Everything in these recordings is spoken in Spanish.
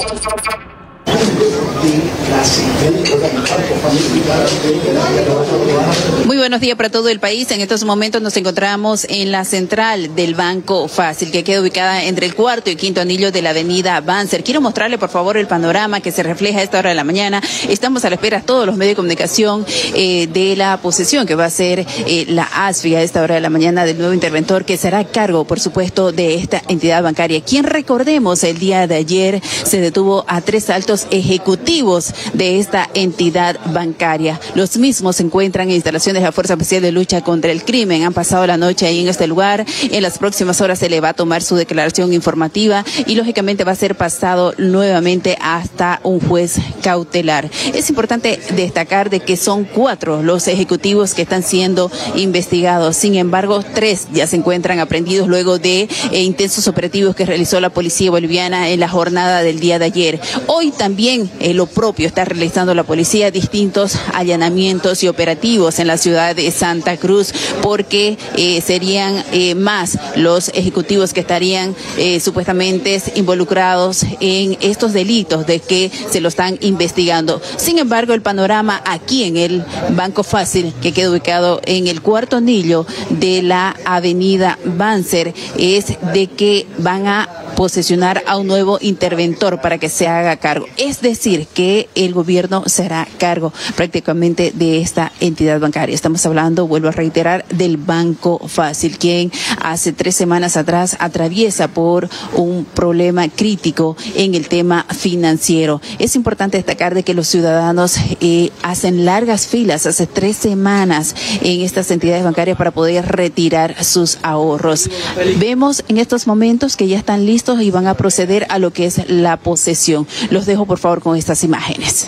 Muy buenos días para todo el país. En estos momentos nos encontramos en la central del Banco Fácil, que queda ubicada entre el cuarto y quinto anillo de la avenida Banzer. Quiero mostrarle, por favor, el panorama que se refleja a esta hora de la mañana. Estamos a la espera, todos los medios de comunicación, de la posesión que va a ser la ASFI a esta hora de la mañana del nuevo interventor, que será a cargo, por supuesto, de esta entidad bancaria, quien, recordemos, el día de ayer se detuvo a 3 altos ejecutivos de esta entidad bancaria. Los mismos se encuentran en instalaciones de la Fuerza Especial de Lucha contra el Crimen. Han pasado la noche ahí en este lugar. En las próximas horas se le va a tomar su declaración informativa y lógicamente va a ser pasado nuevamente hasta un juez cautelar. Es importante destacar de que son 4 los ejecutivos que están siendo investigados. Sin embargo, 3 ya se encuentran aprehendidos luego de intensos operativos que realizó la policía boliviana en la jornada del día de ayer. Hoy también lo propio está realizando la policía, distintos allanamientos y operativos en la ciudad de Santa Cruz, porque serían más los ejecutivos que estarían supuestamente involucrados en estos delitos de que se lo están investigando. Sin embargo, el panorama aquí en el Banco Fácil, que queda ubicado en el cuarto anillo de la avenida Banzer, es de que van a posesionar a un nuevo interventor para que se haga cargo. Es decir, que el gobierno será cargo prácticamente de esta entidad bancaria. Estamos hablando, vuelvo a reiterar, del Banco Fácil, quien hace 3 semanas atrás atraviesa por un problema crítico en el tema financiero. Es importante destacar de que los ciudadanos hacen largas filas hace 3 semanas en estas entidades bancarias para poder retirar sus ahorros. Vemos en estos momentos que ya están listos y van a proceder a lo que es la posesión. Los dejo, por favor, con estas imágenes.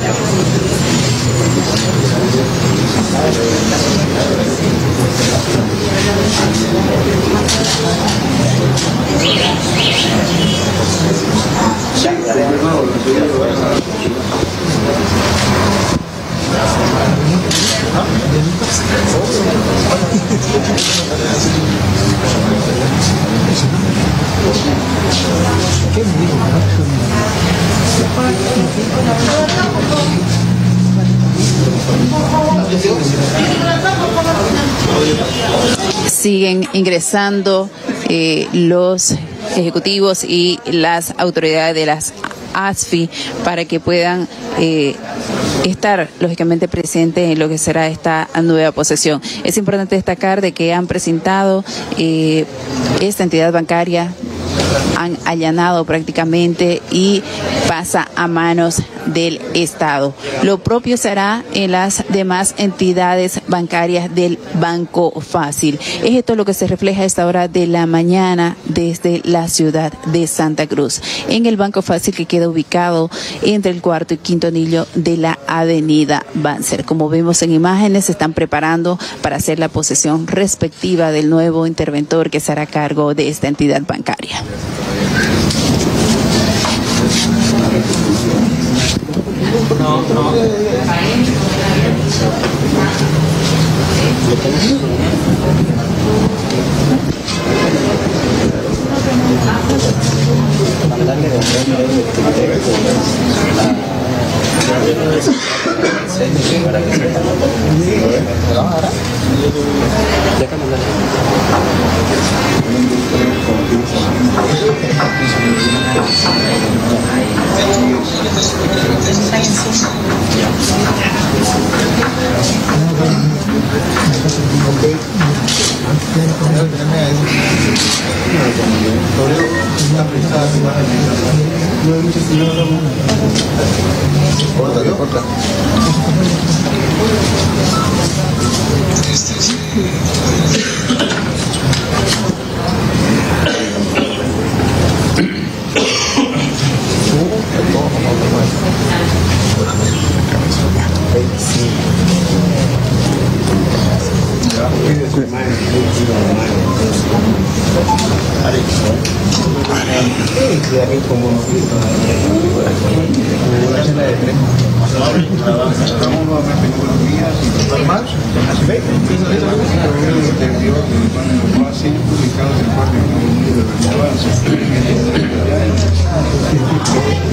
Siguen ingresando los ejecutivos y las autoridades de las ASFI para que puedan estar lógicamente presentes en lo que será esta nueva posesión. Es importante destacar de que han presentado esta entidad bancaria, han allanado prácticamente y pasa a manos del Estado. Lo propio será en las demás entidades bancarias del Banco Fácil. Es esto lo que se refleja a esta hora de la mañana desde la ciudad de Santa Cruz, en el Banco Fácil, que queda ubicado entre el cuarto y quinto anillo de la avenida Banzer. Como vemos en imágenes, se están preparando para hacer la posesión respectiva del nuevo interventor que será a cargo de esta entidad bancaria.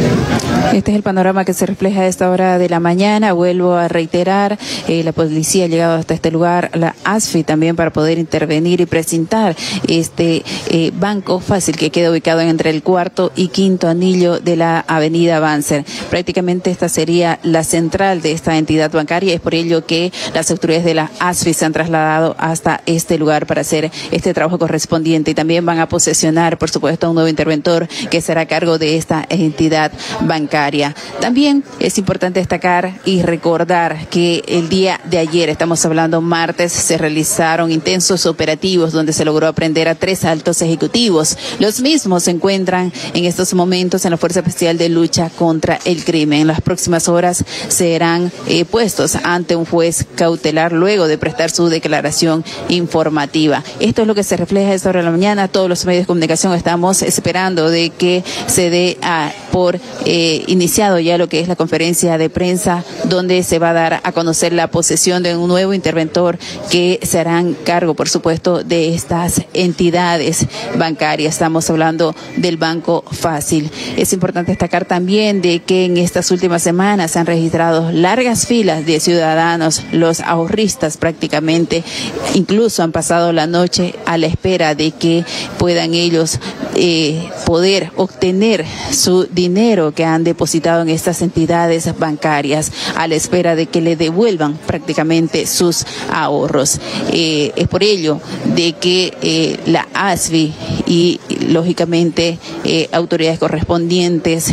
Este es el panorama que se refleja a esta hora de la mañana. Vuelvo a reiterar, la policía ha llegado hasta este lugar, la ASFI también, para poder intervenir y presentar este banco fácil que queda ubicado entre el cuarto y quinto anillo de la avenida Banzer. Prácticamente esta sería la central de esta entidad bancaria. Es por ello que las autoridades de la ASFI se han trasladado hasta este lugar para hacer este trabajo correspondiente, y también van a posesionar, por supuesto, a un nuevo interventor que será a cargo de esta entidad bancaria. También es importante destacar y recordar que el día de ayer, estamos hablando martes, se realizaron intensos operativos donde se logró aprehender a 3 altos ejecutivos. Los mismos se encuentran en estos momentos en la Fuerza Especial de Lucha contra el Crimen. En las próximas horas serán puestos ante un juez cautelar luego de prestar su declaración informativa. Esto es lo que se refleja a esta hora de la mañana. Todos los medios de comunicación estamos esperando de que se dé por iniciado ya lo que es la conferencia de prensa, donde se va a dar a conocer la posesión de un nuevo interventor que se harán cargo, por supuesto, de estas entidades bancarias. Estamos hablando del Banco Fácil. Es importante destacar también de que en estas últimas semanas se han registrado largas filas de ciudadanos, los ahorristas prácticamente, incluso han pasado la noche a la espera de que puedan ellos poder obtener su dinero que han depositado en estas entidades bancarias, a la espera de que le devuelvan prácticamente sus ahorros. Es por ello de que la ASFI y lógicamente autoridades correspondientes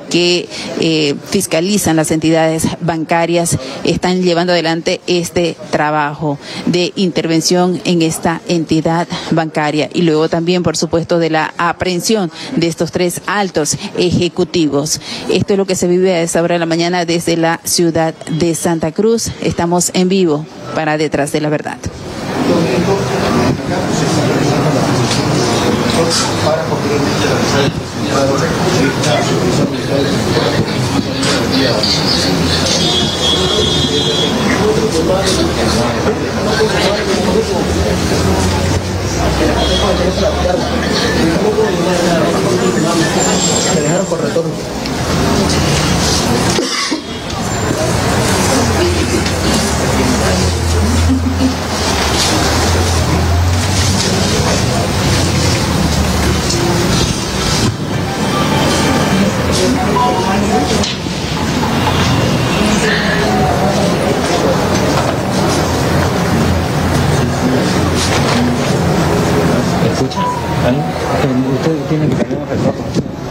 que fiscalizan las entidades bancarias están llevando adelante este trabajo de intervención en esta entidad bancaria, y luego también, por supuesto, de la aprehensión de estos 3 altos ejecutivos. Esto es lo que se vive a esta hora de la mañana desde la ciudad de Santa Cruz. Estamos en vivo para Detrás de la Verdad. Se dejaron por retorno. ¿Escucha? Usted tiene que tener un retorno.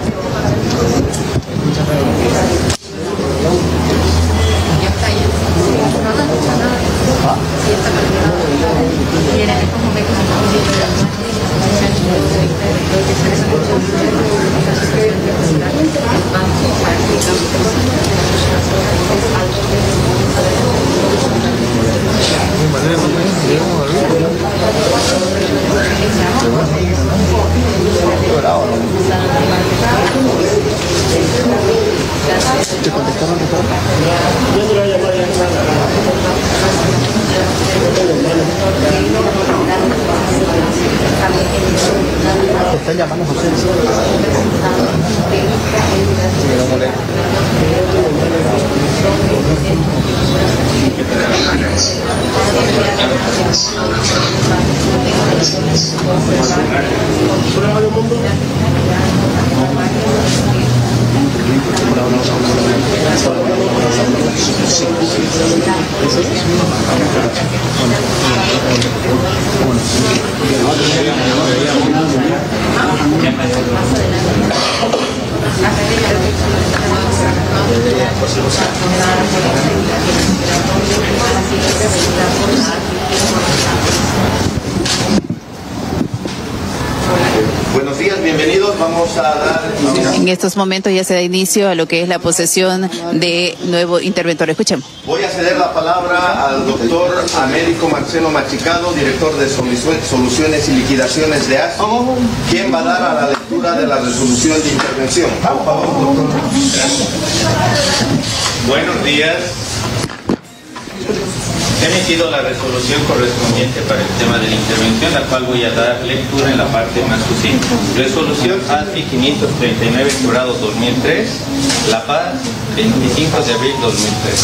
¿Te contestaron de todo? Te están llamando José. Buenos días, bienvenidos. Vamos a dar inicio. En estos momentos ya se da inicio a lo que es la posesión de nuevo interventor. Escuchemos. Voy a ceder la palabra al doctor Américo Marcelo Machicado, director de Soluciones y Liquidaciones de ASFI, quien va a dar a la lectura de la resolución de intervención. Por favor, doctor. Buenos días. He emitido la resolución correspondiente para el tema de la intervención, la cual voy a dar lectura en la parte más sucinta. Resolución ASFI 539/2003, La Paz, 25 de abril 2003.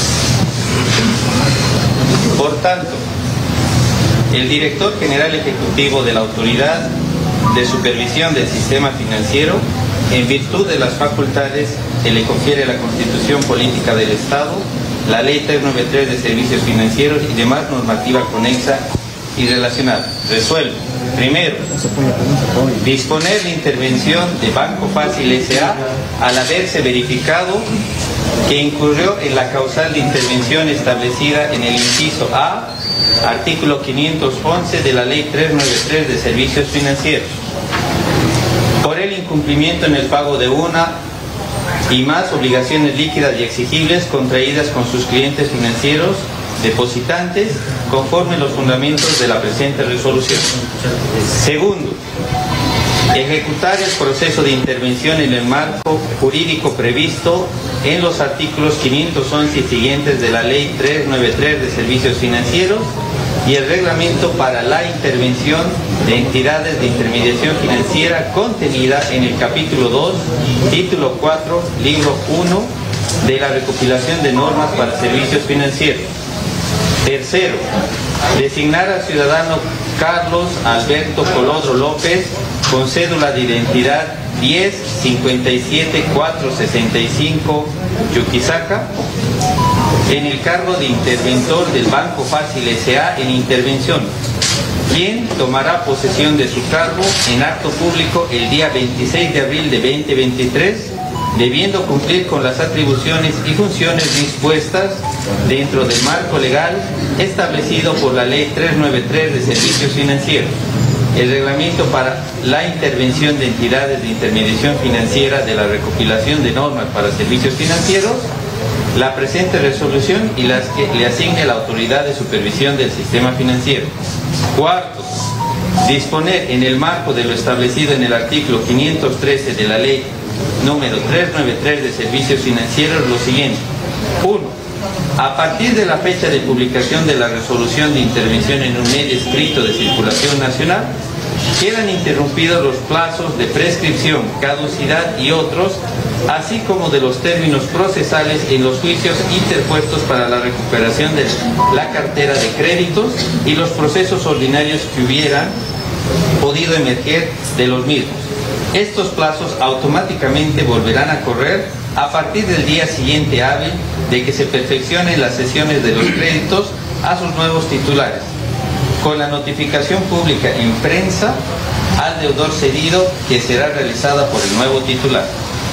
Por tanto, el director general ejecutivo de la Autoridad de Supervisión del Sistema Financiero, en virtud de las facultades que le confiere la Constitución Política del Estado, la Ley 393 de Servicios Financieros y demás normativa conexa y relacionada, resuelve: primero, disponer la intervención de Banco Fácil S.A. al haberse verificado que incurrió en la causal de intervención establecida en el inciso A, artículo 511 de la Ley 393 de Servicios Financieros, por el incumplimiento en el pago de una y más obligaciones líquidas y exigibles contraídas con sus clientes financieros depositantes, conforme los fundamentos de la presente resolución. Segundo, ejecutar el proceso de intervención en el marco jurídico previsto en los artículos 511 y siguientes de la Ley 393 de Servicios Financieros y el reglamento para la intervención de entidades de intermediación financiera contenida en el capítulo 2, título 4, libro 1 de la recopilación de normas para servicios financieros. Tercero, designar al ciudadano Carlos Alberto Colodro López, con cédula de identidad 10-57-465 Chuquisaca, en el cargo de interventor del Banco Fácil S.A. en intervención, quien tomará posesión de su cargo en acto público el día 26 de abril de 2023, debiendo cumplir con las atribuciones y funciones dispuestas dentro del marco legal establecido por la Ley 393 de Servicios Financieros, el reglamento para la intervención de entidades de intermediación financiera de la recopilación de normas para servicios financieros, la presente resolución y las que le asigne la Autoridad de Supervisión del Sistema Financiero. Cuarto, disponer en el marco de lo establecido en el artículo 513 de la Ley número 393 de Servicios Financieros lo siguiente. 1. A partir de la fecha de publicación de la resolución de intervención en un medio escrito de circulación nacional, quedan interrumpidos los plazos de prescripción, caducidad y otros, así como de los términos procesales en los juicios interpuestos para la recuperación de la cartera de créditos y los procesos ordinarios que hubieran podido emerger de los mismos. Estos plazos automáticamente volverán a correr a partir del día siguiente hábil de que se perfeccionen las cesiones de los créditos a sus nuevos titulares, con la notificación pública en prensa al deudor cedido, que será realizada por el nuevo titular.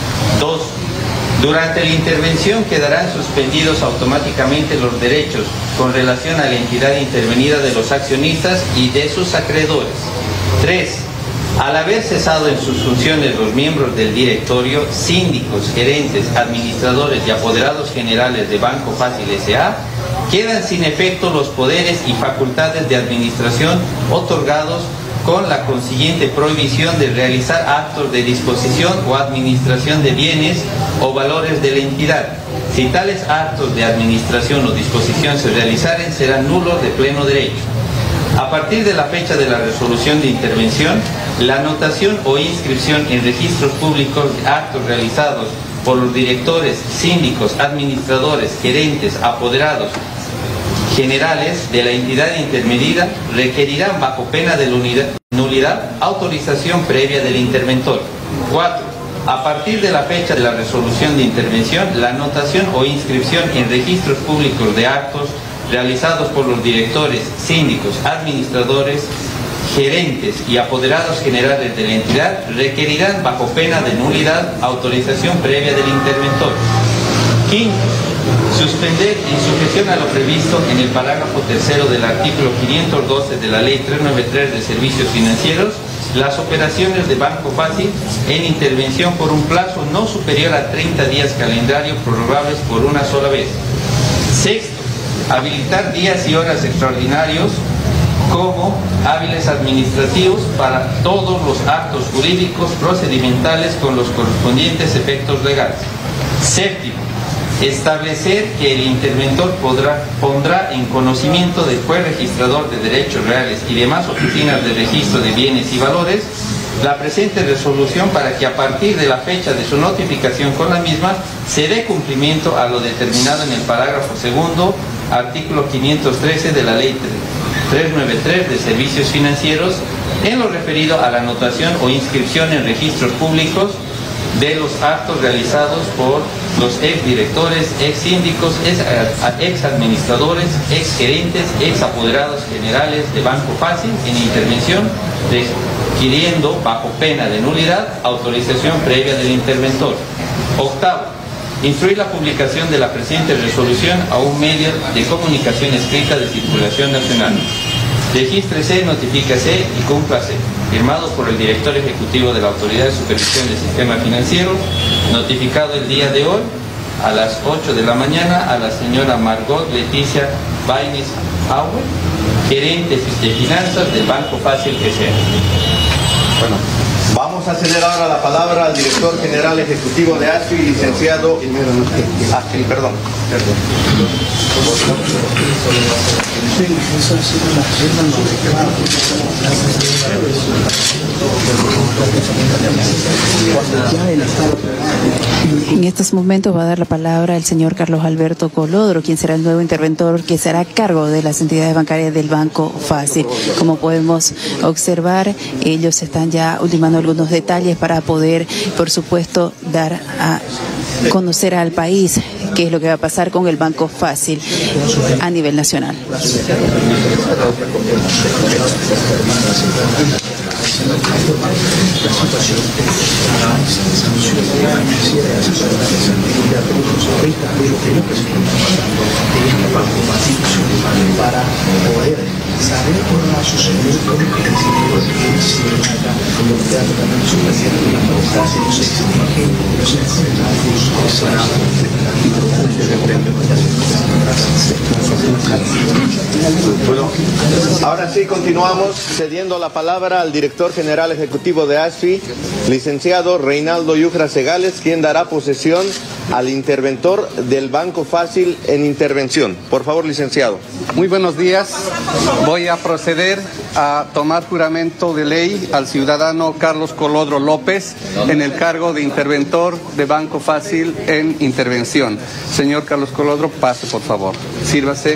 2. Durante la intervención quedarán suspendidos automáticamente los derechos con relación a la entidad intervenida de los accionistas y de sus acreedores. 3. Al haber cesado en sus funciones los miembros del directorio, síndicos, gerentes, administradores y apoderados generales de Banco Fácil S.A., quedan sin efecto los poderes y facultades de administración otorgados, con la consiguiente prohibición de realizar actos de disposición o administración de bienes o valores de la entidad. Si tales actos de administración o disposición se realizaren, serán nulos de pleno derecho. A partir de la fecha de la resolución de intervención, la anotación o inscripción en registros públicos de actos realizados por los directores, síndicos, administradores, gerentes, apoderados generales de la entidad intervenida requerirán, bajo pena de nulidad, autorización previa del interventor. 4. A partir de la fecha de la resolución de intervención, la anotación o inscripción en registros públicos de actos realizados por los directores, síndicos, administradores, gerentes y apoderados generales de la entidad requerirán, bajo pena de nulidad, autorización previa del interventor. 5. Suspender, en sujeción a lo previsto en el parágrafo 3 del artículo 512 de la Ley 393 de Servicios Financieros, las operaciones de Banco Fácil en intervención por un plazo no superior a 30 días calendario, prorrogables por una sola vez. 6. Habilitar días y horas extraordinarios como hábiles administrativos para todos los actos jurídicos procedimentales con los correspondientes efectos legales. 7. Establecer que el interventor pondrá en conocimiento del juez registrador de derechos reales y demás oficinas de registro de bienes y valores la presente resolución para que a partir de la fecha de su notificación con la misma se dé cumplimiento a lo determinado en el parágrafo segundo, artículo 513 de la Ley 393 de Servicios Financieros, en lo referido a la anotación o inscripción en registros públicos de los actos realizados por los exdirectores, exsíndicos, exadministradores, exgerentes, exapoderados generales de Banco Fácil en intervención, requiriendo, bajo pena de nulidad, autorización previa del interventor. Octavo, instruir la publicación de la presente resolución a un medio de comunicación escrita de circulación nacional. Regístrese, notifíquese y cúmplase. Firmado por el director ejecutivo de la Autoridad de Supervisión del Sistema Financiero, notificado el día de hoy a las 8 de la mañana a la señora Margot Leticia Baines Aue, gerente de finanzas del Banco Fácil S.A. Bueno, vamos a ceder ahora la palabra al director general ejecutivo de ASFI, licenciado perdón. En estos momentos va a dar la palabra el señor Carlos Alberto Colodro, quien será el nuevo interventor que será a cargo de las entidades bancarias del Banco Fácil. Como podemos observar, ellos están ya ultimando algunos detalles para poder, por supuesto, dar a conocer al país qué es lo que va a pasar con el Banco Fácil a nivel nacional. Para poder saber cómo va a suceder, cómo que el dinero se haga, como que también su presidente de la democracia, los extranjeros, los Bueno, ahora sí continuamos cediendo la palabra al director general ejecutivo de ASFI, licenciado Reinaldo Yujra Segales, quien dará posesión al interventor del Banco Fácil en intervención. Por favor, licenciado. Muy buenos días. Voy a proceder a tomar juramento de ley al ciudadano Carlos Colodro López en el cargo de interventor de Banco Fácil en intervención. Señor Carlos Colodro, pase por favor. Sírvase.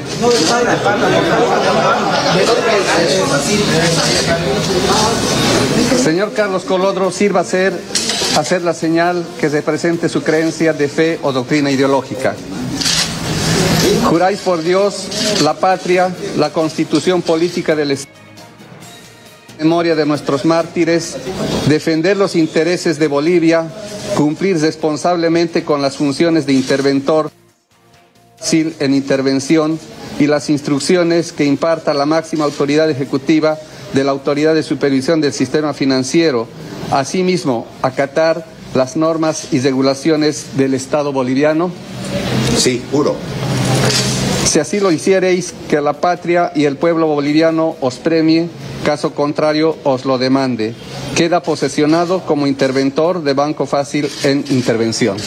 Señor Carlos Colodro, sirva hacer la señal que represente su creencia de fe o doctrina ideológica. Juráis por Dios, la patria, la constitución política del Estado, memoria de nuestros mártires, defender los intereses de Bolivia, cumplir responsablemente con las funciones de interventor en intervención y las instrucciones que imparta la máxima autoridad ejecutiva de la Autoridad de Supervisión del Sistema Financiero, asimismo acatar las normas y regulaciones del Estado boliviano. Sí, juro. Si así lo hiciereis, que la patria y el pueblo boliviano os premie, caso contrario os lo demande. Queda posesionado como interventor de Banco Fácil en intervención.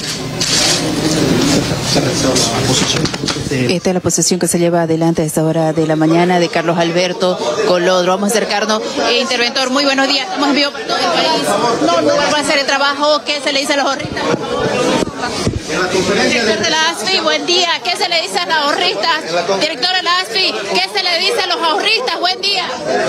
Esta es la posesión que se lleva adelante a esta hora de la mañana de Carlos Alberto Colodro. Vamos a acercarnos. Interventor, muy buenos días. Estamos en vivo para todo el país. ¿Cuál va a ser el trabajo? ¿Qué se le dice a los ahorristas? Director de la ASFI, buen día. ¿Qué se le dice a los ahorristas? Director de la ASFI, ¿qué se le dice a los ahorristas? Buen día.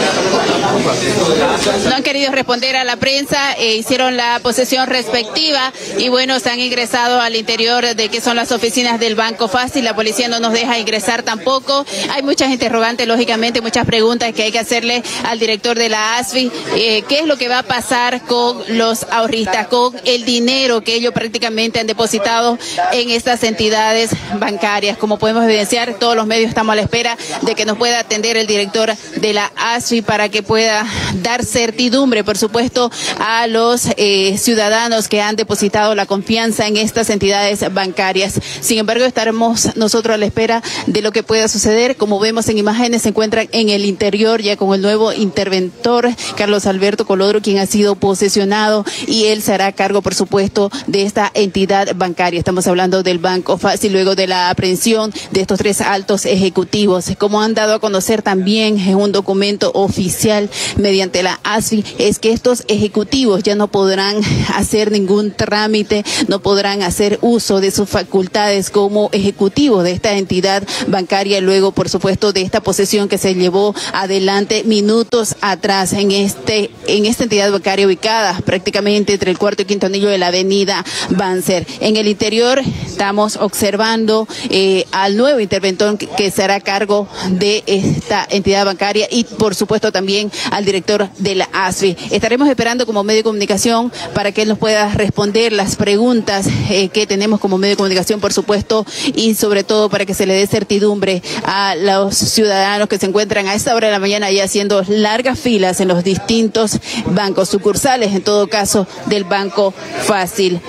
No han querido responder a la prensa, hicieron la posesión respectiva y bueno, se han ingresado al interior de que son las oficinas del Banco Fácil. La policía no nos deja ingresar tampoco. Hay muchas interrogantes, lógicamente, muchas preguntas que hay que hacerle al director de la ASFI. ¿Qué es lo que va a pasar con los ahorristas, con el dinero que ellos prácticamente han depositado en estas entidades bancarias? Como podemos evidenciar, todos los medios estamos a la espera de que nos pueda atender el director de la ASFI para que pueda dar certidumbre, por supuesto, a los ciudadanos que han depositado la confianza en estas entidades bancarias. Sin embargo, estaremos nosotros a la espera de lo que pueda suceder. Como vemos en imágenes, se encuentran en el interior ya con el nuevo interventor, Carlos Alberto Colodro, quien ha sido posesionado y él se hará cargo, por supuesto, de esta entidad bancaria. Estamos hablando del Banco Fácil luego de la aprehensión de estos 3 altos ejecutivos. Como han dado a conocer también en un documento oficial mediante la ASFI, es que estos ejecutivos ya no podrán hacer ningún trámite, no podrán hacer uso de sus facultades como ejecutivos de esta entidad bancaria, luego, por supuesto, de esta posesión que se llevó adelante minutos atrás en esta entidad bancaria ubicada prácticamente entre el cuarto y quinto anillo de la avenida Banzer. En el interior estamos observando al nuevo interventor que se hará cargo de esta entidad bancaria y, por supuesto, también al director de la ASFI. Estaremos esperando como medio de comunicación para que él nos pueda responder las preguntas que tenemos como medio de comunicación, por supuesto, y sobre todo para que se le dé certidumbre a los ciudadanos que se encuentran a esta hora de la mañana ya haciendo largas filas en los distintos bancos sucursales, en todo caso, del Banco Fácil.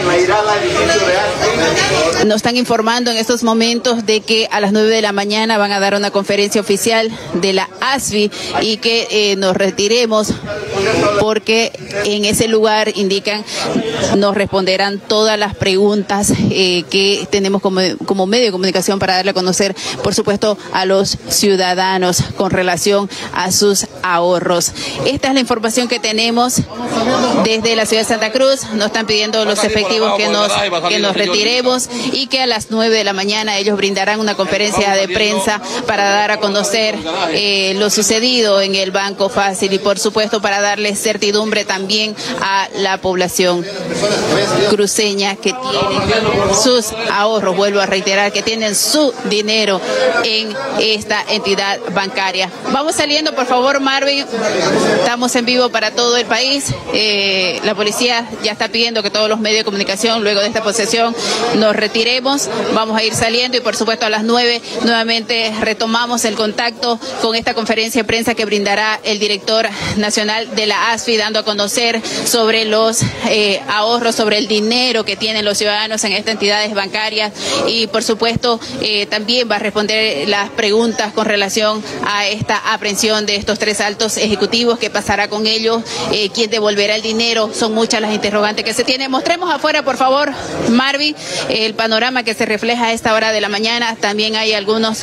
Nos están informando en estos momentos de que a las 9 de la mañana van a dar una conferencia oficial de la ASFI y que nos retiremos porque en ese lugar, indican, nos responderán todas las preguntas que tenemos como medio de comunicación para darle a conocer, por supuesto, a los ciudadanos con relación a sus ahorros. Esta es la información que tenemos desde la ciudad de Santa Cruz. Nos están pidiendo los efectivos que nos retiremos y que a las 9 de la mañana ellos brindarán una conferencia de prensa para dar a conocer lo sucedido en el Banco Fácil y, por supuesto, para darle certidumbre también a la población cruceña que tiene sus ahorros, vuelvo a reiterar, que tienen su dinero en esta entidad bancaria. Vamos saliendo, por favor, Marvin. Estamos en vivo para todo el país. La policía ya está pidiendo que todos los medios de comunicación, luego de esta posesión, nos retiremos. Vamos a ir saliendo y, por supuesto, a las 9 nuevamente retomamos el contacto con esta conferencia de prensa que brindará el director nacional de la ASFI, dando a conocer sobre los ahorros, sobre el dinero que tienen los ciudadanos en estas entidades bancarias y, por supuesto, también va a responder las preguntas con relación a esta aprehensión de estos 3 altos ejecutivos. ¿Qué pasará con ellos? ¿Quién devolverá el dinero? Son muchas las interrogantes que se tienen. Mostremos afuera, por favor, Marvin, el panorama que se refleja a esta hora de la mañana. También hay algunos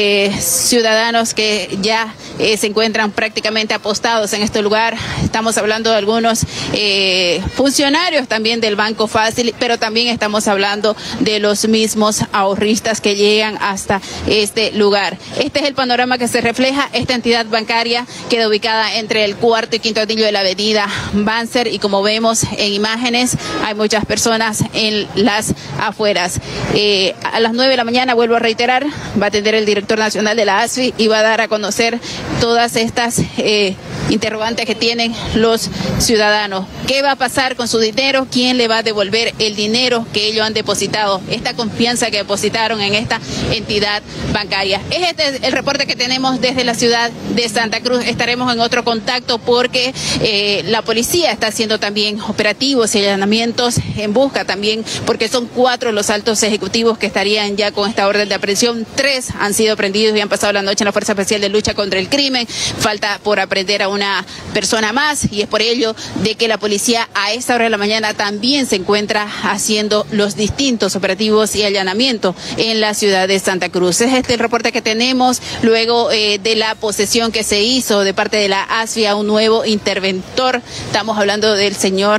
ciudadanos que ya se encuentran prácticamente apostados en este lugar. Estamos hablando de algunos funcionarios también del Banco Fácil, pero también estamos hablando de los mismos ahorristas que llegan hasta este lugar. Este es el panorama que se refleja. Esta entidad bancaria queda ubicada entre el cuarto y quinto anillo de la avenida Banzer y, como vemos en imágenes, hay muchas personas en las afueras. A las 9 de la mañana, vuelvo a reiterar, va a atender el director nacional de la ASFI y va a dar a conocer todas estas interrogantes que tienen los ciudadanos. ¿Qué va a pasar con su dinero? ¿Quién le va a devolver el dinero que ellos han depositado? Esta confianza que depositaron en esta entidad bancaria. Este es el reporte que tenemos desde la ciudad de Santa Cruz. Estaremos en otro contacto porque la policía está haciendo también operativos y allanamientos en busca también, porque son 4 los altos ejecutivos que estarían ya con esta orden de aprehensión. 3 han sido aprendidos y han pasado la noche en la Fuerza Especial de Lucha contra el Crimen. Falta por aprender a una persona más y es por ello de que la policía a esta hora de la mañana también se encuentra haciendo los distintos operativos y allanamientos en la ciudad de Santa Cruz. Es este el reporte que tenemos luego de la posesión que se hizo de parte de la ASFI a un nuevo interventor. Estamos hablando del señor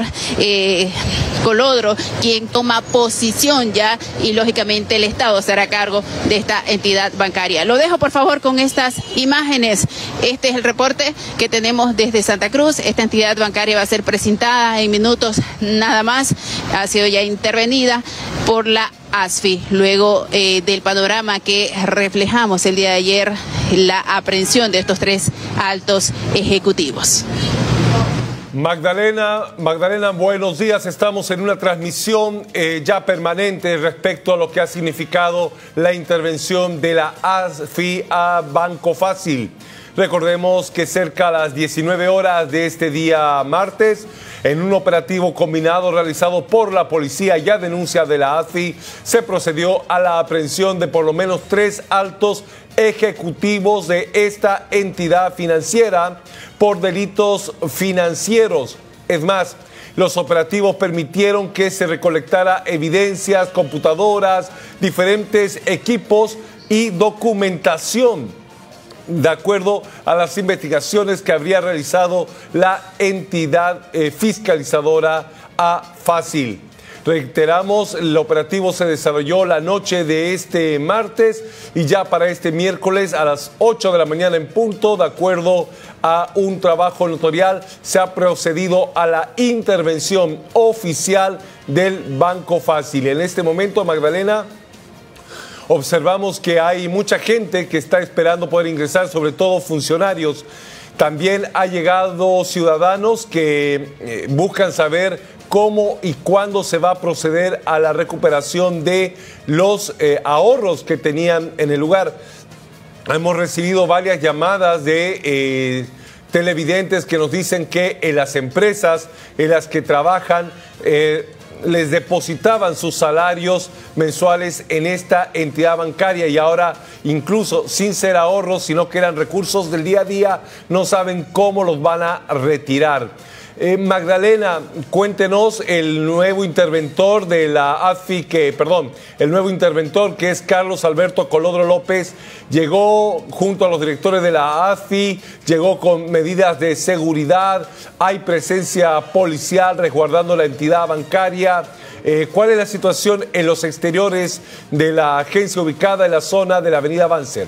Colodro, quien toma posición ya y, lógicamente, el Estado se hará cargo de esta entidad bancaria. Lo dejo, por favor, con estas imágenes. Este es el reporte que tenemos desde Santa Cruz. Esta entidad bancaria va a ser presentada en minutos nada más. Ha sido ya intervenida por la ASFI, luego del panorama que reflejamos el día de ayer, la aprehensión de estos 3 altos ejecutivos. Magdalena, buenos días. Estamos en una transmisión ya permanente respecto a lo que ha significado la intervención de la ASFI a Banco Fácil. Recordemos que cerca a las 19 horas de este día martes, en un operativo combinado realizado por la policía y a denuncia de la ASFI, se procedió a la aprehensión de por lo menos 3 altos ejecutivos de esta entidad financiera por delitos financieros. Es más, Los operativos permitieron que se recolectara evidencias, computadoras, diferentes equipos y documentación, de acuerdo a las investigaciones que habría realizado la entidad fiscalizadora AFACIL. Reiteramos, el operativo se desarrolló la noche de este martes y ya para este miércoles a las 8 de la mañana en punto, de acuerdo a un trabajo notarial, se ha procedido a la intervención oficial del Banco Fácil. En este momento, Magdalena, observamos que hay mucha gente que está esperando poder ingresar, sobre todo funcionarios. También ha llegado ciudadanos que buscan saber cómo y cuándo se va a proceder a la recuperación de los ahorros que tenían en el lugar. Hemos recibido varias llamadas de televidentes que nos dicen que en las empresas en las que trabajan les depositaban sus salarios mensuales en esta entidad bancaria y ahora, incluso sin ser ahorros, sino que eran recursos del día a día, no saben cómo los van a retirar. Magdalena, cuéntenos el nuevo interventor de la AFI, el nuevo interventor que es Carlos Alberto Colodro López, llegó junto a los directores de la AFI, llegó con medidas de seguridad, hay presencia policial resguardando la entidad bancaria. ¿Cuál es la situación en los exteriores de la agencia ubicada en la zona de la avenida Banzer?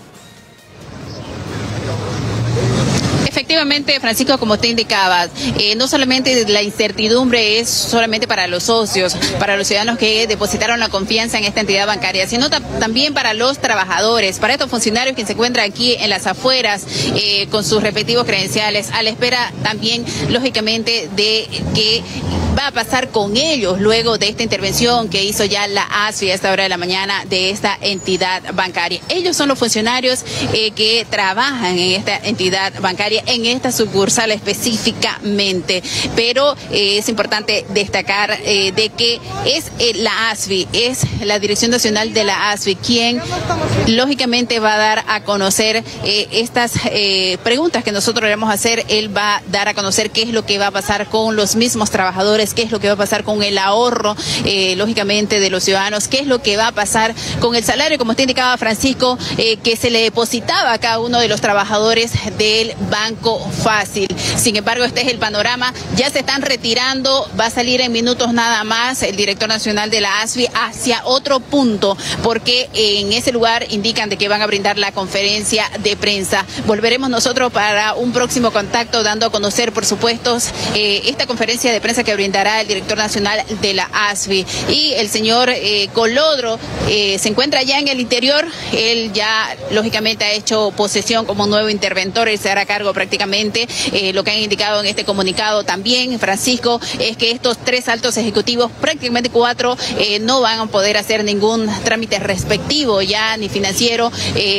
Efectivamente, Francisco, como te indicaba, no solamente la incertidumbre es solamente para los socios, para los ciudadanos que depositaron la confianza en esta entidad bancaria, sino también para los trabajadores, para estos funcionarios que se encuentran aquí en las afueras con sus respectivos credenciales, a la espera también, lógicamente, de que va a pasar con ellos luego de esta intervención que hizo ya la ASFI a esta hora de la mañana de esta entidad bancaria. Ellos son los funcionarios que trabajan en esta entidad bancaria, en esta sucursal específicamente, pero es importante destacar de que es la ASFI, es la Dirección Nacional de la ASFI quien lógicamente va a dar a conocer estas preguntas que nosotros le vamos a hacer. Él va a dar a conocer qué es lo que va a pasar con los mismos trabajadores, qué es lo que va a pasar con el ahorro, lógicamente, de los ciudadanos, qué es lo que va a pasar con el salario, como te indicaba Francisco, que se le depositaba a cada uno de los trabajadores del Banco Fácil. Sin embargo, este es el panorama, ya se están retirando, va a salir en minutos nada más el director nacional de la ASFI hacia otro punto, porque en ese lugar indican de que van a brindar la conferencia de prensa. Volveremos nosotros para un próximo contacto, dando a conocer, por supuesto, esta conferencia de prensa que brindará el director nacional de la ASFI. Y el señor Colodro se encuentra ya en el interior. Él ya lógicamente ha hecho posesión como nuevo interventor. Él se hará cargo prácticamente. Lo que han indicado en este comunicado también, Francisco, es que estos 3 altos ejecutivos, prácticamente 4, no van a poder hacer ningún trámite respectivo ya ni financiero,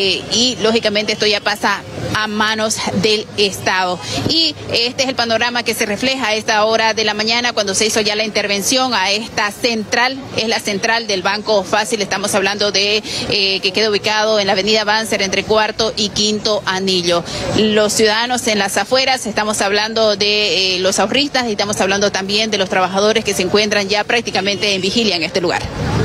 y lógicamente esto ya pasa a manos del Estado. Y este es el panorama que se refleja a esta hora de la mañana cuando se hizo ya la intervención a esta central, es la central del Banco Fácil. Estamos hablando de que queda ubicado en la avenida Banzer entre Cuarto y Quinto Anillo. Los ciudadanos en las afueras, estamos hablando de los ahorristas y estamos hablando también de los trabajadores que se encuentran ya prácticamente en vigilia en este lugar.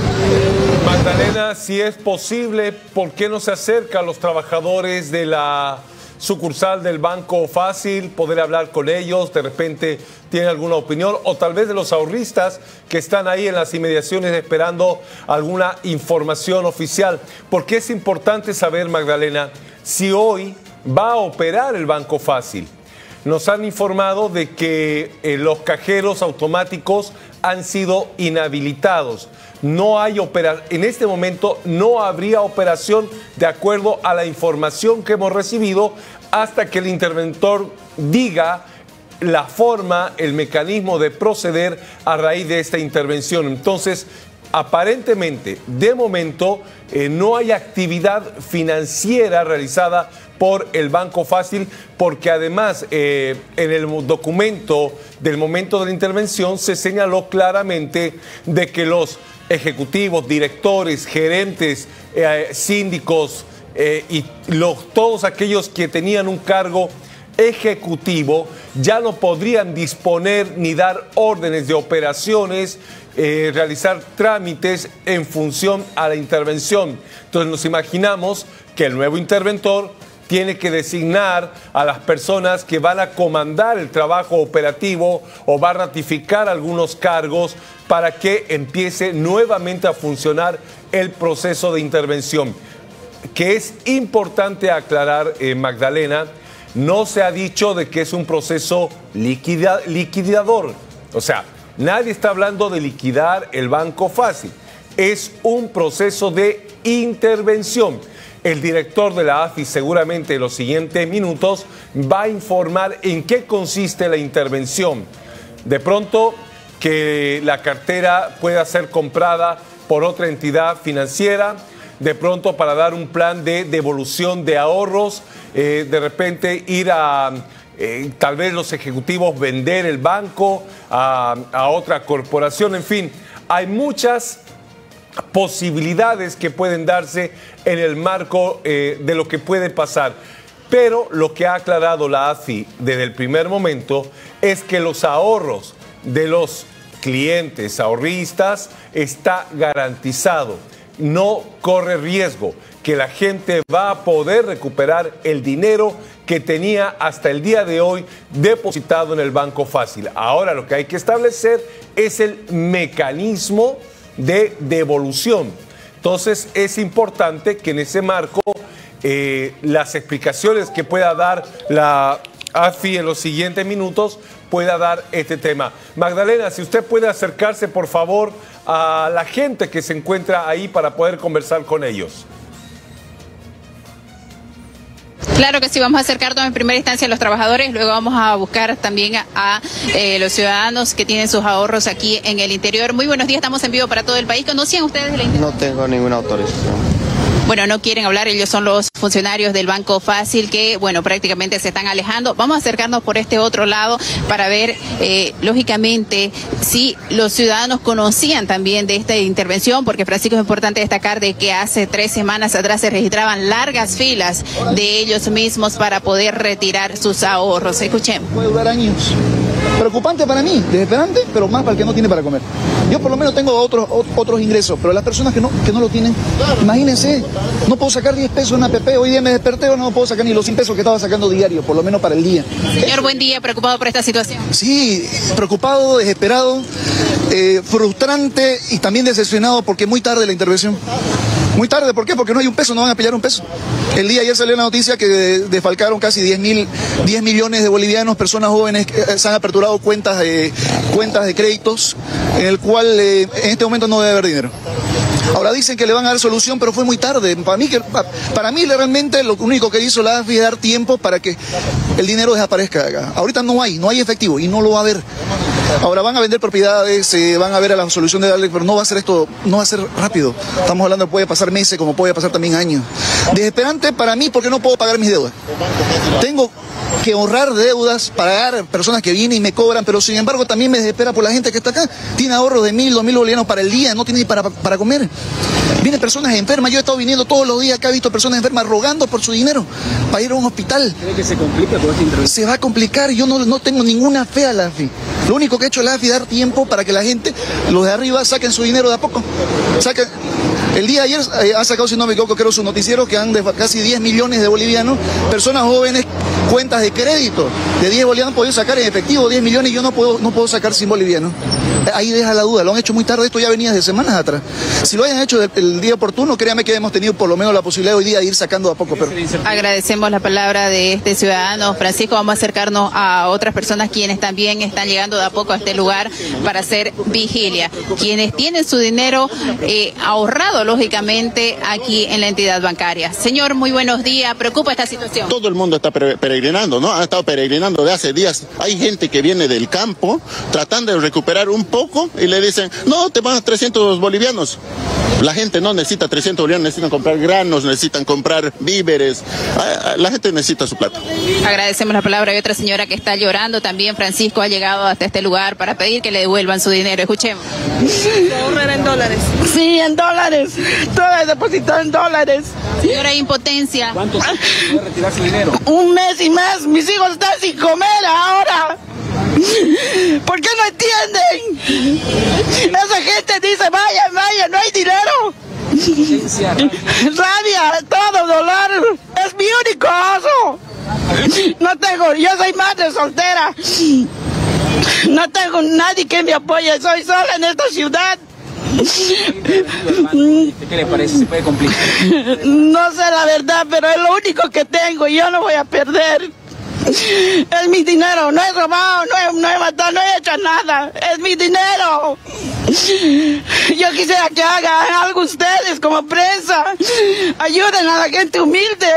Magdalena, si es posible, ¿por qué no se acerca a los trabajadores de la sucursal del Banco Fácil, poder hablar con ellos? De repente tienen alguna opinión, o tal vez de los ahorristas que están ahí en las inmediaciones esperando alguna información oficial. ¿Por qué es importante saber, Magdalena, si hoy va a operar el Banco Fácil? Nos han informado de que los cajeros automáticos han sido inhabilitados. No hay en este momento no habría operación de acuerdo a la información que hemos recibido hasta que el interventor diga la forma, el mecanismo de proceder a raíz de esta intervención. Entonces, aparentemente, de momento, no hay actividad financiera realizada por el Banco Fácil, porque además en el documento del momento de la intervención se señaló claramente de que los ejecutivos, directores, gerentes, síndicos y todos aquellos que tenían un cargo ejecutivo ya no podrían disponer ni dar órdenes de operaciones, realizar trámites en función a la intervención. Entonces nos imaginamos que el nuevo interventor tiene que designar a las personas que van a comandar el trabajo operativo o va a ratificar algunos cargos para que empiece nuevamente a funcionar el proceso de intervención. Que es importante aclarar, Magdalena, no se ha dicho de que es un proceso liquidador. O sea, nadie está hablando de liquidar el Banco Fácil. Es un proceso de intervención. El director de la AFI seguramente en los siguientes minutos va a informar en qué consiste la intervención. De pronto que la cartera pueda ser comprada por otra entidad financiera, de pronto para dar un plan de devolución de ahorros, de repente ir a tal vez los ejecutivos vender el banco a otra corporación, en fin, hay muchas posibilidades que pueden darse en el marco de lo que puede pasar. Pero lo que ha aclarado la AFI desde el primer momento es que los ahorros de los clientes ahorristas está garantizado. No corre riesgo, que la gente va a poder recuperar el dinero que tenía hasta el día de hoy depositado en el Banco Fácil. Ahora lo que hay que establecer es el mecanismo de devolución. Entonces es importante que en ese marco las explicaciones que pueda dar la AFI en los siguientes minutos pueda dar este tema. Magdalena, si usted puede acercarse por favor a la gente que se encuentra ahí para poder conversar con ellos. Claro que sí, vamos a acercarnos en primera instancia a los trabajadores, luego vamos a buscar también a los ciudadanos que tienen sus ahorros aquí en el interior. Muy buenos días, estamos en vivo para todo el país. ¿Conocían ustedes de la intervención? No tengo ninguna autorización. Bueno, no quieren hablar, ellos son los funcionarios del Banco Fácil que, bueno, prácticamente se están alejando. Vamos a acercarnos por este otro lado para ver, lógicamente, si los ciudadanos conocían también de esta intervención, porque Francisco, es importante destacar de que hace 3 semanas atrás se registraban largas filas de ellos mismos para poder retirar sus ahorros. Escuchemos. Puede durar años. Preocupante para mí, desesperante, pero más para el que no tiene para comer. Yo por lo menos tengo otros ingresos, pero las personas que no lo tienen, imagínense, no puedo sacar 10 pesos en una APP, hoy día me desperté, no puedo sacar ni los 100 pesos que estaba sacando diario, por lo menos para el día. Señor, buen día, preocupado por esta situación. Sí, preocupado, desesperado, frustrante y también decepcionado porque muy tarde la intervención. Muy tarde, ¿por qué? Porque no hay un peso, no van a pillar un peso. El día ayer salió la noticia que defalcaron casi 10 millones de bolivianos, personas jóvenes que se han aperturado cuentas de créditos, en el cual en este momento no debe haber dinero. Ahora dicen que le van a dar solución, pero fue muy tarde. Para mí realmente lo único que hizo la AFI es dar tiempo para que el dinero desaparezca de acá. Ahorita no hay efectivo y no lo va a haber. Ahora van a vender propiedades, van a ver a la solución de darle, pero no va a ser esto, no va a ser rápido. Estamos hablando, puede pasar meses, como puede pasar también años. Desesperante para mí porque no puedo pagar mis deudas. Tengo que ahorrar deudas, pagar personas que vienen y me cobran, pero sin embargo también me desespera por la gente que está acá. Tiene ahorros de 1.000, 2.000 bolivianos para el día, no tiene ni para comer. Vienen personas enfermas, yo he estado viniendo todos los días acá, he visto personas enfermas rogando por su dinero para ir a un hospital. ¿Cree que se complica toda esta intervención? Se va a complicar, yo no tengo ninguna fe a la AFI. Lo único que ha hecho la AFI es dar tiempo para que la gente, los de arriba, saquen su dinero de a poco. El día de ayer ha sacado, si no me equivoco, creo, su noticiero que han de casi 10 millones de bolivianos, personas jóvenes, cuentas de crédito de 10 bolivianos han podido sacar en efectivo 10 millones y yo no puedo sacar sin bolivianos. Ahí deja la duda, lo han hecho muy tarde, esto ya venía de semanas atrás. Si lo hayan hecho el día oportuno, créame que hemos tenido por lo menos la posibilidad hoy día de ir sacando a poco. Pero... Agradecemos la palabra de este ciudadano. Francisco, vamos a acercarnos a otras personas quienes también están llegando de a poco a este lugar para hacer vigilia. Quienes tienen su dinero ahorrado, lógicamente, aquí en la entidad bancaria. Señor, muy buenos días. ¿Preocupa esta situación? Todo el mundo está peregrinando, ¿no? Han estado peregrinando de hace días. Hay gente que viene del campo tratando de recuperar un poco y le dicen, no, te van a 300 bolivianos. La gente no necesita 300 bolivianos, necesitan comprar granos, necesitan comprar víveres. La gente necesita su plata. Agradecemos la palabra de otra señora que está llorando también. Francisco ha llegado hasta este lugar para pedir que le devuelvan su dinero. Escuchemos. ¿Ahorrar en dólares? Sí, en dólares. Todo es depositado en dólares. Señora, impotencia. ¿Cuánto puede retirar su dinero? Un mes y más. Mis hijos están sin comer ahora. ¿Por qué no entienden? Esa gente dice, vaya, no hay dinero. Rabia, todo dolor. Es mi único oso. No tengo, yo soy madre soltera. No tengo nadie que me apoye, soy sola en esta ciudad. ¿Qué le parece? ¿Se puede complicar? No sé la verdad, pero es lo único que tengo y yo no voy a perder. Es mi dinero, no he robado, no he matado, no he hecho nada. Es mi dinero. Yo quisiera que hagan algo ustedes como prensa. Ayuden a la gente humilde.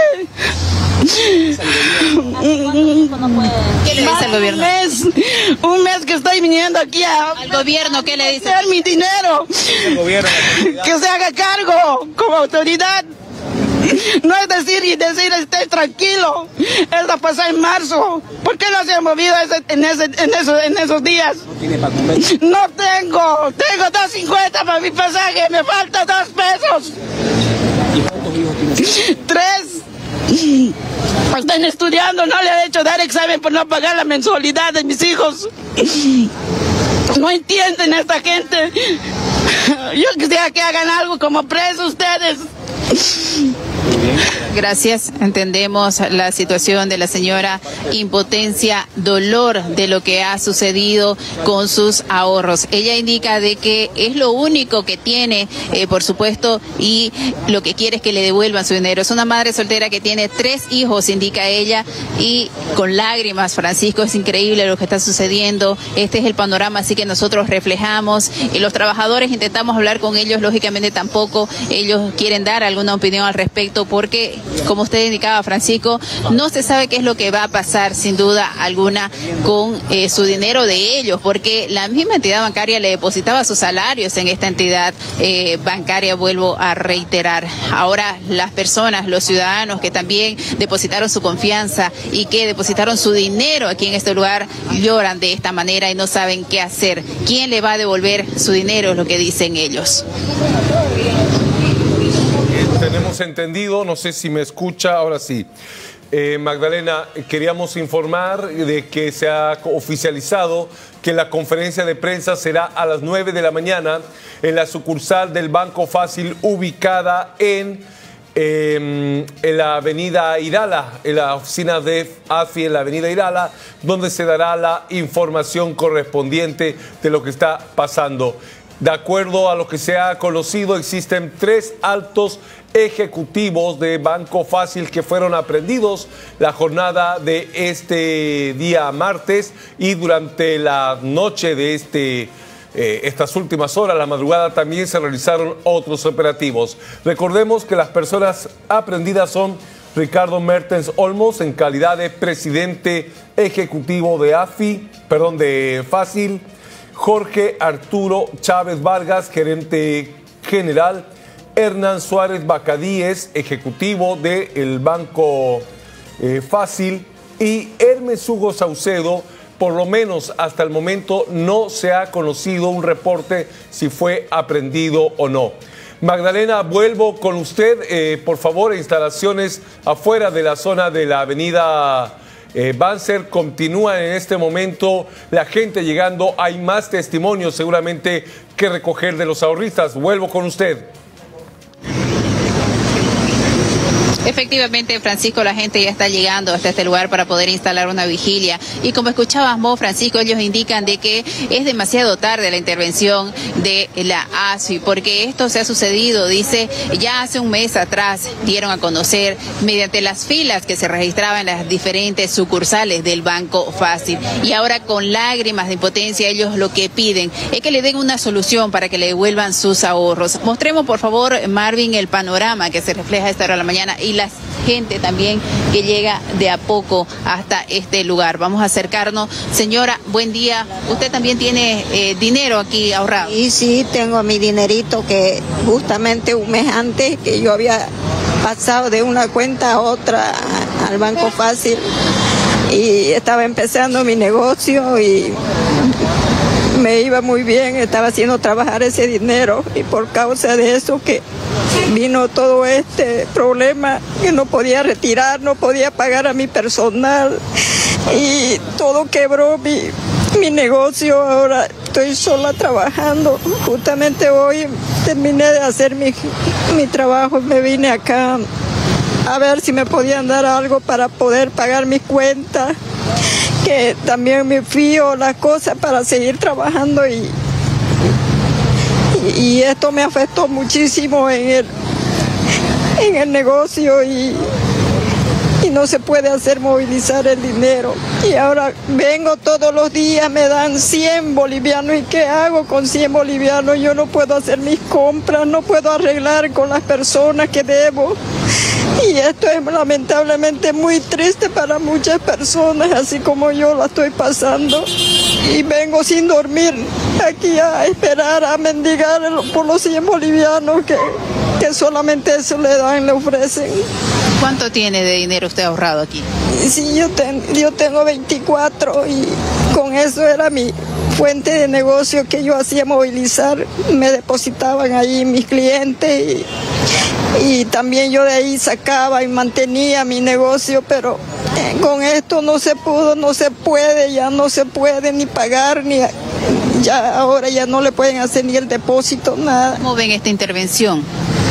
¿Qué le dice el gobierno? Un mes que estoy viniendo aquí al gobierno. ¿Qué le dice? Mi dinero. Que se haga cargo como autoridad. No es decir esté tranquilo. Eso pasó en marzo. ¿Por qué no se ha movido en esos días? ¿No tiene para comer? No tengo 2.50 para mi pasaje, me faltan 2 pesos. ¿Y cuántos hijos tienes? 3. Están estudiando, no le he hecho dar examen por no pagar la mensualidad de mis hijos. No entienden esta gente. Yo quisiera que hagan algo como presos ustedes. Gracias. Entendemos la situación de la señora, impotencia, dolor de lo que ha sucedido con sus ahorros. Ella indica de que es lo único que tiene, por supuesto, y lo que quiere es que le devuelvan su dinero. Es una madre soltera que tiene 3 hijos, indica ella, y con lágrimas, Francisco, es increíble lo que está sucediendo. Este es el panorama, así que nosotros reflejamos, y los trabajadores intentamos hablar con ellos, lógicamente tampoco ellos quieren dar alguna opinión al respecto, porque como usted indicaba, Francisco, no se sabe qué es lo que va a pasar, sin duda alguna, con su dinero de ellos, porque la misma entidad bancaria le depositaba sus salarios en esta entidad bancaria, vuelvo a reiterar. Ahora las personas, los ciudadanos que también depositaron su confianza y que depositaron su dinero aquí en este lugar, lloran de esta manera y no saben qué hacer. ¿Quién le va a devolver su dinero? Es lo que dicen ellos. Tenemos entendido, no sé si me escucha, ahora sí. Magdalena, queríamos informar de que se ha oficializado que la conferencia de prensa será a las 9 de la mañana en la sucursal del Banco Fácil ubicada en la avenida Irala, en la oficina de AFI en la avenida Irala, donde se dará la información correspondiente de lo que está pasando. De acuerdo a lo que se ha conocido, existen 3 altos ejecutivos de Banco Fácil que fueron aprehendidos la jornada de este día martes y durante la noche de estas últimas horas, la madrugada, también se realizaron otros operativos. Recordemos que las personas aprehendidas son Ricardo Mertens Olmos en calidad de presidente ejecutivo de Fácil, Jorge Arturo Chávez Vargas, gerente general, Hernán Suárez Bacadíes, ejecutivo del Banco Fácil, y Hermes Hugo Saucedo. Por lo menos hasta el momento no se ha conocido un reporte si fue aprehendido o no. Magdalena, vuelvo con usted, por favor, instalaciones afuera de la zona de la avenida Banzer. Continúa en este momento la gente llegando, hay más testimonios seguramente que recoger de los ahorristas. Vuelvo con usted. Efectivamente, Francisco, la gente ya está llegando hasta este lugar para poder instalar una vigilia. Y como escuchábamos, Francisco, ellos indican de que es demasiado tarde la intervención de la ASFI, porque esto se ha sucedido, dice, ya hace un mes atrás dieron a conocer mediante las filas que se registraban en las diferentes sucursales del Banco Fácil. Y ahora con lágrimas de impotencia ellos lo que piden es que le den una solución para que le devuelvan sus ahorros. Mostremos, por favor, Marvin, el panorama que se refleja a esta hora de la mañana y la gente también que llega de a poco hasta este lugar. Vamos a acercarnos. Señora, buen día. ¿Usted también tiene dinero aquí ahorrado? Sí, tengo mi dinerito que justamente un mes antes que yo había pasado de una cuenta a otra al Banco Fácil y estaba empezando mi negocio y me iba muy bien, estaba haciendo trabajar ese dinero y por causa de eso que vino todo este problema que no podía retirar, no podía pagar a mi personal y todo quebró mi negocio. Ahora estoy sola trabajando. Justamente hoy terminé de hacer mi trabajo, me vine acá a ver si me podían dar algo para poder pagar mis cuentas, que también me fío las cosas para seguir trabajando y esto me afectó muchísimo en el negocio y no se puede hacer movilizar el dinero. Y ahora vengo todos los días, me dan 100 bolivianos. ¿Y qué hago con 100 bolivianos? Yo no puedo hacer mis compras, no puedo arreglar con las personas que debo. Y esto es lamentablemente muy triste para muchas personas, así como yo la estoy pasando. Y vengo sin dormir aquí a esperar, a mendigar por los 100 bolivianos que solamente eso le dan, le ofrecen. ¿Cuánto tiene de dinero usted ahorrado aquí? Sí, yo tengo 24 y con eso era mi fuente de negocio que yo hacía movilizar. Me depositaban ahí mis clientes y también yo de ahí sacaba y mantenía mi negocio, pero con esto no se pudo, no se puede, ya no se puede ni pagar, ya ahora ya no le pueden hacer ni el depósito, nada. ¿Cómo ven esta intervención?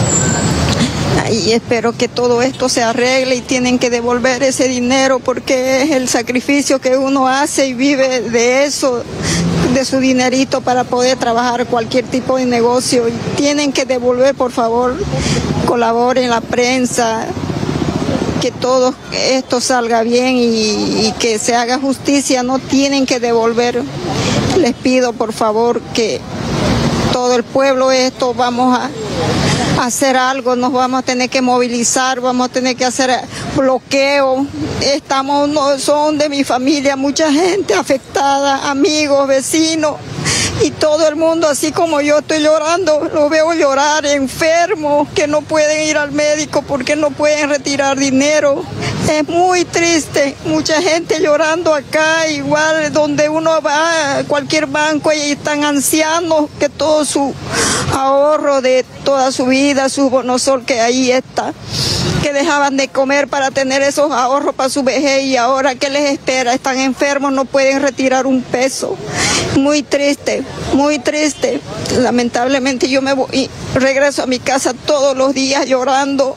Y espero que todo esto se arregle y tienen que devolver ese dinero porque es el sacrificio que uno hace y vive de eso, de su dinerito para poder trabajar cualquier tipo de negocio. Y tienen que devolver, por favor, colaboren la prensa, que todo esto salga bien y que se haga justicia, no tienen que devolver. Les pido, por favor, que todo el pueblo esto vamos a hacer algo, nos vamos a tener que movilizar, vamos a tener que hacer bloqueo. Son de mi familia mucha gente afectada, amigos, vecinos y todo el mundo, así como yo estoy llorando, lo veo llorar, enfermos que no pueden ir al médico porque no pueden retirar dinero. Es muy triste, mucha gente llorando acá, igual donde uno va a cualquier banco y están ancianos que todo su ahorro de toda su vida, su bonosol que ahí está, que dejaban de comer para tener esos ahorros para su vejez y ahora ¿qué les espera? Están enfermos, no pueden retirar un peso. Muy triste, muy triste. Lamentablemente yo me voy y regreso a mi casa todos los días llorando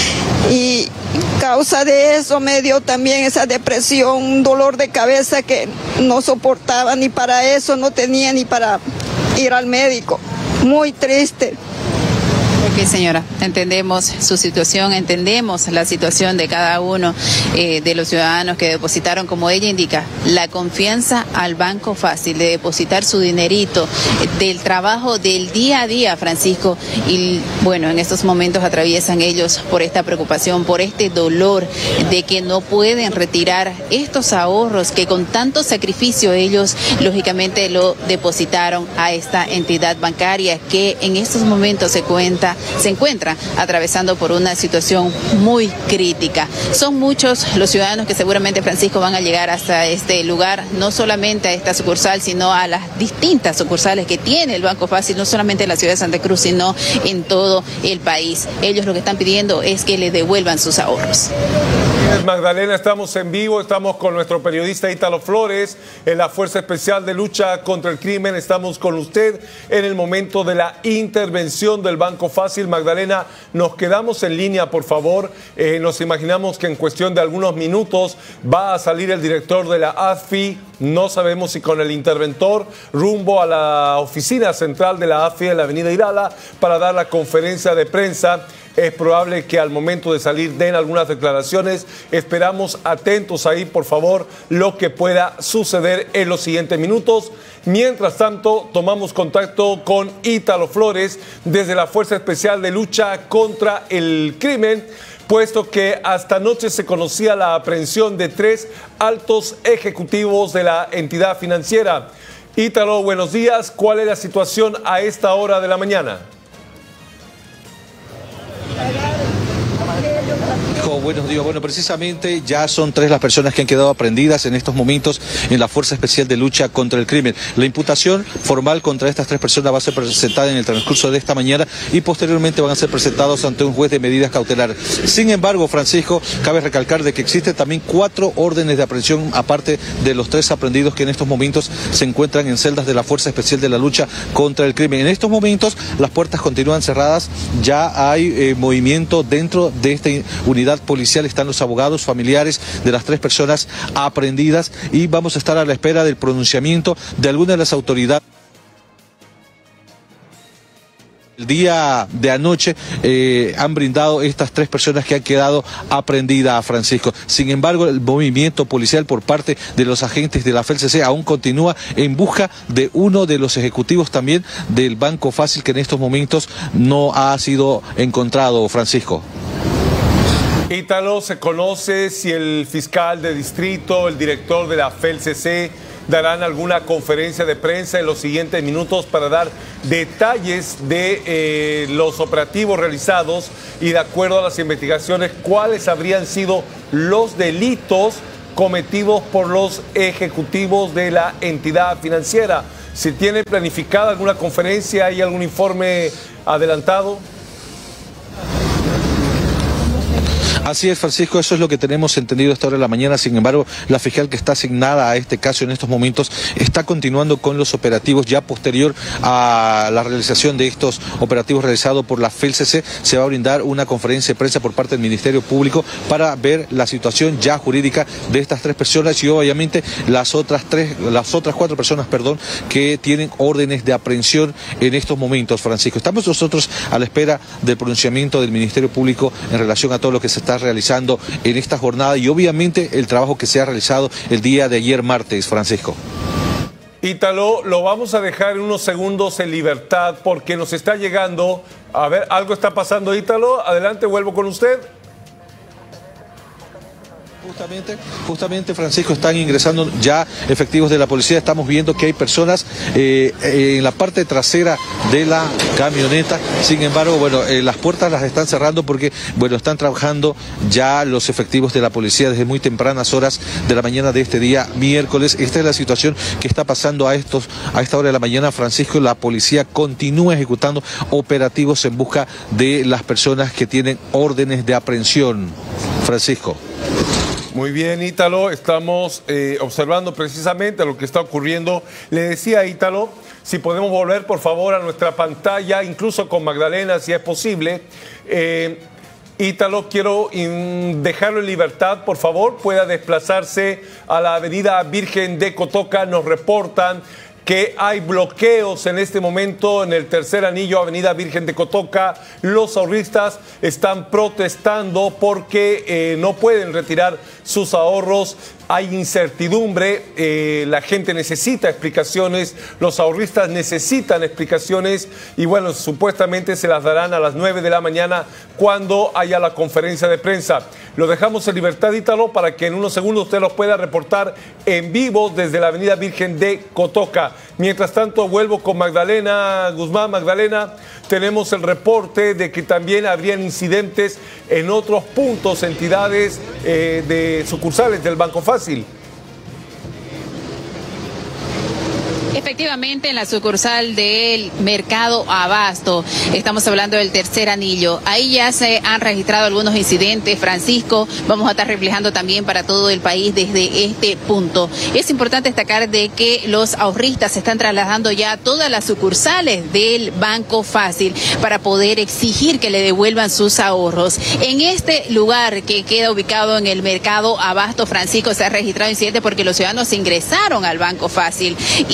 y causa de eso me dio también esa depresión, un dolor de cabeza que no soportaba ni para eso, no tenía ni para ir al médico. Muy triste. Ok, señora, entendemos su situación, entendemos la situación de cada uno de los ciudadanos que depositaron, como ella indica, la confianza al Banco Fácil, de depositar su dinerito, del trabajo del día a día, Francisco, y bueno, en estos momentos atraviesan ellos por esta preocupación, por este dolor de que no pueden retirar estos ahorros que con tanto sacrificio ellos lógicamente lo depositaron a esta entidad bancaria que en estos momentos se encuentra atravesando por una situación muy crítica. Son muchos los ciudadanos que seguramente, Francisco, van a llegar hasta este lugar, no solamente a esta sucursal, sino a las distintas sucursales que tiene el Banco Fácil, no solamente en la ciudad de Santa Cruz, sino en todo el país. Ellos lo que están pidiendo es que les devuelvan sus ahorros. Magdalena, estamos en vivo, estamos con nuestro periodista Ítalo Flores en la Fuerza Especial de Lucha contra el Crimen. Estamos con usted en el momento de la intervención del Banco Fácil. Magdalena, nos quedamos en línea, por favor. Nos imaginamos que en cuestión de algunos minutos va a salir el director de la AFI. No sabemos si con el interventor rumbo a la oficina central de la AFI en la avenida Irala para dar la conferencia de prensa. Es probable que al momento de salir den algunas declaraciones. Esperamos atentos ahí, por favor, lo que pueda suceder en los siguientes minutos. Mientras tanto, tomamos contacto con Ítalo Flores desde la Fuerza Especial de Lucha contra el Crimen, puesto que hasta anoche se conocía la aprehensión de 3 altos ejecutivos de la entidad financiera. Ítalo, buenos días. ¿Cuál es la situación a esta hora de la mañana? Buenos días. Bueno, precisamente ya son 3 las personas que han quedado aprehendidas en estos momentos en la Fuerza Especial de Lucha contra el Crimen. La imputación formal contra estas 3 personas va a ser presentada en el transcurso de esta mañana y posteriormente van a ser presentados ante un juez de medidas cautelares. Sin embargo, Francisco, cabe recalcar de que existen también 4 órdenes de aprehensión, aparte de los 3 aprehendidos que en estos momentos se encuentran en celdas de la Fuerza Especial de la Lucha contra el Crimen. En estos momentos las puertas continúan cerradas, ya hay movimiento dentro de esta unidad policial, están los abogados familiares de las 3 personas aprehendidas y vamos a estar a la espera del pronunciamiento de algunas de las autoridades. El día de anoche han brindado estas 3 personas que han quedado aprehendidas, Francisco. Sin embargo, el movimiento policial por parte de los agentes de la FELCC aún continúa en busca de uno de los ejecutivos también del Banco Fácil, que en estos momentos no ha sido encontrado, Francisco. Ítalo, ¿se conoce si el fiscal de distrito, el director de la FELCC darán alguna conferencia de prensa en los siguientes minutos para dar detalles de los operativos realizados y, de acuerdo a las investigaciones, cuáles habrían sido los delitos cometidos por los ejecutivos de la entidad financiera? ¿Se tiene planificada alguna conferencia? ¿Hay algún informe adelantado? Así es, Francisco, eso es lo que tenemos entendido esta hora de la mañana. Sin embargo, la fiscal que está asignada a este caso en estos momentos está continuando con los operativos. Ya posterior a la realización de estos operativos realizados por la FELCC, se va a brindar una conferencia de prensa por parte del Ministerio Público para ver la situación ya jurídica de estas 3 personas y obviamente las otras 4 personas, que tienen órdenes de aprehensión en estos momentos, Francisco. Estamos nosotros a la espera del pronunciamiento del Ministerio Público en relación a todo lo que se está realizando en esta jornada y obviamente el trabajo que se ha realizado el día de ayer martes, Francisco. Ítalo, lo vamos a dejar en unos segundos en libertad porque nos está llegando. A ver, algo está pasando, Ítalo. Adelante, vuelvo con usted. Justamente, Francisco, están ingresando ya efectivos de la policía. Estamos viendo que hay personas en la parte trasera de la camioneta. Sin embargo, bueno, las puertas las están cerrando porque, bueno, están trabajando ya los efectivos de la policía desde muy tempranas horas de la mañana de este día miércoles. Esta es la situación que está pasando a esta hora de la mañana, Francisco. La policía continúa ejecutando operativos en busca de las personas que tienen órdenes de aprehensión, Francisco. Muy bien, Ítalo, estamos observando precisamente lo que está ocurriendo. Le decía a Ítalo, si podemos volver por favor a nuestra pantalla, incluso con Magdalena, si es posible. Ítalo, quiero dejarlo en libertad, por favor, pueda desplazarse a la avenida Virgen de Cotoca. Nos reportan que hay bloqueos en este momento en el tercer anillo, avenida Virgen de Cotoca. Los ahorristas están protestando porque no pueden retirar sus ahorros. Hay incertidumbre, la gente necesita explicaciones, los ahorristas necesitan explicaciones y bueno, supuestamente se las darán a las 9 de la mañana cuando haya la conferencia de prensa. Lo dejamos en libertad, Ítalo, para que en unos segundos usted los pueda reportar en vivo desde la avenida Virgen de Cotoca. Mientras tanto, vuelvo con Magdalena Guzmán. Magdalena, tenemos el reporte de que también habrían incidentes en otros puntos, entidades de sucursales del Banco Fácil. Efectivamente, en la sucursal del Mercado Abasto, estamos hablando del tercer anillo. Ahí ya se han registrado algunos incidentes, Francisco. Vamos a estar reflejando también para todo el país desde este punto. Es importante destacar de que los ahorristas se están trasladando ya a todas las sucursales del Banco Fácil para poder exigir que le devuelvan sus ahorros. En este lugar que queda ubicado en el Mercado Abasto, Francisco, se ha registrado incidentes porque los ciudadanos ingresaron al Banco Fácil y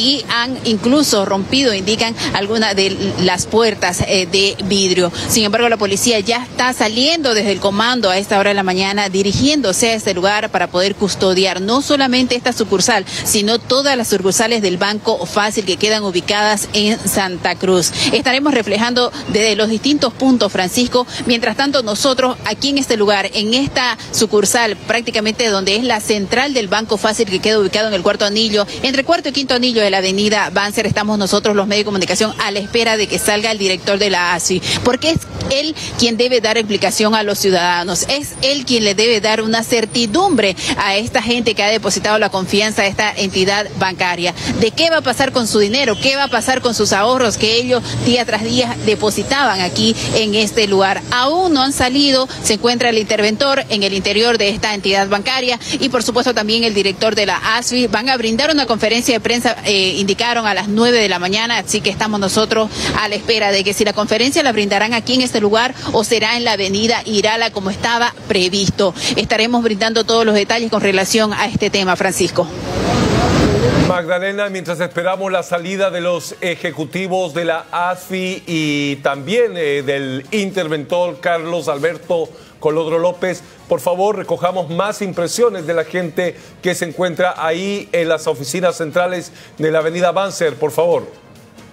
han incluso rompido, indican, algunas de las puertas de vidrio. Sin embargo, la policía ya está saliendo desde el comando a esta hora de la mañana, dirigiéndose a este lugar para poder custodiar no solamente esta sucursal, sino todas las sucursales del Banco Fácil que quedan ubicadas en Santa Cruz. Estaremos reflejando desde los distintos puntos, Francisco. Mientras tanto, nosotros aquí en este lugar, en esta sucursal, prácticamente donde es la central del Banco Fácil que queda ubicado en el cuarto anillo, entre cuarto y quinto anillo de la avenida Banzer, estamos nosotros los medios de comunicación a la espera de que salga el director de la ASFI, porque es él quien debe dar explicación a los ciudadanos, es él quien le debe dar una certidumbre a esta gente que ha depositado la confianza a esta entidad bancaria, de qué va a pasar con su dinero, qué va a pasar con sus ahorros que ellos día tras día depositaban aquí en este lugar. Aún no han salido, se encuentra el interventor en el interior de esta entidad bancaria y por supuesto también el director de la ASFI. Van a brindar una conferencia de prensa, indicaron a las 9 de la mañana, así que estamos nosotros a la espera de que si la conferencia la brindarán aquí en este lugar o será en la avenida Irala como estaba previsto. Estaremos brindando todos los detalles con relación a este tema, Francisco. Magdalena, mientras esperamos la salida de los ejecutivos de la ASFI y también del interventor Carlos Alberto Colodro López, por favor recojamos más impresiones de la gente que se encuentra ahí en las oficinas centrales de la avenida Banzer, por favor.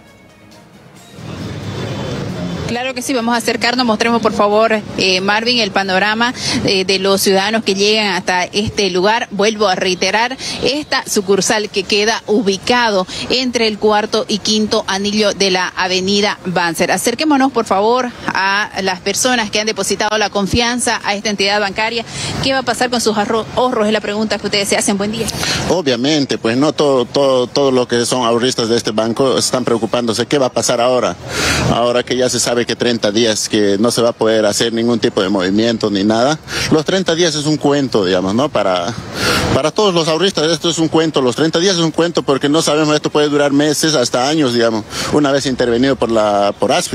Claro que sí, vamos a acercarnos, mostremos por favor, Marvin, el panorama de los ciudadanos que llegan hasta este lugar. Vuelvo a reiterar, esta sucursal que queda ubicado entre el cuarto y quinto anillo de la avenida Banzer. Acerquémonos por favor a las personas que han depositado la confianza a esta entidad bancaria. ¿Qué va a pasar con sus ahorros? Es la pregunta que ustedes se hacen. Buen día. Obviamente, pues no todo lo que son ahorristas de este banco están preocupándose. ¿Qué va a pasar ahora? Ahora que ya se sabe que 30 días que no se va a poder hacer ningún tipo de movimiento ni nada. Los 30 días es un cuento, digamos, ¿no? Para todos los ahorristas esto es un cuento. Los 30 días es un cuento porque no sabemos, esto puede durar meses hasta años, digamos, una vez intervenido por ASFI.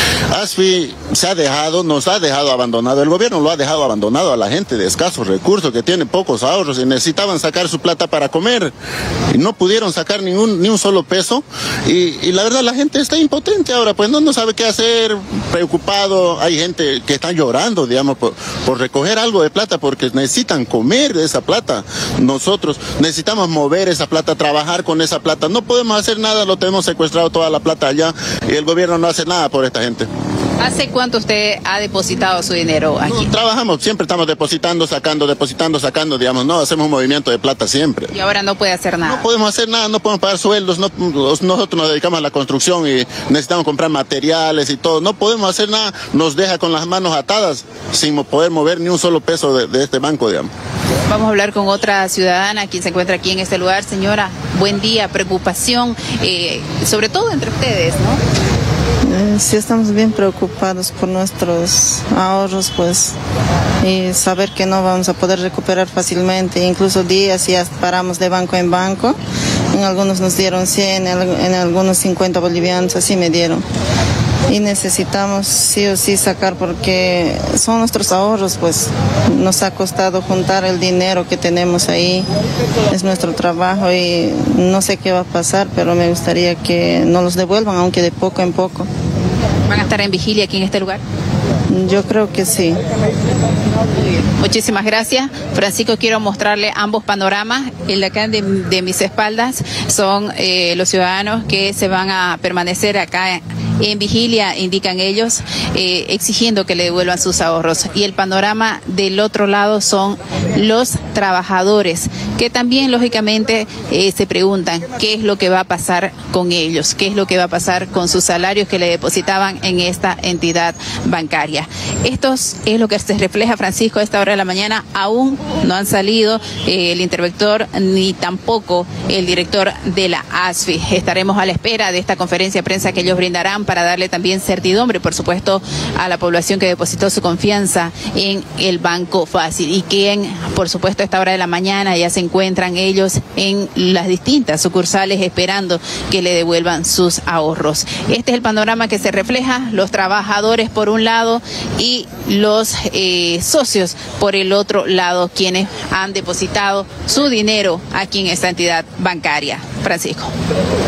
ASFI nos ha dejado abandonado, el gobierno lo ha dejado abandonado a la gente de escasos recursos que tiene pocos ahorros y necesitaban sacar su plata para comer y no pudieron sacar ni un solo peso y la verdad la gente está impotente ahora, pues no sabe qué hacer, preocupado, hay gente que está llorando, digamos, por recoger algo de plata porque necesitan comer de esa plata. Nosotros necesitamos mover esa plata, trabajar con esa plata, no podemos hacer nada, lo tenemos secuestrado toda la plata allá y el gobierno no hace nada por esta gente. ¿Hace cuánto usted ha depositado su dinero aquí? No, trabajamos, siempre estamos depositando, sacando, digamos, no hacemos un movimiento de plata siempre. Y ahora no puede hacer nada. No podemos hacer nada, no podemos pagar sueldos, nosotros nos dedicamos a la construcción y necesitamos comprar materiales y todo, no podemos hacer nada, nos deja con las manos atadas sin poder mover ni un solo peso de este banco, digamos. Vamos a hablar con otra ciudadana quien se encuentra aquí en este lugar. Señora, buen día, preocupación, sobre todo entre ustedes, ¿no? Sí, estamos bien preocupados por nuestros ahorros, pues, y saber que no vamos a poder recuperar fácilmente. Incluso días ya paramos de banco en banco. En algunos nos dieron 100, en algunos 50 bolivianos, así me dieron. Y necesitamos sí o sí sacar porque son nuestros ahorros, pues nos ha costado juntar el dinero que tenemos ahí, es nuestro trabajo y no sé qué va a pasar, pero me gustaría que nos los devuelvan, aunque de poco en poco. ¿Van a estar en vigilia aquí en este lugar? Yo creo que sí. Muchísimas gracias. Francisco, quiero mostrarle ambos panoramas. El de acá de mis espaldas son los ciudadanos que se van a permanecer acá en vigilia, indican ellos, exigiendo que le devuelvan sus ahorros. Y el panorama del otro lado son los trabajadores, que también lógicamente se preguntan qué es lo que va a pasar con ellos, qué es lo que va a pasar con sus salarios que le depositaban en esta entidad bancaria. Esto es lo que se refleja, Francisco, a esta hora de la mañana. Aún no han salido el interventor ni tampoco el director de la ASFI. Estaremos a la espera de esta conferencia de prensa que ellos brindarán para darle también certidumbre, por supuesto, a la población que depositó su confianza en el Banco Fácil y que, por supuesto, a esta hora de la mañana ya se encuentran ellos en las distintas sucursales esperando que le devuelvan sus ahorros. Este es el panorama que se refleja, los trabajadores por un lado y los socios por el otro lado, quienes han depositado su dinero aquí en esta entidad bancaria. Francisco.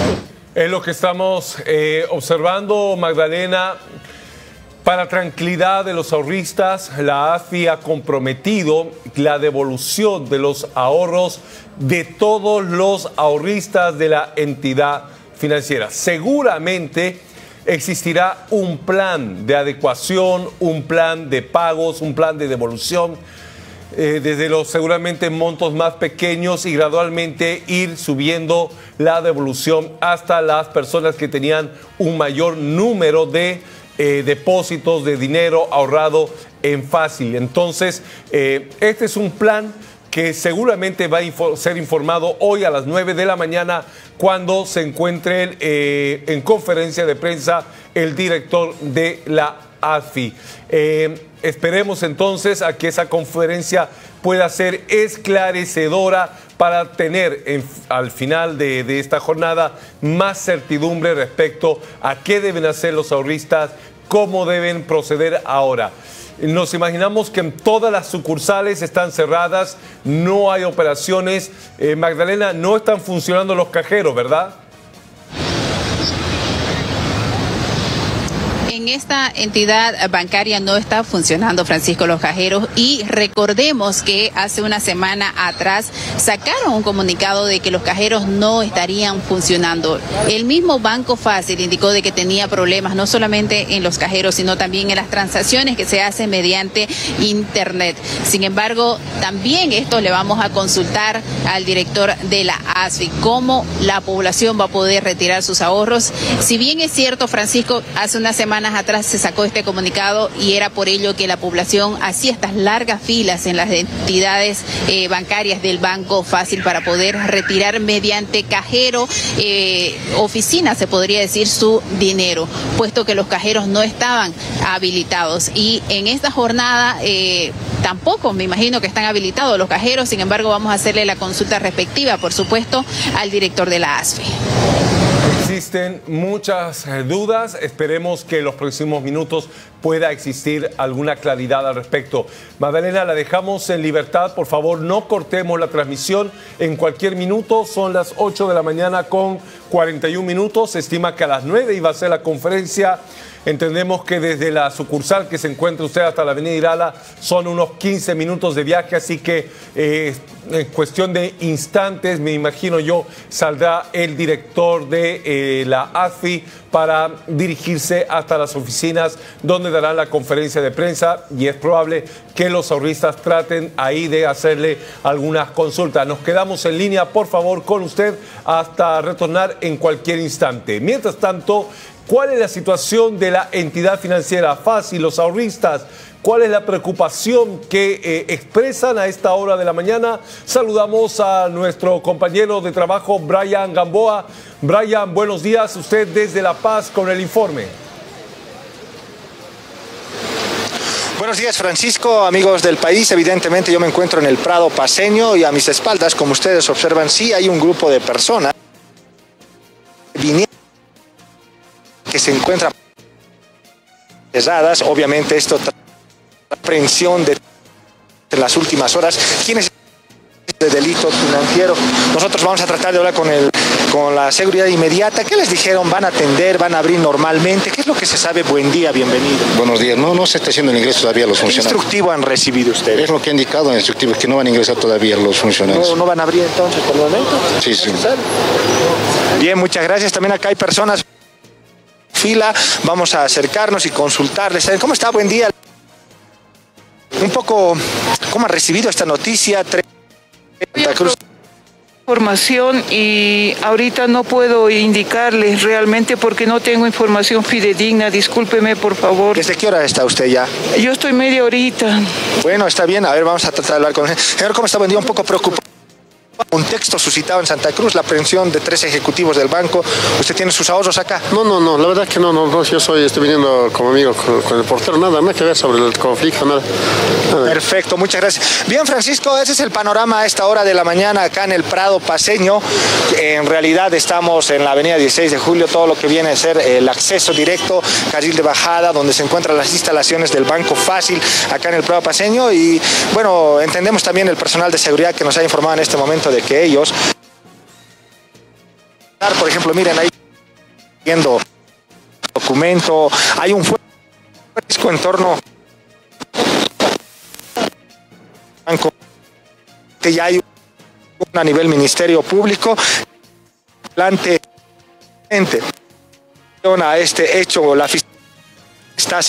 Es lo que estamos observando, Magdalena. Para tranquilidad de los ahorristas, la AFI ha comprometido la devolución de los ahorros de todos los ahorristas de la entidad financiera. Seguramente existirá un plan de adecuación, un plan de pagos, un plan de devolución, desde los seguramente montos más pequeños y gradualmente ir subiendo la devolución hasta las personas que tenían un mayor número de depósitos de dinero ahorrado en Fácil. Entonces, este es un plan que seguramente va a ser informado hoy a las 9 de la mañana cuando se encuentre en conferencia de prensa el director de la AFI. Esperemos entonces a que esa conferencia pueda ser esclarecedora para tener al final de esta jornada más certidumbre respecto a qué deben hacer los ahorristas, cómo deben proceder ahora. Nos imaginamos que en todas las sucursales están cerradas, no hay operaciones. Magdalena, no están funcionando los cajeros, ¿verdad? En esta entidad bancaria no está funcionando, Francisco, los cajeros, y recordemos que hace una semana atrás sacaron un comunicado de que los cajeros no estarían funcionando. El mismo Banco Fácil indicó de que tenía problemas no solamente en los cajeros, sino también en las transacciones que se hacen mediante Internet. Sin embargo, también esto le vamos a consultar al director de la ASFI, cómo la población va a poder retirar sus ahorros. Si bien es cierto, Francisco, hace unas semanas atrás se sacó este comunicado y era por ello que la población hacía estas largas filas en las entidades bancarias del Banco Fácil para poder retirar mediante cajero, oficina, se podría decir, su dinero, puesto que los cajeros no estaban habilitados. Y en esta jornada tampoco me imagino que están habilitados los cajeros. Sin embargo, vamos a hacerle la consulta respectiva, por supuesto, al director de la ASFI. Existen muchas dudas. Esperemos que en los próximos minutos pueda existir alguna claridad al respecto. Magdalena, la dejamos en libertad. Por favor, no cortemos la transmisión. En cualquier minuto, son las 8 de la mañana con 41 minutos. Se estima que a las 9 iba a ser la conferencia. Entendemos que desde la sucursal que se encuentra usted hasta la avenida Irala son unos 15 minutos de viaje, así que en cuestión de instantes, me imagino yo, saldrá el director de la AFI para dirigirse hasta las oficinas donde darán la conferencia de prensa, y es probable que los ahorristas traten ahí de hacerle algunas consultas. Nos quedamos en línea, por favor, con usted hasta retornar en cualquier instante. Mientras tanto, ¿cuál es la situación de la entidad financiera Fácil, los ahorristas? ¿Cuál es la preocupación que expresan a esta hora de la mañana? Saludamos a nuestro compañero de trabajo, Brian Gamboa. Brian, buenos días. Usted desde La Paz con el informe. Buenos días, Francisco, amigos del país. Evidentemente yo me encuentro en el Prado Paceño y a mis espaldas, como ustedes observan, sí hay un grupo de personas que se encuentran cerradas. Obviamente esto trae aprehensión de las últimas horas. ¿Quién es de delito financiero? Nosotros vamos a tratar de hablar con la seguridad inmediata. ¿Qué les dijeron? ¿Van a atender? ¿Van a abrir normalmente? ¿Qué es lo que se sabe? Buen día, bienvenido. Buenos días. No se está haciendo el ingreso todavía los funcionarios. ¿Qué instructivo han recibido ustedes? Es lo que ha indicado en el instructivo, que no van a ingresar todavía los funcionarios. ¿No van a abrir entonces por el momento? Sí. Bien, muchas gracias. También acá hay personas fila, vamos a acercarnos y consultarles. ¿Cómo está? Buen día. Un poco, ¿cómo ha recibido esta noticia? Santa Cruz. Información, y ahorita no puedo indicarles realmente porque no tengo información fidedigna. Discúlpeme, por favor. ¿Desde qué hora está usted ya? Yo estoy media horita. Bueno, está bien. A ver, vamos a tratar de hablar con él. Señor, ¿cómo está? Buen día. Un poco preocupado. Un texto suscitado en Santa Cruz, la aprehensión de 3 ejecutivos del banco. ¿Usted tiene sus ahorros acá? No, la verdad es que no, yo estoy viniendo como amigo con el portero, nada que ver sobre el conflicto, nada. Perfecto, muchas gracias. Bien, Francisco, ese es el panorama a esta hora de la mañana acá en el Prado Paceño. En realidad estamos en la avenida 16 de Julio, todo lo que viene a ser el acceso directo, carril de bajada, donde se encuentran las instalaciones del Banco Fácil, acá en el Prado Paceño. Y bueno, entendemos también el personal de seguridad que nos ha informado en este momento de que ellos, por ejemplo, miren ahí, viendo documento, hay un fuego en torno que ya hay a nivel Ministerio Público delante a este hecho. La fiscalía está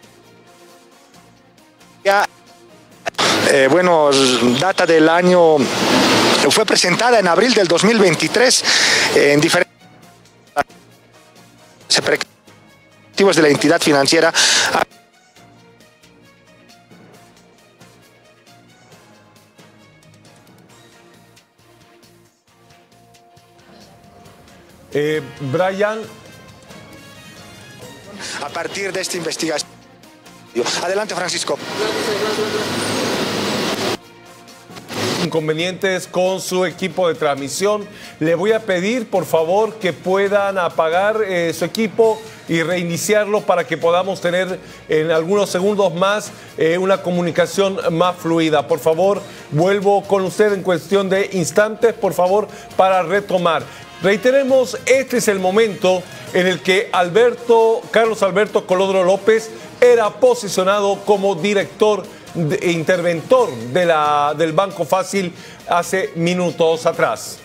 data del año, fue presentada en abril del 2023 en diferentes de la entidad financiera. Brian. A partir de esta investigación. Adelante, Francisco. Inconvenientes con su equipo de transmisión. Le voy a pedir, por favor, que puedan apagar su equipo y reiniciarlo para que podamos tener en algunos segundos más una comunicación más fluida. Por favor, vuelvo con usted en cuestión de instantes, por favor, para retomar. Reiteremos, este es el momento en el que Carlos Alberto Colodro López era posicionado como director e interventor del Banco Fácil hace minutos atrás.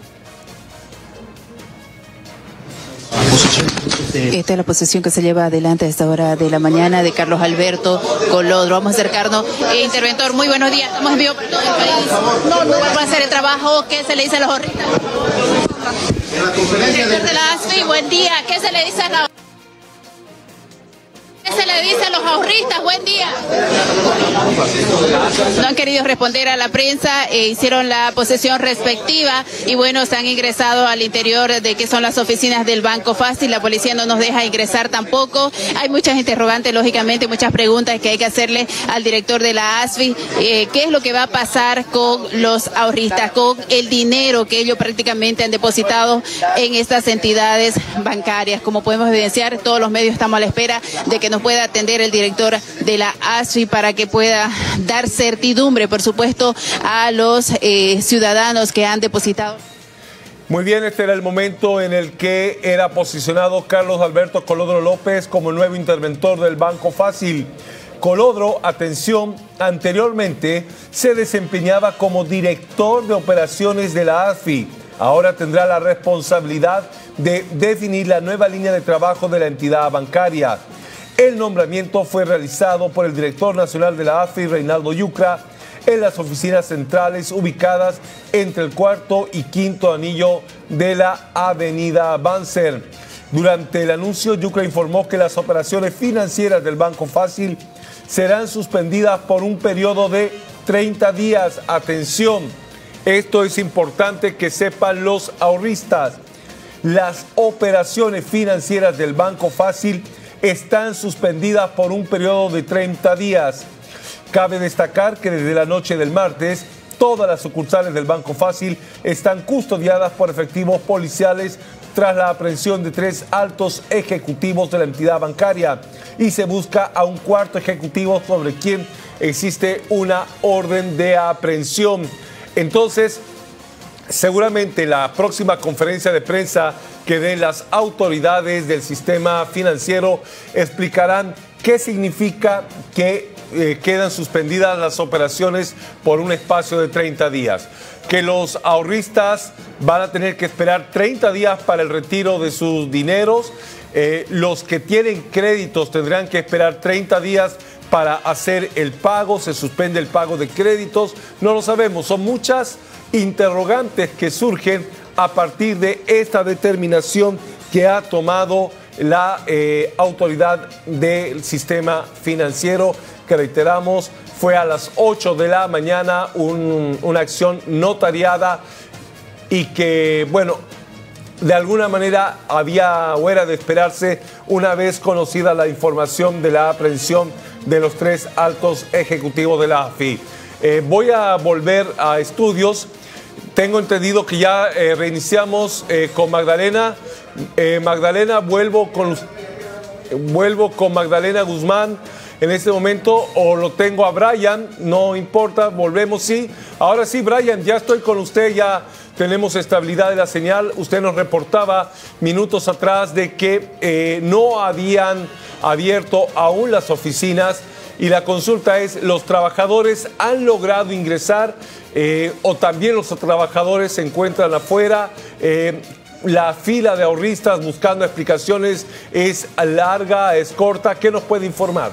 Esta es la posición que se lleva adelante a esta hora de la mañana de Carlos Alberto Colodro. Vamos a acercarnos. Interventor, muy buenos días. Estamos en vivo para todo el país. ¿Cuál va a ser el trabajo? ¿Qué se le dice a los ahorristas? Director de la ASFI, buen día. ¿Qué se le dice a la... ¿Qué se le dice a los ahorristas? Buen día. No han querido responder a la prensa, hicieron la posesión respectiva y bueno, se han ingresado al interior de que son las oficinas del Banco Fácil. La policía no nos deja ingresar tampoco. Hay muchas interrogantes, lógicamente, muchas preguntas que hay que hacerle al director de la ASFI. ¿Qué es lo que va a pasar con los ahorristas, con el dinero que ellos prácticamente han depositado en estas entidades bancarias? Como podemos evidenciar, todos los medios estamos a la espera de que nos pueda atender el director de la ASFI para que pueda dar certidumbre, por supuesto, a los ciudadanos que han depositado. Muy bien, este era el momento en el que era posicionado Carlos Alberto Colodro López como nuevo interventor del Banco Fácil. Colodro, atención, anteriormente se desempeñaba como director de operaciones de la ASFI. Ahora tendrá la responsabilidad de definir la nueva línea de trabajo de la entidad bancaria. El nombramiento fue realizado por el director nacional de la ASFI, Reinaldo Yucra, en las oficinas centrales ubicadas entre el cuarto y quinto anillo de la avenida Banzer. Durante el anuncio, Yucra informó que las operaciones financieras del Banco Fácil serán suspendidas por un periodo de 30 días. Atención, esto es importante que sepan los ahorristas. Las operaciones financieras del Banco Fácil están suspendidas por un periodo de 30 días. Cabe destacar que desde la noche del martes, todas las sucursales del Banco Fácil están custodiadas por efectivos policiales tras la aprehensión de 3 altos ejecutivos de la entidad bancaria y se busca a un cuarto ejecutivo sobre quien existe una orden de aprehensión. Entonces, seguramente la próxima conferencia de prensa que den las autoridades del sistema financiero explicarán qué significa que quedan suspendidas las operaciones por un espacio de 30 días. Que los ahorristas van a tener que esperar 30 días para el retiro de sus dineros. Los que tienen créditos tendrán que esperar 30 días para hacer el pago. Se suspende el pago de créditos. No lo sabemos. Son muchas interrogantes que surgen a partir de esta determinación que ha tomado la autoridad del sistema financiero, que reiteramos, fue a las 8 de la mañana una acción notariada y que, bueno, de alguna manera había o era de esperarse una vez conocida la información de la aprehensión de los 3 altos ejecutivos de la ASFI. Voy a volver a estudios. Tengo entendido que ya reiniciamos con Magdalena. Magdalena, vuelvo con Magdalena Guzmán en este momento, o lo tengo a Brian, no importa, volvemos, sí. Ahora sí, Brian, ya estoy con usted, ya tenemos estabilidad de la señal. Usted nos reportaba minutos atrás de que no habían abierto aún las oficinas y la consulta es, ¿los trabajadores han logrado ingresar o también los trabajadores se encuentran afuera? La fila de ahorristas buscando explicaciones es larga, es corta. ¿Qué nos puede informar?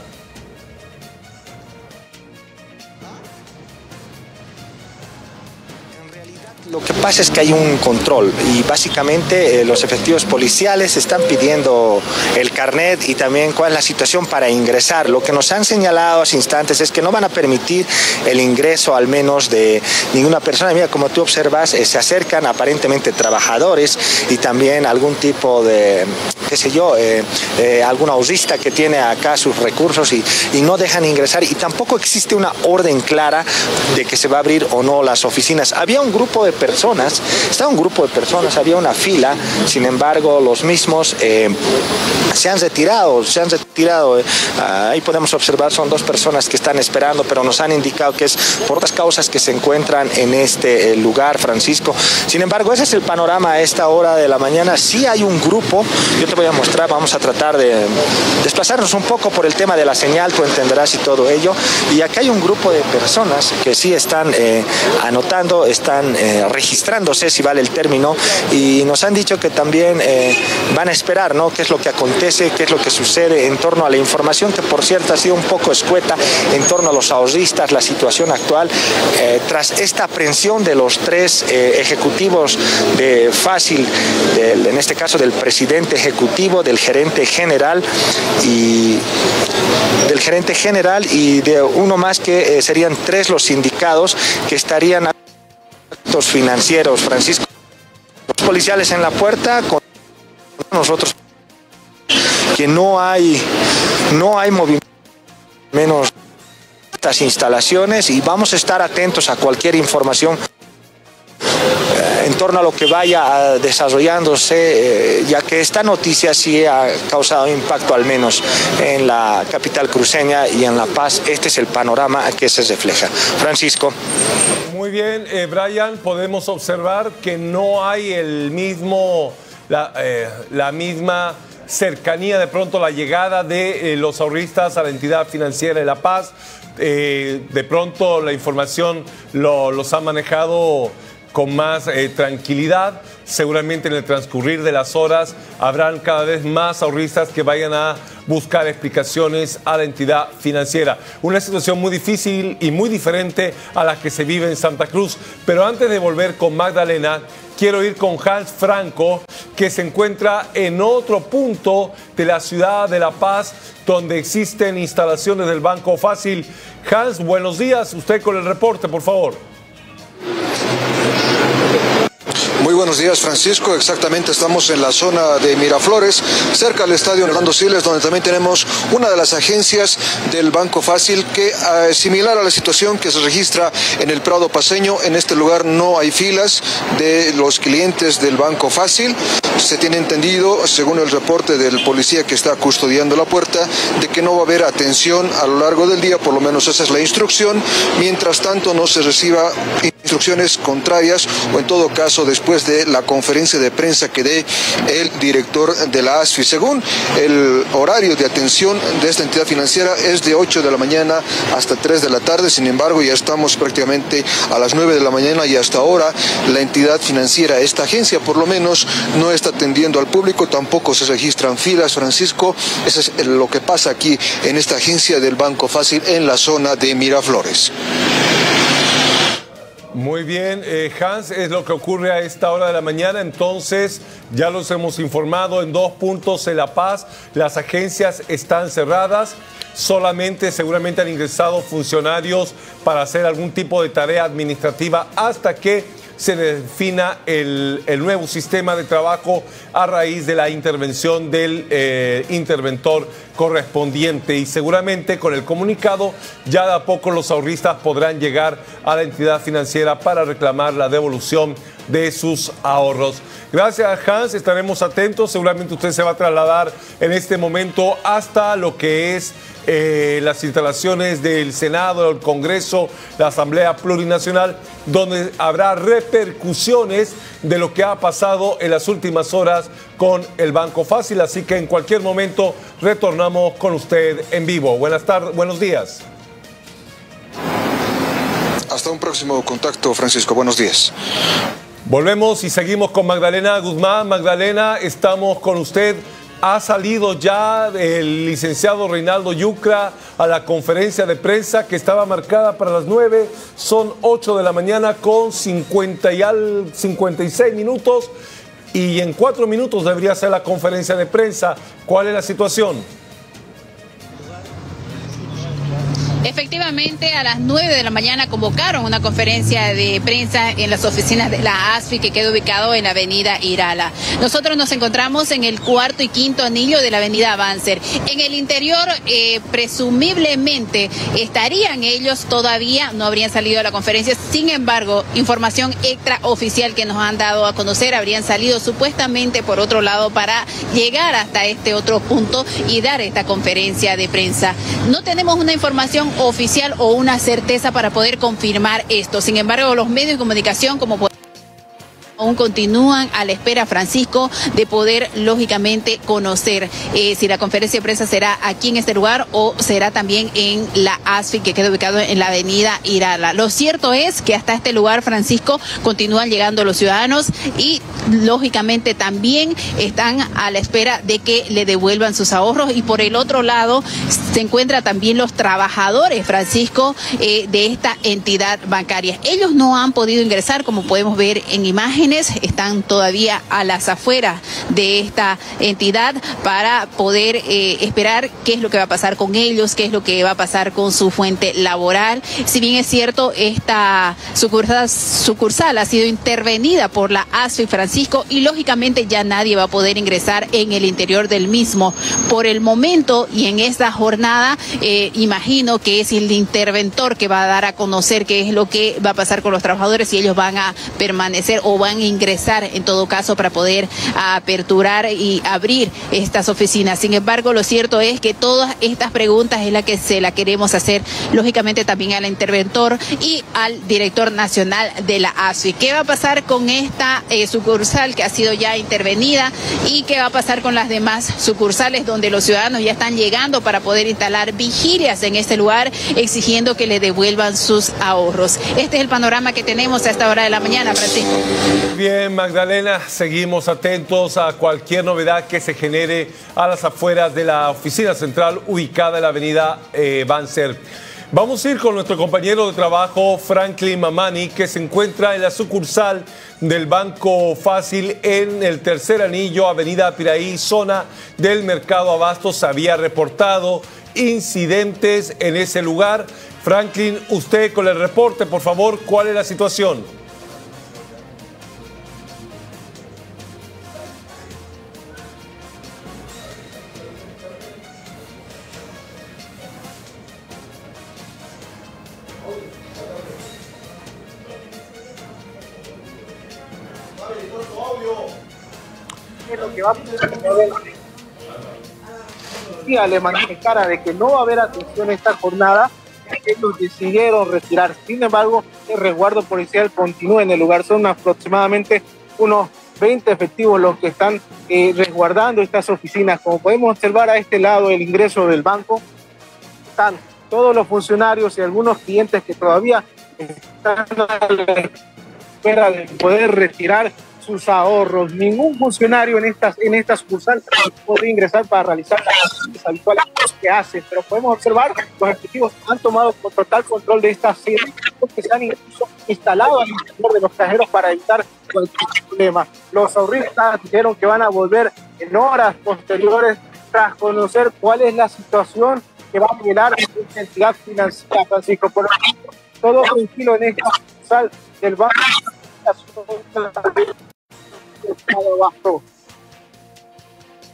Lo que pasa es que hay un control y básicamente los efectivos policiales están pidiendo el carnet y también cuál es la situación para ingresar. Lo que nos han señalado hace instantes es que no van a permitir el ingreso al menos de ninguna persona. Mira, como tú observas, se acercan aparentemente trabajadores y también algún tipo de, qué sé yo, algún ahorrista que tiene acá sus recursos y no dejan ingresar. Y tampoco existe una orden clara de que se va a abrir o no las oficinas. Había un grupo de personas, había una fila, sin embargo los mismos se han retirado, ahí podemos observar, son 2 personas que están esperando, pero nos han indicado que es por otras causas que se encuentran en este lugar, Francisco. Sin embargo, ese es el panorama a esta hora de la mañana. Sí hay un grupo, yo te voy a mostrar, vamos a tratar de desplazarnos un poco por el tema de la señal, tú entenderás y todo ello, y acá hay un grupo de personas que sí están anotando, están registrándose, si vale el término, y nos han dicho que también van a esperar, ¿no?, qué es lo que acontece, qué es lo que sucede en torno a la información, que por cierto ha sido un poco escueta en torno a los ahorristas, la situación actual, tras esta aprehensión de los 3 ejecutivos de Fácil, en este caso del presidente ejecutivo, del gerente general y de uno más, que serían 3 los sindicados que estarían financieros, Francisco. Los policiales en la puerta, con nosotros que no hay movimiento menos estas instalaciones, y vamos a estar atentos a cualquier información en torno a lo que vaya desarrollándose, ya que esta noticia sí ha causado impacto al menos en la capital cruceña y en La Paz. Este es el panorama que se refleja. Francisco. Muy bien, Brian, podemos observar que no hay la misma cercanía, de pronto la llegada de los ahorristas a la entidad financiera de La Paz. De pronto la información los ha manejado con más tranquilidad. Seguramente en el transcurrir de las horas habrán cada vez más ahorristas que vayan a buscar explicaciones a la entidad financiera. Una situación muy difícil y muy diferente a la que se vive en Santa Cruz. Pero antes de volver con Magdalena, quiero ir con Hans Franco, que se encuentra en otro punto de la ciudad de La Paz, donde existen instalaciones del Banco Fácil. Hans, buenos días. Usted con el reporte, por favor. Muy buenos días, Francisco. Exactamente, estamos en la zona de Miraflores, cerca del estadio Hernando Siles, donde también tenemos una de las agencias del Banco Fácil, que similar a la situación que se registra en el Prado Paceño, en este lugar no hay filas de los clientes del Banco Fácil. Se tiene entendido, según el reporte del policía que está custodiando la puerta, de que no va a haber atención a lo largo del día, por lo menos esa es la instrucción, mientras tanto no se reciba instrucciones contrarias, o en todo caso después de la conferencia de prensa que dé el director de la ASFI. Según el horario de atención de esta entidad financiera es de 8 de la mañana hasta 3 de la tarde, sin embargo ya estamos prácticamente a las 9 de la mañana y hasta ahora la entidad financiera, esta agencia por lo menos, no está atendiendo al público, tampoco se registran filas, Francisco. Eso es lo que pasa aquí en esta agencia del Banco Fácil en la zona de Miraflores. Muy bien, Hans, es lo que ocurre a esta hora de la mañana. Entonces, ya los hemos informado en 2 puntos en La Paz. Las agencias están cerradas. Solamente seguramente han ingresado funcionarios para hacer algún tipo de tarea administrativa hasta que se defina el nuevo sistema de trabajo a raíz de la intervención del interventor correspondiente. Y seguramente con el comunicado ya de a poco los ahorristas podrán llegar a la entidad financiera para reclamar la devolución de sus ahorros. Gracias, Hans, estaremos atentos. Seguramente usted se va a trasladar en este momento hasta lo que es las instalaciones del Senado, el Congreso, la Asamblea Plurinacional, donde habrá repercusiones de lo que ha pasado en las últimas horas con el Banco Fácil. Así que en cualquier momento retornamos con usted en vivo. Buenas tardes, buenos días. Hasta un próximo contacto, Francisco. Buenos días. Volvemos y seguimos con Magdalena Guzmán. Magdalena, estamos con usted. Ha salido ya el licenciado Reinaldo Yucra a la conferencia de prensa que estaba marcada para las 9. Son 8 de la mañana con 56 minutos y en 4 minutos debería ser la conferencia de prensa. ¿Cuál es la situación? Efectivamente, a las 9 de la mañana convocaron una conferencia de prensa en las oficinas de la ASFI que queda ubicado en la avenida Irala. Nosotros nos encontramos en el cuarto y quinto anillo de la avenida Banzer. En el interior, presumiblemente, estarían ellos todavía, no habrían salido a la conferencia. Sin embargo, información extraoficial que nos han dado a conocer, habrían salido supuestamente por otro lado para llegar hasta este otro punto y dar esta conferencia de prensa. No tenemos una información oficial o una certeza para poder confirmar esto. Sin embargo, los medios de comunicación, como aún continúan a la espera, Francisco, de poder lógicamente conocer si la conferencia de prensa será aquí en este lugar o será también en la ASFI que queda ubicado en la avenida Irala. Lo cierto es que hasta este lugar, Francisco, continúan llegando los ciudadanos y lógicamente también están a la espera de que le devuelvan sus ahorros, y por el otro lado se encuentran también los trabajadores, Francisco, de esta entidad bancaria. Ellos no han podido ingresar, como podemos ver en imágenes, están todavía a las afueras de esta entidad para poder esperar qué es lo que va a pasar con ellos, qué es lo que va a pasar con su fuente laboral. Si bien es cierto, esta sucursal ha sido intervenida por la ASFI, Francisco, y lógicamente ya nadie va a poder ingresar en el interior del mismo. Por el momento y en esta jornada, imagino que es el interventor que va a dar a conocer qué es lo que va a pasar con los trabajadores, si ellos van a permanecer o van a ingresar en todo caso para poder aperturar y abrir estas oficinas. Sin embargo, lo cierto es que todas estas preguntas es la que se la queremos hacer lógicamente también al interventor y al director nacional de la ASFI. ¿Qué va a pasar con esta sucursal que ha sido ya intervenida y qué va a pasar con las demás sucursales donde los ciudadanos ya están llegando para poder instalar vigilias en este lugar exigiendo que le devuelvan sus ahorros? Este es el panorama que tenemos a esta hora de la mañana, Francisco. Bien, Magdalena, seguimos atentos a cualquier novedad que se genere a las afueras de la oficina central ubicada en la avenida Banzer. Vamos a ir con nuestro compañero de trabajo, Franklin Mamani, que se encuentra en la sucursal del Banco Fácil en el tercer anillo, avenida Piraí, zona del Mercado Abasto. Se había reportado incidentes en ese lugar. Franklin, usted con el reporte, por favor, ¿cuál es la situación? Lo que va a le manifestara de que no va a haber atención esta jornada, ellos decidieron retirar. Sin embargo, el resguardo policial continúa en el lugar. Son aproximadamente unos 20 efectivos los que están resguardando estas oficinas. Como podemos observar a este lado del ingreso del banco, están todos los funcionarios y algunos clientes que todavía están a la espera de poder retirar sus ahorros. Ningún funcionario en esta sucursal puede ingresar para realizar las actividades habituales que hacen, pero podemos observar los efectivos han tomado total control de esta sede, porque se han incluso instalado al interior de los cajeros para evitar cualquier problema. Los ahorristas dijeron que van a volver en horas posteriores tras conocer cuál es la situación que va a generar esta entidad financiera, Francisco. Por lo tanto, todo tranquilo en esta sucursal del banco.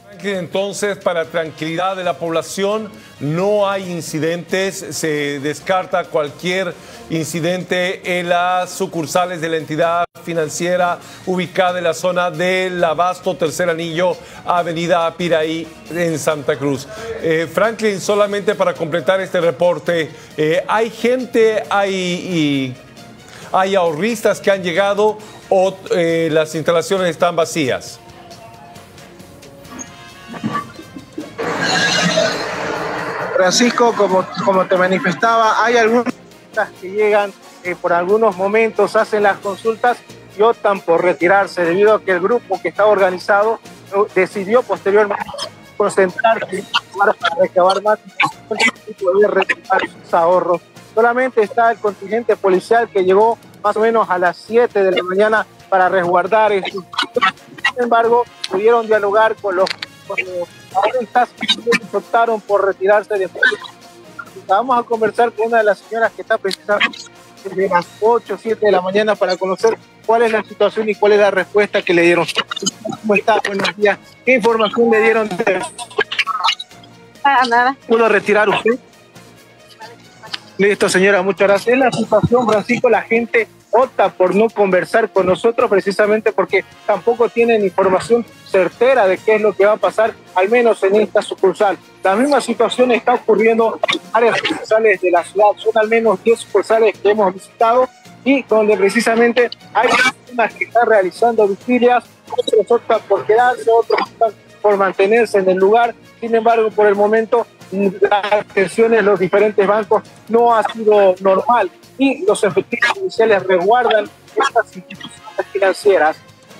Entonces, para tranquilidad de la población, no hay incidentes, se descarta cualquier incidente en las sucursales de la entidad financiera ubicada en la zona del Abasto, tercer anillo, Avenida Piraí, en Santa Cruz. Franklin, solamente para completar este reporte, ¿hay gente, hay ahorristas que han llegado o las instalaciones están vacías? Francisco, como te manifestaba, hay algunas que llegan por algunos momentos, hacen las consultas y optan por retirarse debido a que el grupo que estaba organizado decidió posteriormente concentrarse para recabar más y poder retirar sus ahorros. Solamente está el contingente policial que llegó más o menos a las 7 de la mañana para resguardar estos. Sin embargo, pudieron dialogar con los ahorristas que optaron por retirarse de. Vamos a conversar con una de las señoras que está precisamente desde las 8 o 7 de la mañana para conocer cuál es la situación y cuál es la respuesta que le dieron. ¿Cómo está? Buenos días. ¿Qué información le dieron? Nada. ¿Pudo retirar usted? Listo, señora, muchas gracias. En la situación, Francisco, la gente opta por no conversar con nosotros precisamente porque tampoco tienen información certera de qué es lo que va a pasar, al menos en esta sucursal. La misma situación está ocurriendo en varias sucursales de la ciudad. Son al menos 10 sucursales que hemos visitado y donde precisamente hay personas que están realizando vigilias, otros optan por quedarse, otros optan por mantenerse en el lugar. Sin embargo, por el momento, las atenciones en los diferentes bancos no ha sido normal y los efectivos policiales resguardan estas instituciones financieras.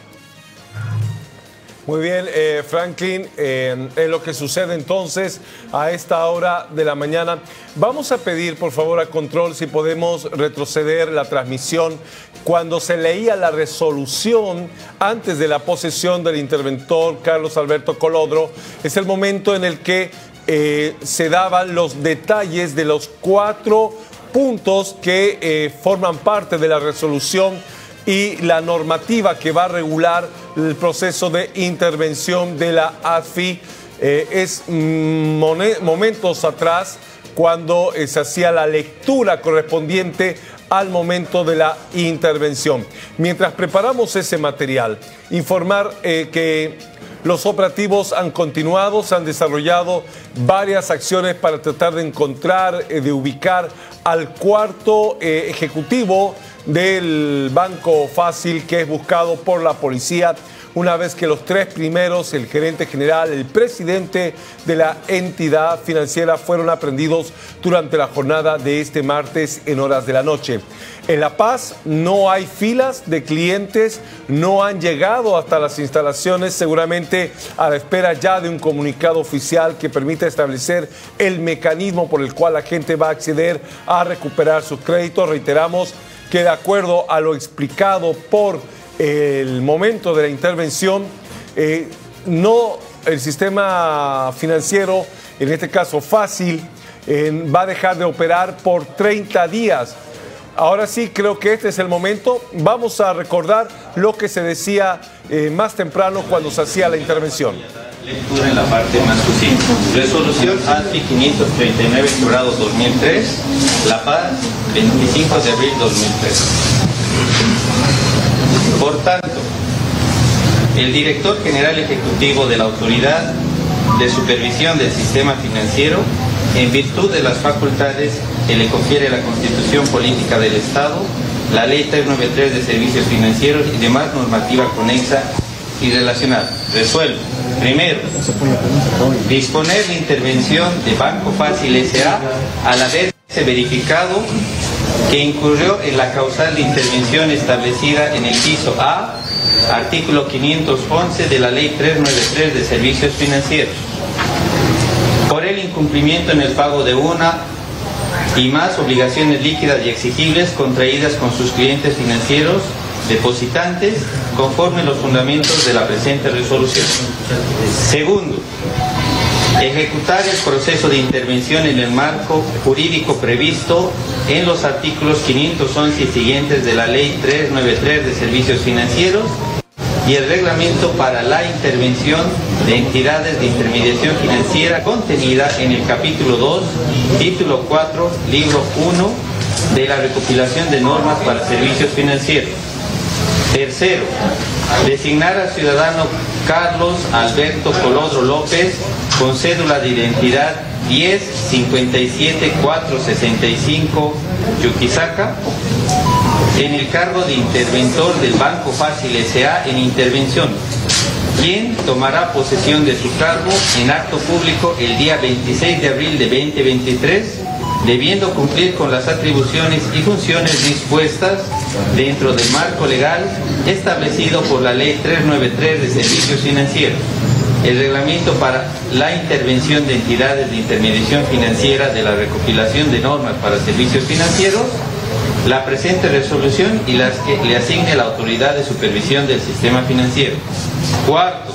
Muy bien, Franklin, en lo que sucede entonces a esta hora de la mañana, vamos a pedir por favor a Control si podemos retroceder la transmisión cuando se leía la resolución antes de la posesión del interventor Carlos Alberto Colodro. Es el momento en el que se daban los detalles de los 4 puntos que forman parte de la resolución y la normativa que va a regular el proceso de intervención de la ASFI. Es momentos atrás cuando se hacía la lectura correspondiente al momento de la intervención. Mientras preparamos ese material, informar que los operativos han continuado, se han desarrollado varias acciones para tratar de encontrar, de ubicar al cuarto ejecutivo del Banco Fácil, que es buscado por la policía, una vez que los 3 primeros, el gerente general, el presidente de la entidad financiera, fueron aprendidos durante la jornada de este martes en horas de la noche. En La Paz no hay filas de clientes, no han llegado hasta las instalaciones, seguramente a la espera ya de un comunicado oficial que permita establecer el mecanismo por el cual la gente va a acceder a recuperar sus créditos. Reiteramos que de acuerdo a lo explicado por el momento de la intervención, el sistema financiero, en este caso Fácil, va a dejar de operar por 30 días. Ahora sí, creo que este es el momento. Vamos a recordar lo que se decía más temprano cuando se hacía la intervención. Lectura en la parte más sucinta. Resolución ASFI 539, jurado 2003, La Paz, 25 de abril 2003. Por tanto, el director general ejecutivo de la Autoridad de Supervisión del Sistema Financiero, en virtud de las facultades que le confiere la Constitución Política del Estado, la Ley 393 de Servicios Financieros y demás normativa conexa y relacionada, resuelve: primero, disponer la intervención de Banco Fácil S.A. al haberse verificado que incurrió en la causal de intervención establecida en el piso A, artículo 511 de la Ley 393 de Servicios Financieros, por el incumplimiento en el pago de una y más obligaciones líquidas y exigibles contraídas con sus clientes financieros depositantes, conforme los fundamentos de la presente resolución. Segundo, ejecutar el proceso de intervención en el marco jurídico previsto en los artículos 511 y siguientes de la Ley 393 de Servicios Financieros y el reglamento para la intervención de entidades de intermediación financiera contenida en el capítulo 2, título 4, libro 1 de la recopilación de normas para servicios financieros. Tercero, designar al ciudadano Carlos Alberto Colodro López con cédula de identidad 10-57-465 Chuquisaca en el cargo de interventor del Banco Fácil S.A. en intervención, quien tomará posesión de su cargo en acto público el día 26 de abril de 2023, debiendo cumplir con las atribuciones y funciones dispuestas dentro del marco legal establecido por la Ley 393 de Servicios Financieros, el reglamento para la intervención de entidades de intermediación financiera de la recopilación de normas para servicios financieros, la presente resolución y las que le asigne la autoridad de supervisión del sistema financiero. Cuarto,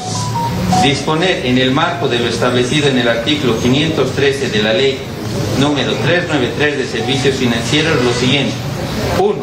disponer en el marco de lo establecido en el artículo 513 de la Ley número 393 de Servicios Financieros lo siguiente. 1.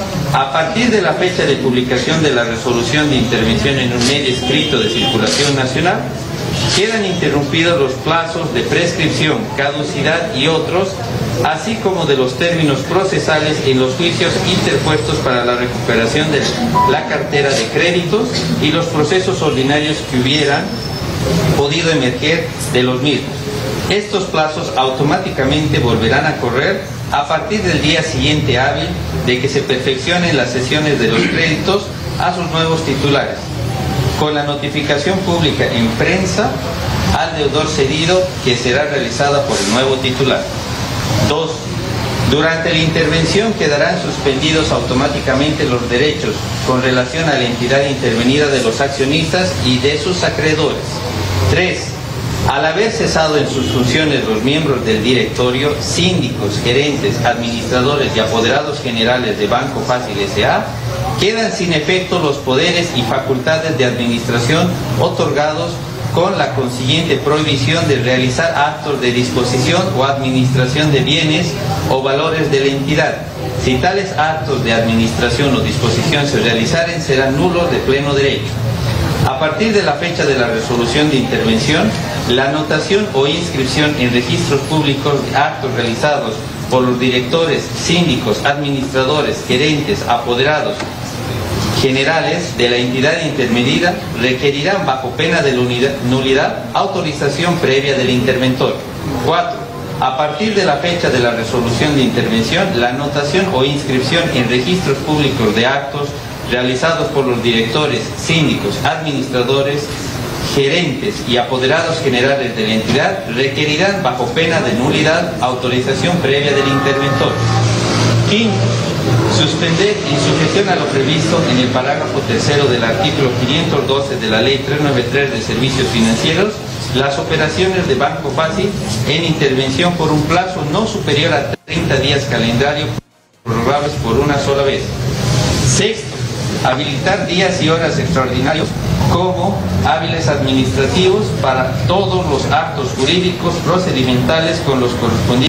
A partir de la fecha de publicación de la resolución de intervención en un medio escrito de circulación nacional, quedan interrumpidos los plazos de prescripción, caducidad y otros, así como de los términos procesales en los juicios interpuestos para la recuperación de la cartera de créditos y los procesos ordinarios que hubieran podido emerger de los mismos. Estos plazos automáticamente volverán a correr a partir del día siguiente hábil de que se perfeccionen las sesiones de los créditos a sus nuevos titulares, con la notificación pública en prensa al deudor cedido que será realizada por el nuevo titular. 2. Durante la intervención quedarán suspendidos automáticamente los derechos con relación a la entidad intervenida de los accionistas y de sus acreedores. 3. Al haber cesado en sus funciones los miembros del directorio, síndicos, gerentes, administradores y apoderados generales de Banco Fácil S.A., quedan sin efecto los poderes y facultades de administración otorgados con la consiguiente prohibición de realizar actos de disposición o administración de bienes o valores de la entidad. Si tales actos de administración o disposición se realizaren, serán nulos de pleno derecho. A partir de la fecha de la resolución de intervención, la anotación o inscripción en registros públicos de actos realizados por los directores, síndicos, administradores, gerentes, apoderados generales de la entidad intervenida requerirán bajo pena de nulidad autorización previa del interventor. 4. A partir de la fecha de la resolución de intervención, la anotación o inscripción en registros públicos de actos realizados por los directores, síndicos, administradores, gerentes y apoderados generales de la entidad requerirán bajo pena de nulidad autorización previa del interventor. 5. Suspender en sujeción a lo previsto en el parágrafo 3 del artículo 512 de la Ley 393 de Servicios Financieros las operaciones de Banco Fácil en intervención por un plazo no superior a 30 días calendario prorrogables por una sola vez. 6. Habilitar días y horas extraordinarios como hábiles administrativos para todos los actos jurídicos procedimentales con los correspondientes.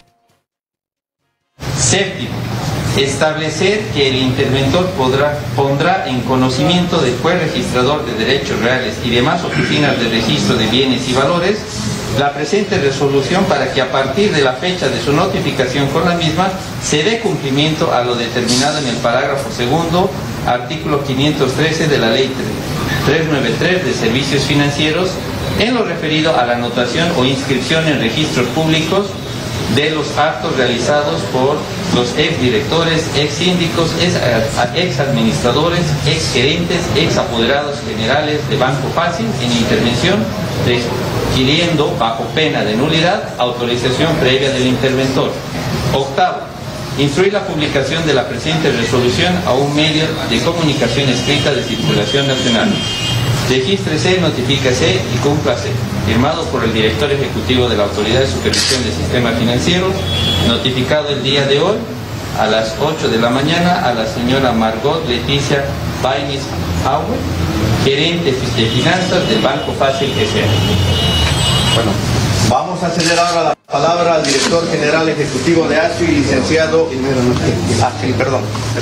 7. Establecer que el interventor pondrá en conocimiento del juez registrador de derechos reales y demás oficinas de registro de bienes y valores la presente resolución para que a partir de la fecha de su notificación con la misma se dé cumplimiento a lo determinado en el parágrafo 2, artículo 513 de la Ley 393 de Servicios Financieros en lo referido a la anotación o inscripción en registros públicos de los actos realizados por los exdirectores, exsíndicos, exadministradores, exgerentes, exapoderados generales de Banco Fácil en intervención, requiriendo bajo pena de nulidad autorización previa del interventor. 8. Instruir la publicación de la presente resolución a un medio de comunicación escrita de circulación nacional. Regístrese, notifíquese y cúmplase. Firmado por el director ejecutivo de la Autoridad de Supervisión del Sistema Financiero, notificado el día de hoy a las 8 de la mañana a la señora Margot Leticia Bainis Auer, gerente de finanzas del Banco Fácil S.A. Bueno, vamos a a ceder ahora la palabra al director general ejecutivo de ASFI, licenciado perdón.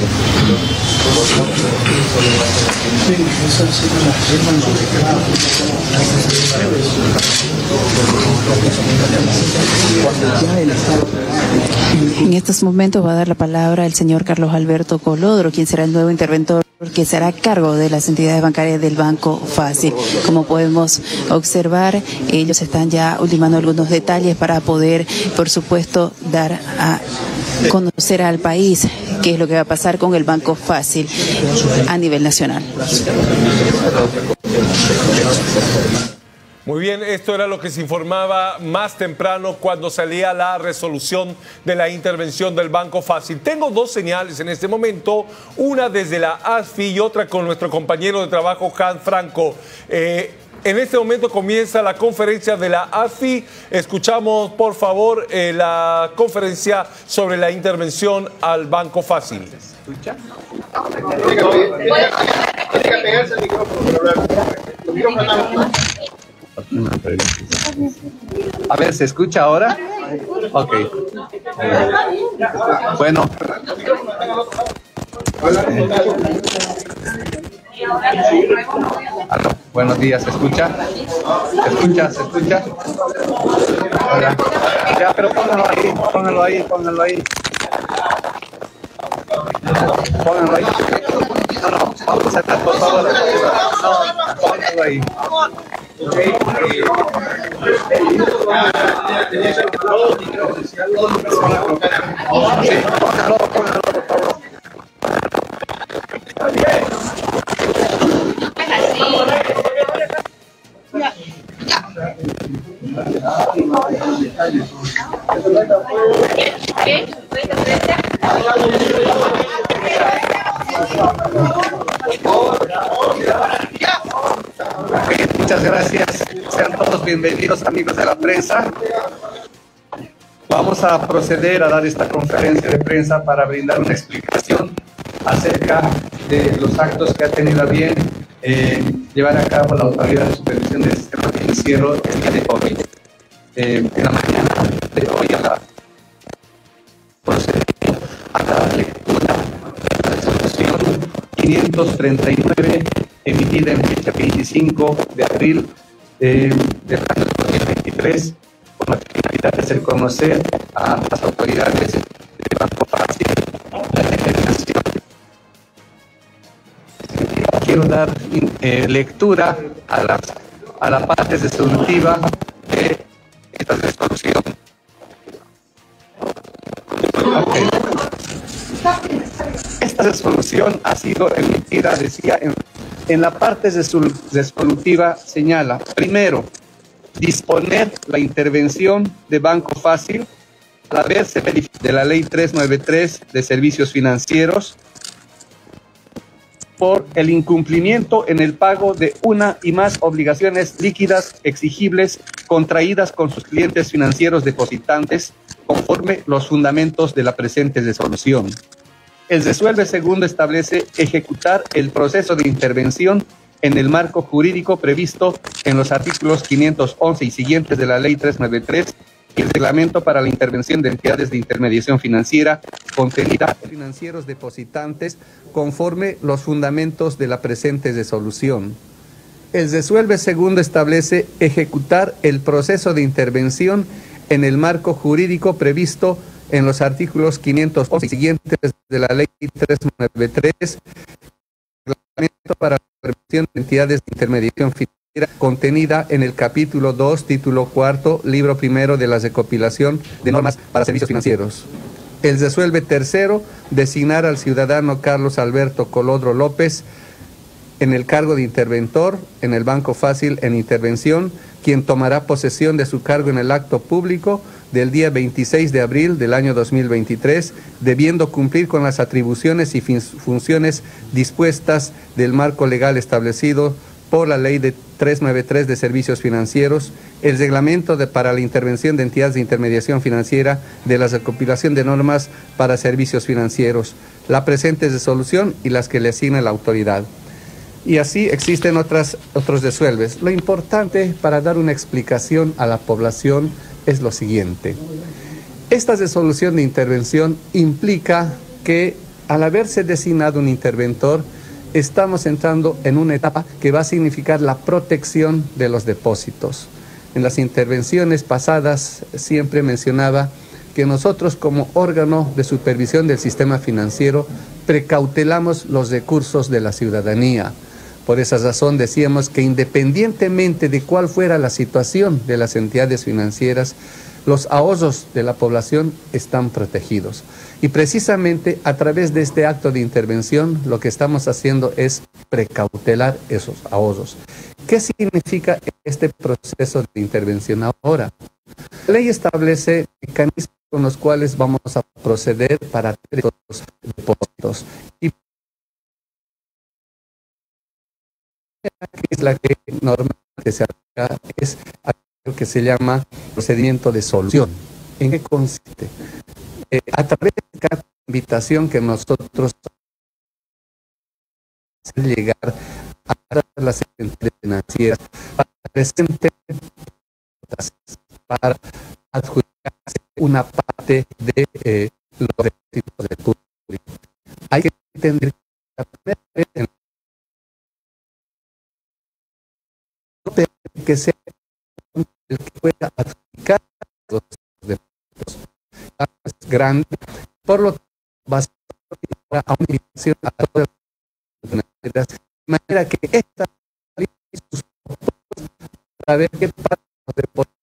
En estos momentos va a dar la palabra el señor Carlos Alberto Colodro, quien será el nuevo interventor que será a cargo de las entidades bancarias del Banco Fácil. Como podemos observar, ellos están ya ultimando algunos detalles para poder, por supuesto, dar a conocer al país qué es lo que va a pasar con el Banco Fácil a nivel nacional. Muy bien, esto era lo que se informaba más temprano cuando salía la resolución de la intervención del Banco Fácil. Tengo dos señales en este momento, una desde la ASFI y otra con nuestro compañero de trabajo, Hans Franco. En este momento comienza la conferencia de la ASFI. Escuchamos, por favor, la conferencia sobre la intervención al Banco Fácil. ¿Escucha? A ver, ¿se escucha ahora? Ok. Bueno. Aló, buenos días, ¿se escucha? ¿Se escucha? ¿Se escucha? Hola. Ya, pero póngalo ahí, póngalo ahí, póngalo ahí. Póngalo ahí. No, no, vamos a sacar, por favor. No, póngalo ahí. Muchas gracias. Sean todos bienvenidos, amigos de la prensa. Vamos a proceder a dar esta conferencia de prensa para brindar una explicación acerca de los actos que ha tenido a bien llevar a cabo la Autoridad de Supervisión del Sistema Financiero el día de hoy. En la mañana de hoy procedimos a dar lectura de la resolución 539 emitida en fecha 25 de abril del año 2023 con la finalidad de hacer conocer a las autoridades del Banco Fácil la determinación. Quiero dar lectura a la parte resolutiva de esta resolución. Okay. Esta resolución ha sido emitida, decía, en la parte resolutiva señala, primero, disponer la intervención de Banco Fácil al haberse verificado de la Ley 393 de Servicios Financieros por el incumplimiento en el pago de una y más obligaciones líquidas exigibles contraídas con sus clientes financieros depositantes conforme los fundamentos de la presente resolución. El resuelve segundo establece ejecutar el proceso de intervención en el marco jurídico previsto en los artículos 511 y siguientes de la Ley 393 y el reglamento para la intervención de entidades de intermediación financiera contenida en financieros depositantes conforme los fundamentos de la presente resolución. El resuelve segundo establece ejecutar el proceso de intervención en el marco jurídico previsto en los artículos 511 y siguientes de la Ley 393, reglamento para la intervención de entidades de intermediación financiera contenida en el capítulo 2, título 4, libro primero de la recopilación de normas para servicios financieros. El resuelve tercero designar al ciudadano Carlos Alberto Colodro López en el cargo de interventor en el Banco Fácil en intervención, quien tomará posesión de su cargo en el acto público del día 26 de abril del año 2023, debiendo cumplir con las atribuciones y funciones dispuestas del marco legal establecido por la Ley de 393 de Servicios Financieros, el reglamento para la intervención de entidades de intermediación financiera de la recopilación de normas para servicios financieros, la presente resolución y las que le asigna la autoridad. Y así existen otros resuelves. Lo importante para dar una explicación a la población es lo siguiente. Esta resolución de intervención implica que al haberse designado un interventor, estamos entrando en una etapa que va a significar la protección de los depósitos. En las intervenciones pasadas siempre mencionaba que nosotros como órgano de supervisión del sistema financiero precautelamos los recursos de la ciudadanía. Por esa razón decíamos que independientemente de cuál fuera la situación de las entidades financieras, los ahorros de la población están protegidos. Y precisamente a través de este acto de intervención lo que estamos haciendo es precautelar esos ahorros. ¿Qué significa este proceso de intervención ahora? La ley establece mecanismos con los cuales vamos a proceder para hacer estos depósitos. Y es la que normalmente se aplica, es lo que se llama procedimiento de solución. ¿En qué consiste? A través de cada invitación que nosotros hacemos llegar a las entidades financieras para presentar para adjudicarse una parte de los depósitos del público. Hay que entender que la primera vez en que sea el que pueda adjudicar los depósitos es grande, por lo tanto va a ser a una invitación a todas las financieras, de manera que esta para ver qué parte de los depósitos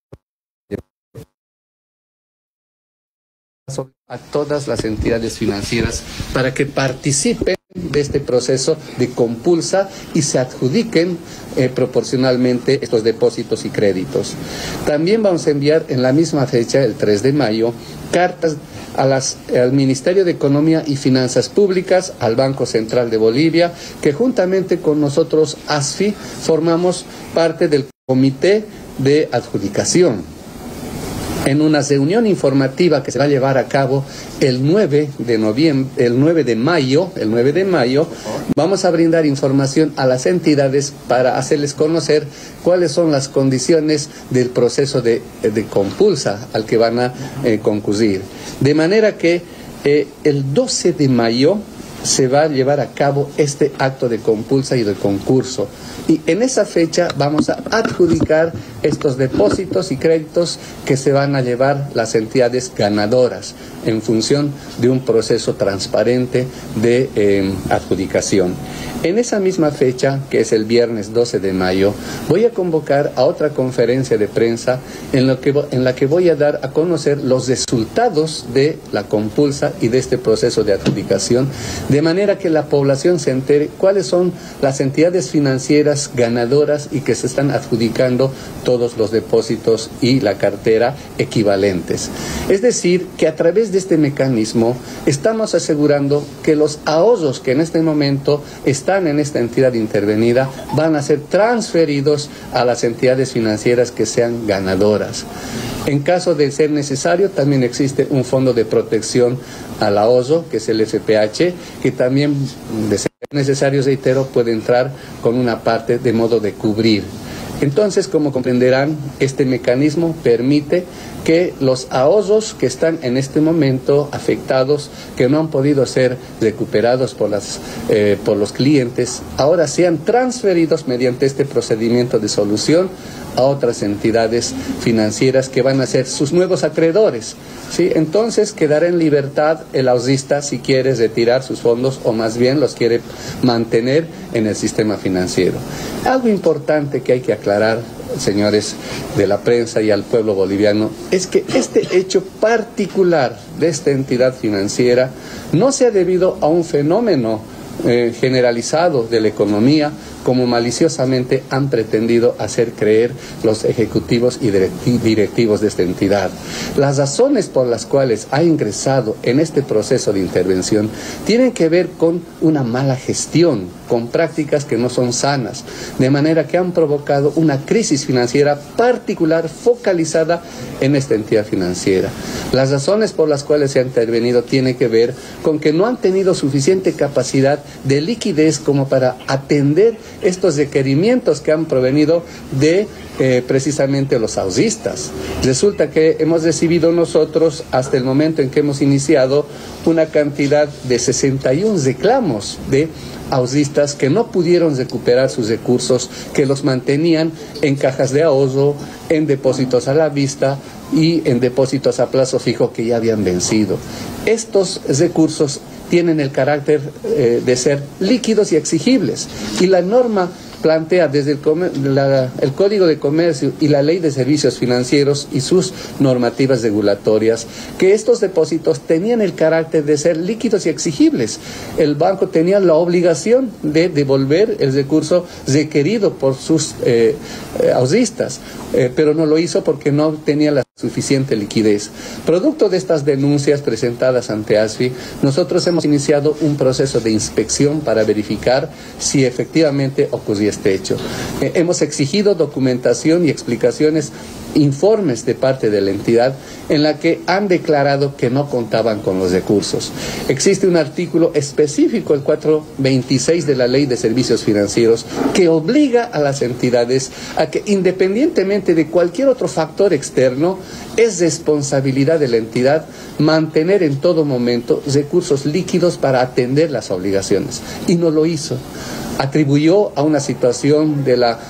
a todas las entidades financieras para que participen de este proceso de compulsa y se adjudiquen proporcionalmente estos depósitos y créditos. También vamos a enviar en la misma fecha, el 3 de mayo, cartas al Ministerio de Economía y Finanzas Públicas, al Banco Central de Bolivia, que juntamente con nosotros, ASFI, formamos parte del Comité de Adjudicación. En una reunión informativa que se va a llevar a cabo el 9 de mayo, vamos a brindar información a las entidades para hacerles conocer cuáles son las condiciones del proceso de compulsa al que van a concurrir. De manera que el 12 de mayo se va a llevar a cabo este acto de compulsa y de concurso. Y en esa fecha vamos a adjudicar estos depósitos y créditos que se van a llevar las entidades ganadoras en función de un proceso transparente de adjudicación. En esa misma fecha, que es el viernes 12 de mayo, voy a convocar a otra conferencia de prensa en la que voy a dar a conocer los resultados de la compulsa y de este proceso de adjudicación, de manera que la población se entere cuáles son las entidades financieras ganadoras y que se están adjudicando todos los depósitos y la cartera equivalentes. Es decir, que a través de este mecanismo estamos asegurando que los ahorros que en este momento están en esta entidad intervenida van a ser transferidos a las entidades financieras que sean ganadoras. En caso de ser necesario, también existe un fondo de protección al ahorro, que es el FPH, que también, de ser necesario, reitero, puede entrar con una parte de modo de cubrir. Entonces, como comprenderán, este mecanismo permite que los ahorros que están en este momento afectados, que no han podido ser recuperados por los clientes, ahora sean transferidos mediante este procedimiento de solución a otras entidades financieras que van a ser sus nuevos acreedores, ¿sí? Entonces quedará en libertad el ahorrista si quiere retirar sus fondos o más bien los quiere mantener en el sistema financiero. Algo importante que hay que aclarar, señores de la prensa y al pueblo boliviano, es que este hecho particular de esta entidad financiera no se ha debido a un fenómeno generalizado de la economía, como maliciosamente han pretendido hacer creer los ejecutivos y directivos de esta entidad. Las razones por las cuales ha ingresado en este proceso de intervención tienen que ver con una mala gestión, con prácticas que no son sanas, de manera que han provocado una crisis financiera particular focalizada en esta entidad financiera. Las razones por las cuales se ha intervenido tienen que ver con que no han tenido suficiente capacidad de liquidez como para atender estos requerimientos que han provenido de precisamente los ausistas. Resulta que hemos recibido nosotros, hasta el momento en que hemos iniciado, una cantidad de 61 reclamos de ausistas que no pudieron recuperar sus recursos, que los mantenían en cajas de ahorro, en depósitos a la vista y en depósitos a plazo fijo que ya habían vencido. Estos recursos tienen el carácter de ser líquidos y exigibles, y la norma plantea desde el Código de Comercio y la Ley de Servicios Financieros y sus normativas regulatorias que estos depósitos tenían el carácter de ser líquidos y exigibles. El banco tenía la obligación de devolver el recurso requerido por sus ausistas, pero no lo hizo porque no tenía la suficiente liquidez. Producto de estas denuncias presentadas ante ASFI, nosotros hemos iniciado un proceso de inspección para verificar si efectivamente ocurría este hecho. Hemos exigido documentación y explicaciones, informes de parte de la entidad en la que han declarado que no contaban con los recursos. Existe un artículo específico, el 426 de la Ley de Servicios Financieros, que obliga a las entidades a que, independientemente de cualquier otro factor externo, es responsabilidad de la entidad mantener en todo momento recursos líquidos para atender las obligaciones. Y no lo hizo. Atribuyó a una situación de la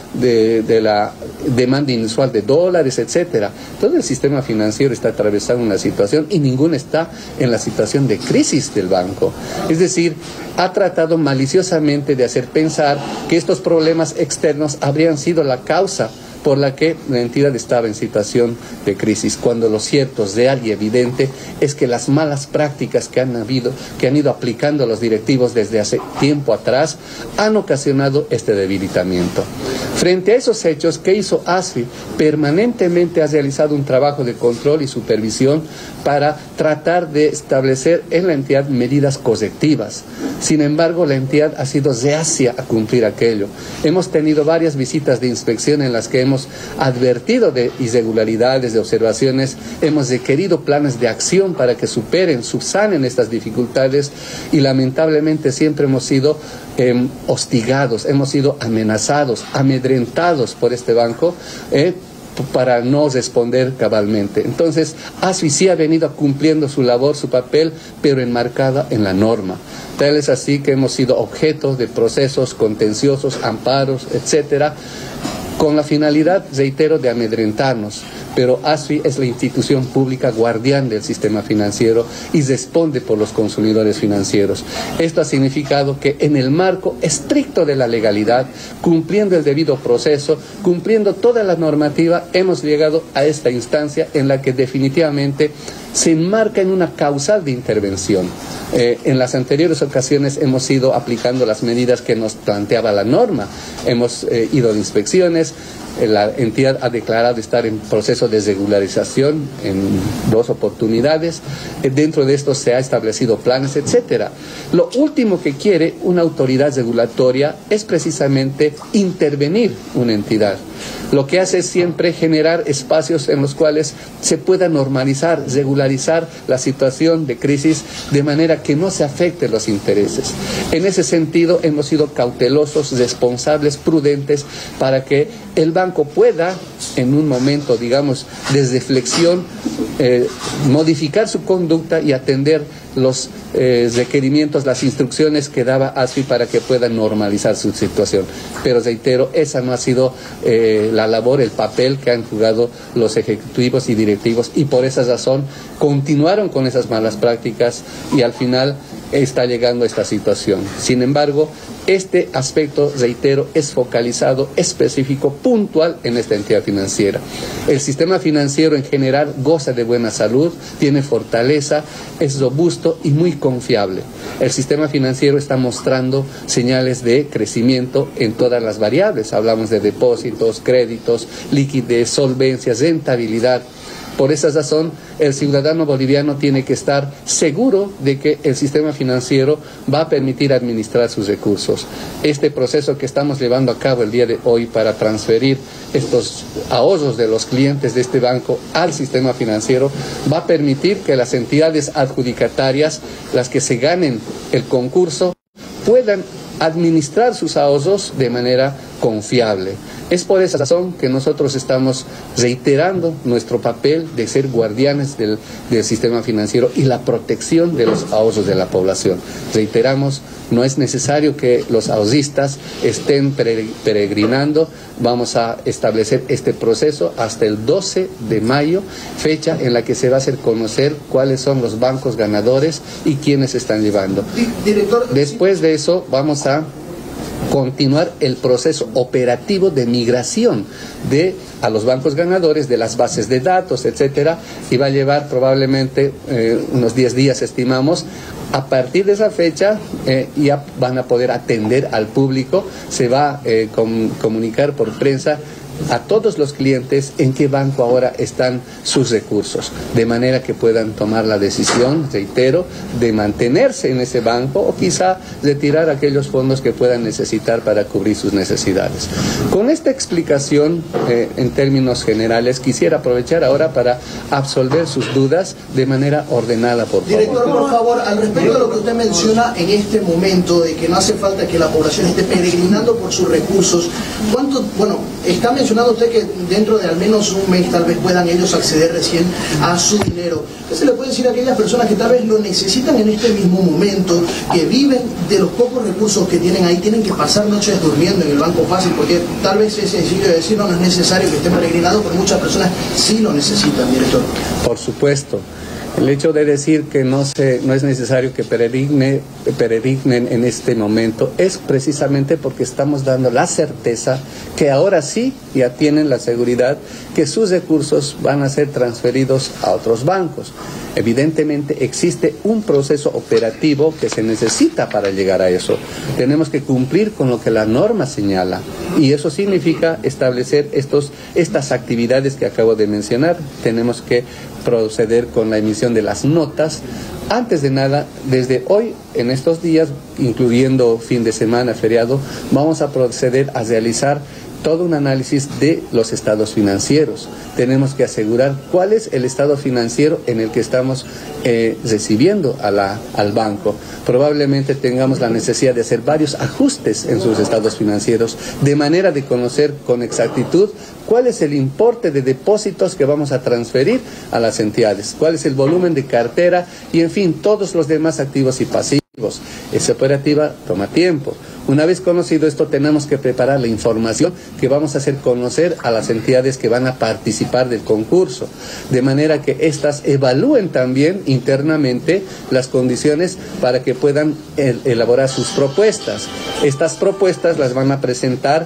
demanda inusual de dólares, etcétera. Todo el sistema financiero está atravesando una situación y ninguno está en la situación de crisis del banco. Es decir, ha tratado maliciosamente de hacer pensar que estos problemas externos habrían sido la causa por la que la entidad estaba en situación de crisis, cuando lo cierto, real y evidente es que las malas prácticas que han ido aplicando los directivos desde hace tiempo atrás han ocasionado este debilitamiento. Frente a esos hechos, ¿qué hizo ASFI? Permanentemente ha realizado un trabajo de control y supervisión para tratar de establecer en la entidad medidas correctivas. Sin embargo, la entidad ha sido reacia a cumplir aquello. Hemos tenido varias visitas de inspección en las que hemos advertido de irregularidades, de observaciones, hemos requerido planes de acción para que subsanen estas dificultades, y lamentablemente siempre hemos sido hostigados, hemos sido amenazados, amedrentados por este banco para no responder cabalmente. Entonces, ASFI sí ha venido cumpliendo su labor, su papel, pero enmarcada en la norma. Tal es así que hemos sido objeto de procesos contenciosos, amparos, etcétera, con la finalidad, reitero, de amedrentarnos. Pero ASFI es la institución pública guardián del sistema financiero y responde por los consumidores financieros. Esto ha significado que en el marco estricto de la legalidad, cumpliendo el debido proceso, cumpliendo toda la normativa, hemos llegado a esta instancia en la que definitivamente se enmarca en una causal de intervención. En las anteriores ocasiones hemos ido aplicando las medidas que nos planteaba la norma. Hemos ido de inspecciones. La entidad ha declarado estar en proceso de regularización en 2 oportunidades. Dentro de esto se ha establecido planes, etcétera. Lo último que quiere una autoridad regulatoria es precisamente intervenir una entidad. Lo que hace es siempre generar espacios en los cuales se pueda normalizar, regularizar la situación de crisis de manera que no se afecten los intereses. En ese sentido hemos sido cautelosos, responsables, prudentes, para que el banco pueda, en un momento, digamos, de reflexión, modificar su conducta y atender los requerimientos, las instrucciones que daba ASFI para que pueda normalizar su situación. Pero reitero, esa no ha sido la labor, el papel que han jugado los ejecutivos y directivos, y por esa razón continuaron con esas malas prácticas y al final está llegando a esta situación. Sin embargo, este aspecto, reitero, es focalizado, específico, puntual en esta entidad financiera. El sistema financiero en general goza de buena salud, tiene fortaleza, es robusto y muy confiable. El sistema financiero está mostrando señales de crecimiento en todas las variables. Hablamos de depósitos, créditos, liquidez, solvencia, rentabilidad. Por esa razón, el ciudadano boliviano tiene que estar seguro de que el sistema financiero va a permitir administrar sus recursos. Este proceso que estamos llevando a cabo el día de hoy para transferir estos ahorros de los clientes de este banco al sistema financiero va a permitir que las entidades adjudicatarias, las que se ganen el concurso, puedan administrar sus ahorros de manera confiable. Es por esa razón que nosotros estamos reiterando nuestro papel de ser guardianes del sistema financiero y la protección de los ahorros de la población. Reiteramos, no es necesario que los ahorristas estén peregrinando. Vamos a establecer este proceso hasta el 12 de mayo, fecha en la que se va a hacer conocer cuáles son los bancos ganadores y quiénes están llevando. Director, después de eso vamos a continuar el proceso operativo de migración a los bancos ganadores de las bases de datos, etcétera, y va a llevar probablemente unos 10 días, estimamos. A partir de esa fecha ya van a poder atender al público, se va a comunicar por prensa a todos los clientes en qué banco ahora están sus recursos, de manera que puedan tomar la decisión, reitero, de mantenerse en ese banco o quizá retirar aquellos fondos que puedan necesitar para cubrir sus necesidades. Con esta explicación, en términos generales, quisiera aprovechar ahora para absolver sus dudas de manera ordenada, por favor. Director, por favor, al respecto de lo que usted menciona en este momento, de que no hace falta que la población esté peregrinando por sus recursos, está mencionando usted que dentro de al menos un mes tal vez puedan ellos acceder recién a su dinero. ¿Qué se le puede decir a aquellas personas que tal vez lo necesitan en este mismo momento, que viven de los pocos recursos que tienen ahí, tienen que pasar noches durmiendo en el Banco Fácil? Porque tal vez es sencillo decir, no es necesario que estén peregrinados, pero muchas personas sí lo necesitan, director. Por supuesto. El hecho de decir que no es necesario que peregringen en este momento es precisamente porque estamos dando la certeza que ahora sí ya tienen la seguridad que sus recursos van a ser transferidos a otros bancos. Evidentemente existe un proceso operativo que se necesita para llegar a eso. Tenemos que cumplir con lo que la norma señala y eso significa establecer estas actividades que acabo de mencionar. Tenemos que proceder con la emisión de las notas. Antes de nada, desde hoy, en estos días, incluyendo fin de semana, feriado, vamos a proceder a realizar todo un análisis de los estados financieros. Tenemos que asegurar cuál es el estado financiero en el que estamos recibiendo al banco. Probablemente tengamos la necesidad de hacer varios ajustes en sus estados financieros, de manera de conocer con exactitud cuál es el importe de depósitos que vamos a transferir a las entidades, cuál es el volumen de cartera y, en fin, todos los demás activos y pasivos. Esa operativa toma tiempo. Una vez conocido esto, tenemos que preparar la información que vamos a hacer conocer a las entidades que van a participar del concurso, de manera que éstas evalúen también internamente las condiciones para que puedan elaborar sus propuestas. Estas propuestas las van a presentar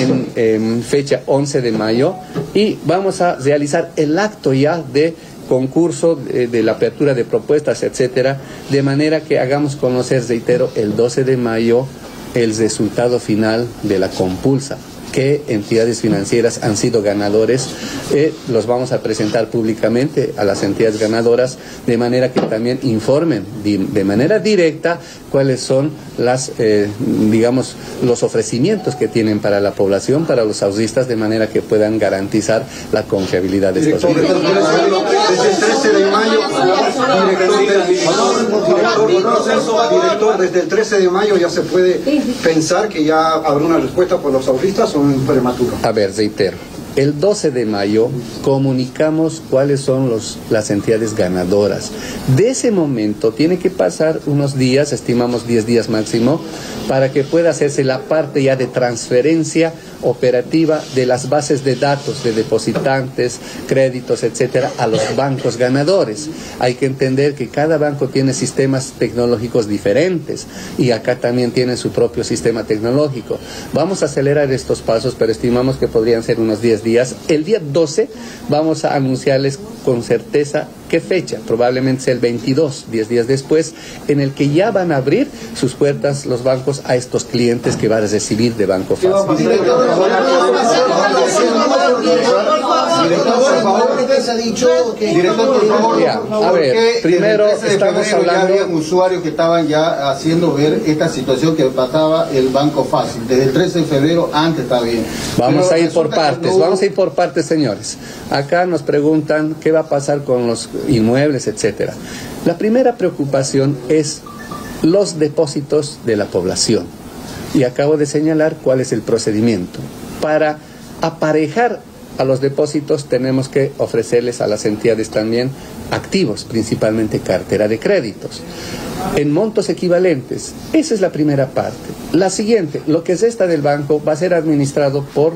en fecha 11 de mayo y vamos a realizar el acto ya de concurso, de la apertura de propuestas, etcétera, de manera que hagamos conocer, reitero, el 12 de mayo el resultado final de la compulsa. Qué entidades financieras han sido ganadores, los vamos a presentar públicamente a las entidades ganadoras, de manera que también informen de manera directa cuáles son los ofrecimientos que tienen para la población, para los ahorristas, de manera que puedan garantizar la confiabilidad de estos bienes. Desde el 13 de mayo, director, desde el 13 de mayo ya se puede pensar que ya habrá una respuesta por los ahorristas o un prematuro. A ver, reitero. El 12 de mayo comunicamos cuáles son las entidades ganadoras. De ese momento tiene que pasar unos días, estimamos 10 días máximo, para que pueda hacerse la parte ya de transferencia operativa de las bases de datos de depositantes, créditos, etcétera, a los bancos ganadores. Hay que entender que cada banco tiene sistemas tecnológicos diferentes y acá también tiene su propio sistema tecnológico. Vamos a acelerar estos pasos, pero estimamos que podrían ser unos 10 días. El día 12 vamos a anunciarles con certeza qué fecha, probablemente sea el 22, 10 días después, en el que ya van a abrir sus puertas los bancos a estos clientes que van a recibir de Banco Fácil. A ver, primero estamos hablando de usuarios que estaban ya haciendo ver esta situación que pasaba el Banco Fácil. Desde el 13 de febrero antes está bien. Vamos a ir por partes, señores. Acá nos preguntan qué va a pasar con los inmuebles, etcétera. La primera preocupación es los depósitos de la población. Y acabo de señalar cuál es el procedimiento. Para aparejar a los depósitos tenemos que ofrecerles a las entidades también activos, principalmente cartera de créditos, en montos equivalentes. Esa es la primera parte. La siguiente, lo que resta del banco va a ser administrado por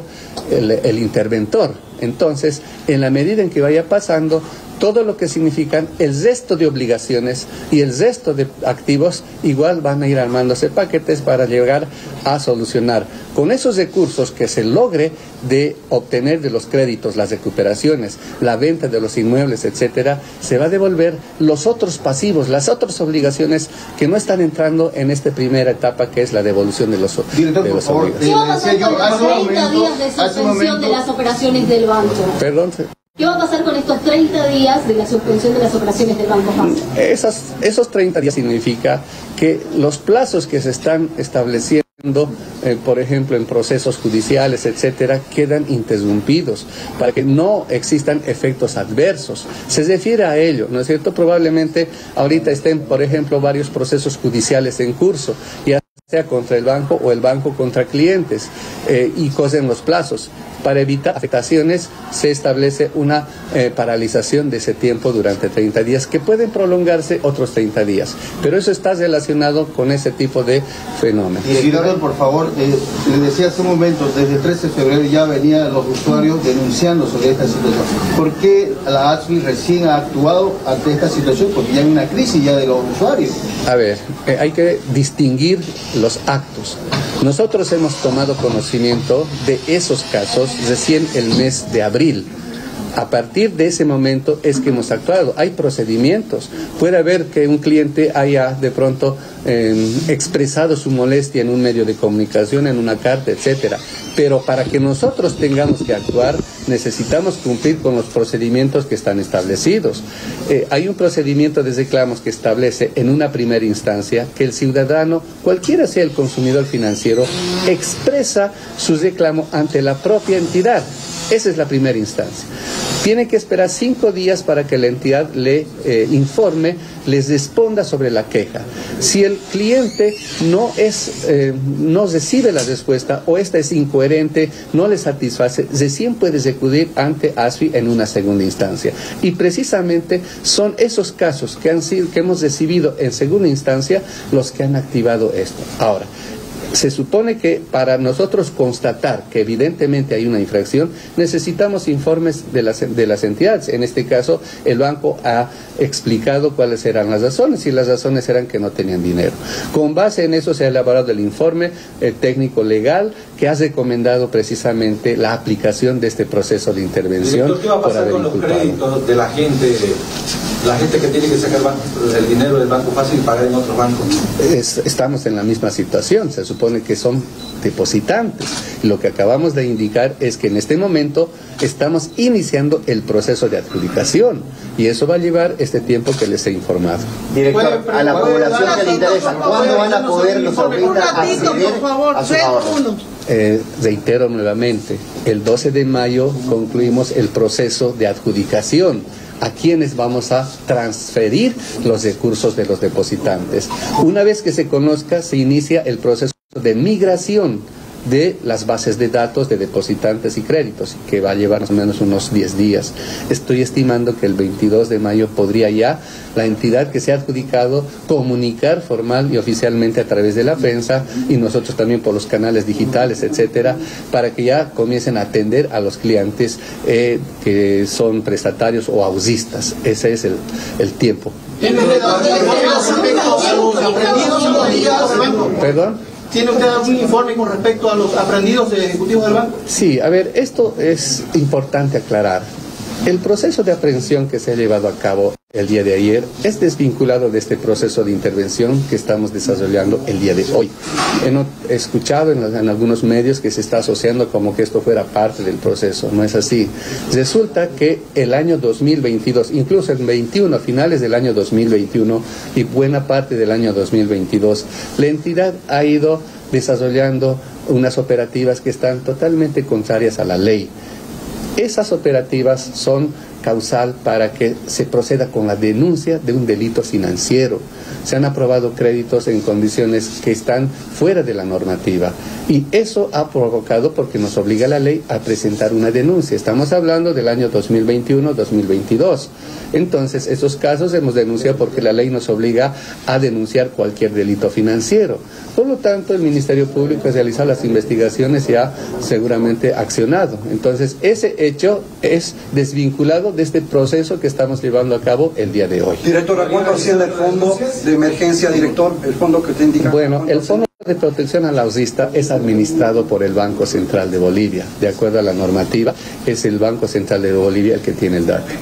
el interventor. Entonces, en la medida en que vaya pasando, todo lo que significan el resto de obligaciones y el resto de activos igual van a ir armándose paquetes para llegar a solucionar con esos recursos que se logre de obtener de los créditos, las recuperaciones, la venta de los inmuebles, etcétera, se va a devolver los otros pasivos, las otras obligaciones que no están entrando en esta primera etapa, que es la devolución de los obligaciones. ¿Qué va a pasar con los 30 días de suspensión de las operaciones del banco? Perdón. ¿Qué va a pasar con estos 30 días de la suspensión de las operaciones del Banco Fácil? Esos 30 días significa que los plazos que se están estableciendo, por ejemplo, en procesos judiciales, etcétera, quedan interrumpidos para que no existan efectos adversos. Se refiere a ello, ¿no es cierto? Probablemente ahorita estén, por ejemplo, varios procesos judiciales en curso, ya sea contra el banco o el banco contra clientes, y cosen los plazos. Para evitar afectaciones se establece una paralización de ese tiempo durante 30 días, que pueden prolongarse otros 30 días. Pero eso está relacionado con ese tipo de fenómenos. Director, por favor, le decía hace un momento, desde el 13 de febrero ya venían los usuarios denunciando sobre esta situación. ¿Por qué la ASFI recién ha actuado ante esta situación? Porque ya hay una crisis ya de los usuarios. A ver, hay que distinguir los actos. Nosotros hemos tomado conocimiento de esos casos recién el mes de abril. A partir de ese momento es que hemos actuado. Hay procedimientos. Puede haber que un cliente haya de pronto expresado su molestia en un medio de comunicación, en una carta, etcétera. Pero para que nosotros tengamos que actuar, necesitamos cumplir con los procedimientos que están establecidos. Hay un procedimiento de reclamos que establece en una primera instancia que el ciudadano, cualquiera sea el consumidor financiero, expresa su reclamo ante la propia entidad. Esa es la primera instancia. Tiene que esperar 5 días para que la entidad le informe, les responda sobre la queja. Si el cliente no recibe la respuesta o esta es incoherente, no le satisface, recién puede acudir ante ASFI en una segunda instancia. Y precisamente son esos casos que hemos recibido en segunda instancia los que han activado esto. Ahora, se supone que para nosotros constatar que evidentemente hay una infracción, necesitamos informes de las entidades. En este caso, el banco ha explicado cuáles eran las razones, y las razones eran que no tenían dinero. Con base en eso se ha elaborado el informe técnico legal que ha recomendado precisamente la aplicación de este proceso de intervención. Director, ¿qué va a pasar con los créditos de la gente que tiene que sacar el dinero del Banco Fácil y pagar en otros bancos? Estamos en la misma situación. Se supone que son depositantes. Lo que acabamos de indicar es que en este momento estamos iniciando el proceso de adjudicación, y eso va a llevar este tiempo que les he informado. Director, a la población que le interesa, ¿cuándo van a poder los ahorita acceder a sus ahorros? Reitero nuevamente, el 12 de mayo concluimos el proceso de adjudicación a quienes vamos a transferir los recursos de los depositantes. Una vez que se conozca, se inicia el proceso de migración de las bases de datos de depositantes y créditos, que va a llevar más o menos unos 10 días. Estoy estimando que el 22 de mayo podría ya la entidad que se ha adjudicado comunicar formal y oficialmente a través de la prensa, y nosotros también por los canales digitales, etcétera, para que ya comiencen a atender a los clientes que son prestatarios o ausistas. Ese es el tiempo. ¿Perdón? ¿Tiene usted algún informe con respecto a los aprendidos de ejecutivos del banco? Sí, a ver, esto es importante aclarar. El proceso de aprehensión que se ha llevado a cabo el día de ayer es desvinculado de este proceso de intervención que estamos desarrollando el día de hoy. He escuchado en algunos medios que se está asociando como que esto fuera parte del proceso. No es así. Resulta que el año 2022, incluso el 21, a finales del año 2021 y buena parte del año 2022, la entidad ha ido desarrollando unas operativas que están totalmente contrarias a la ley. Esas operativas son causal para que se proceda con la denuncia de un delito financiero. Se han aprobado créditos en condiciones que están fuera de la normativa y eso ha provocado, porque nos obliga la ley, a presentar una denuncia. Estamos hablando del año 2021-2022. Entonces, esos casos hemos denunciado porque la ley nos obliga a denunciar cualquier delito financiero. Por lo tanto, el Ministerio Público ha realizado las investigaciones y ha seguramente accionado. Entonces, ese hecho es desvinculado de este proceso que estamos llevando a cabo el día de hoy. Director, ¿a cuánto asciende el fondo de emergencia, director? El fondo que te indica. Bueno, el fondo de protección al ahorrista es administrado por el Banco Central de Bolivia. De acuerdo a la normativa, es el Banco Central de Bolivia el que tiene el dato.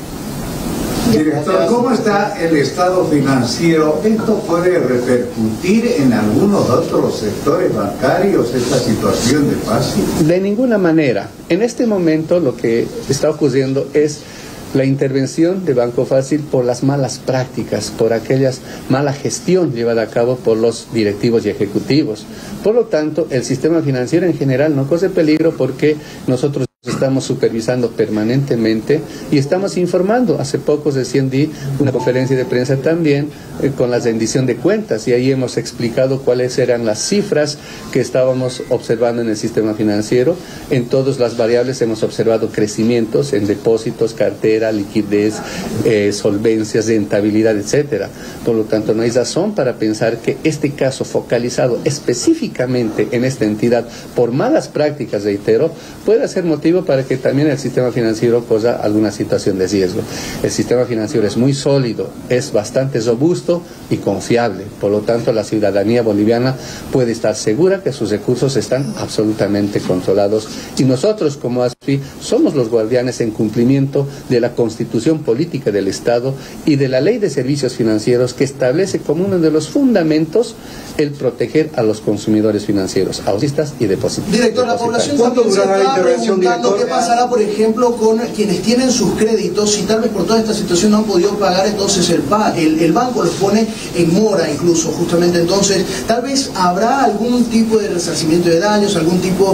Director, ¿cómo está el estado financiero? ¿Esto puede repercutir en algunos otros sectores bancarios, esta situación de Fácil? De ninguna manera. En este momento lo que está ocurriendo es la intervención de Banco Fácil por las malas prácticas, por aquella mala gestión llevada a cabo por los directivos y ejecutivos. Por lo tanto, el sistema financiero en general no corre peligro porque nosotros estamos supervisando permanentemente y estamos informando. Hace poco recién di una conferencia de prensa también con la rendición de cuentas y ahí hemos explicado cuáles eran las cifras que estábamos observando en el sistema financiero. En todas las variables hemos observado crecimientos en depósitos, cartera, liquidez, solvencias, rentabilidad, etcétera. Por lo tanto, no hay razón para pensar que este caso focalizado específicamente en esta entidad por malas prácticas, reitero, pueda ser motivo para que también el sistema financiero corra alguna situación de riesgo. El sistema financiero es muy sólido, es bastante robusto y confiable. Por lo tanto, la ciudadanía boliviana puede estar segura que sus recursos están absolutamente controlados y nosotros como ASFI somos los guardianes en cumplimiento de la Constitución Política del Estado y de la Ley de Servicios Financieros, que establece como uno de los fundamentos el proteger a los consumidores financieros, ahorristas y depositarios. Director, la población también se está preguntando qué pasará, por ejemplo, con quienes tienen sus créditos y tal vez por toda esta situación no han podido pagar, entonces el banco los pone en mora incluso, justamente. Entonces, tal vez habrá algún tipo de resarcimiento de daños, algún tipo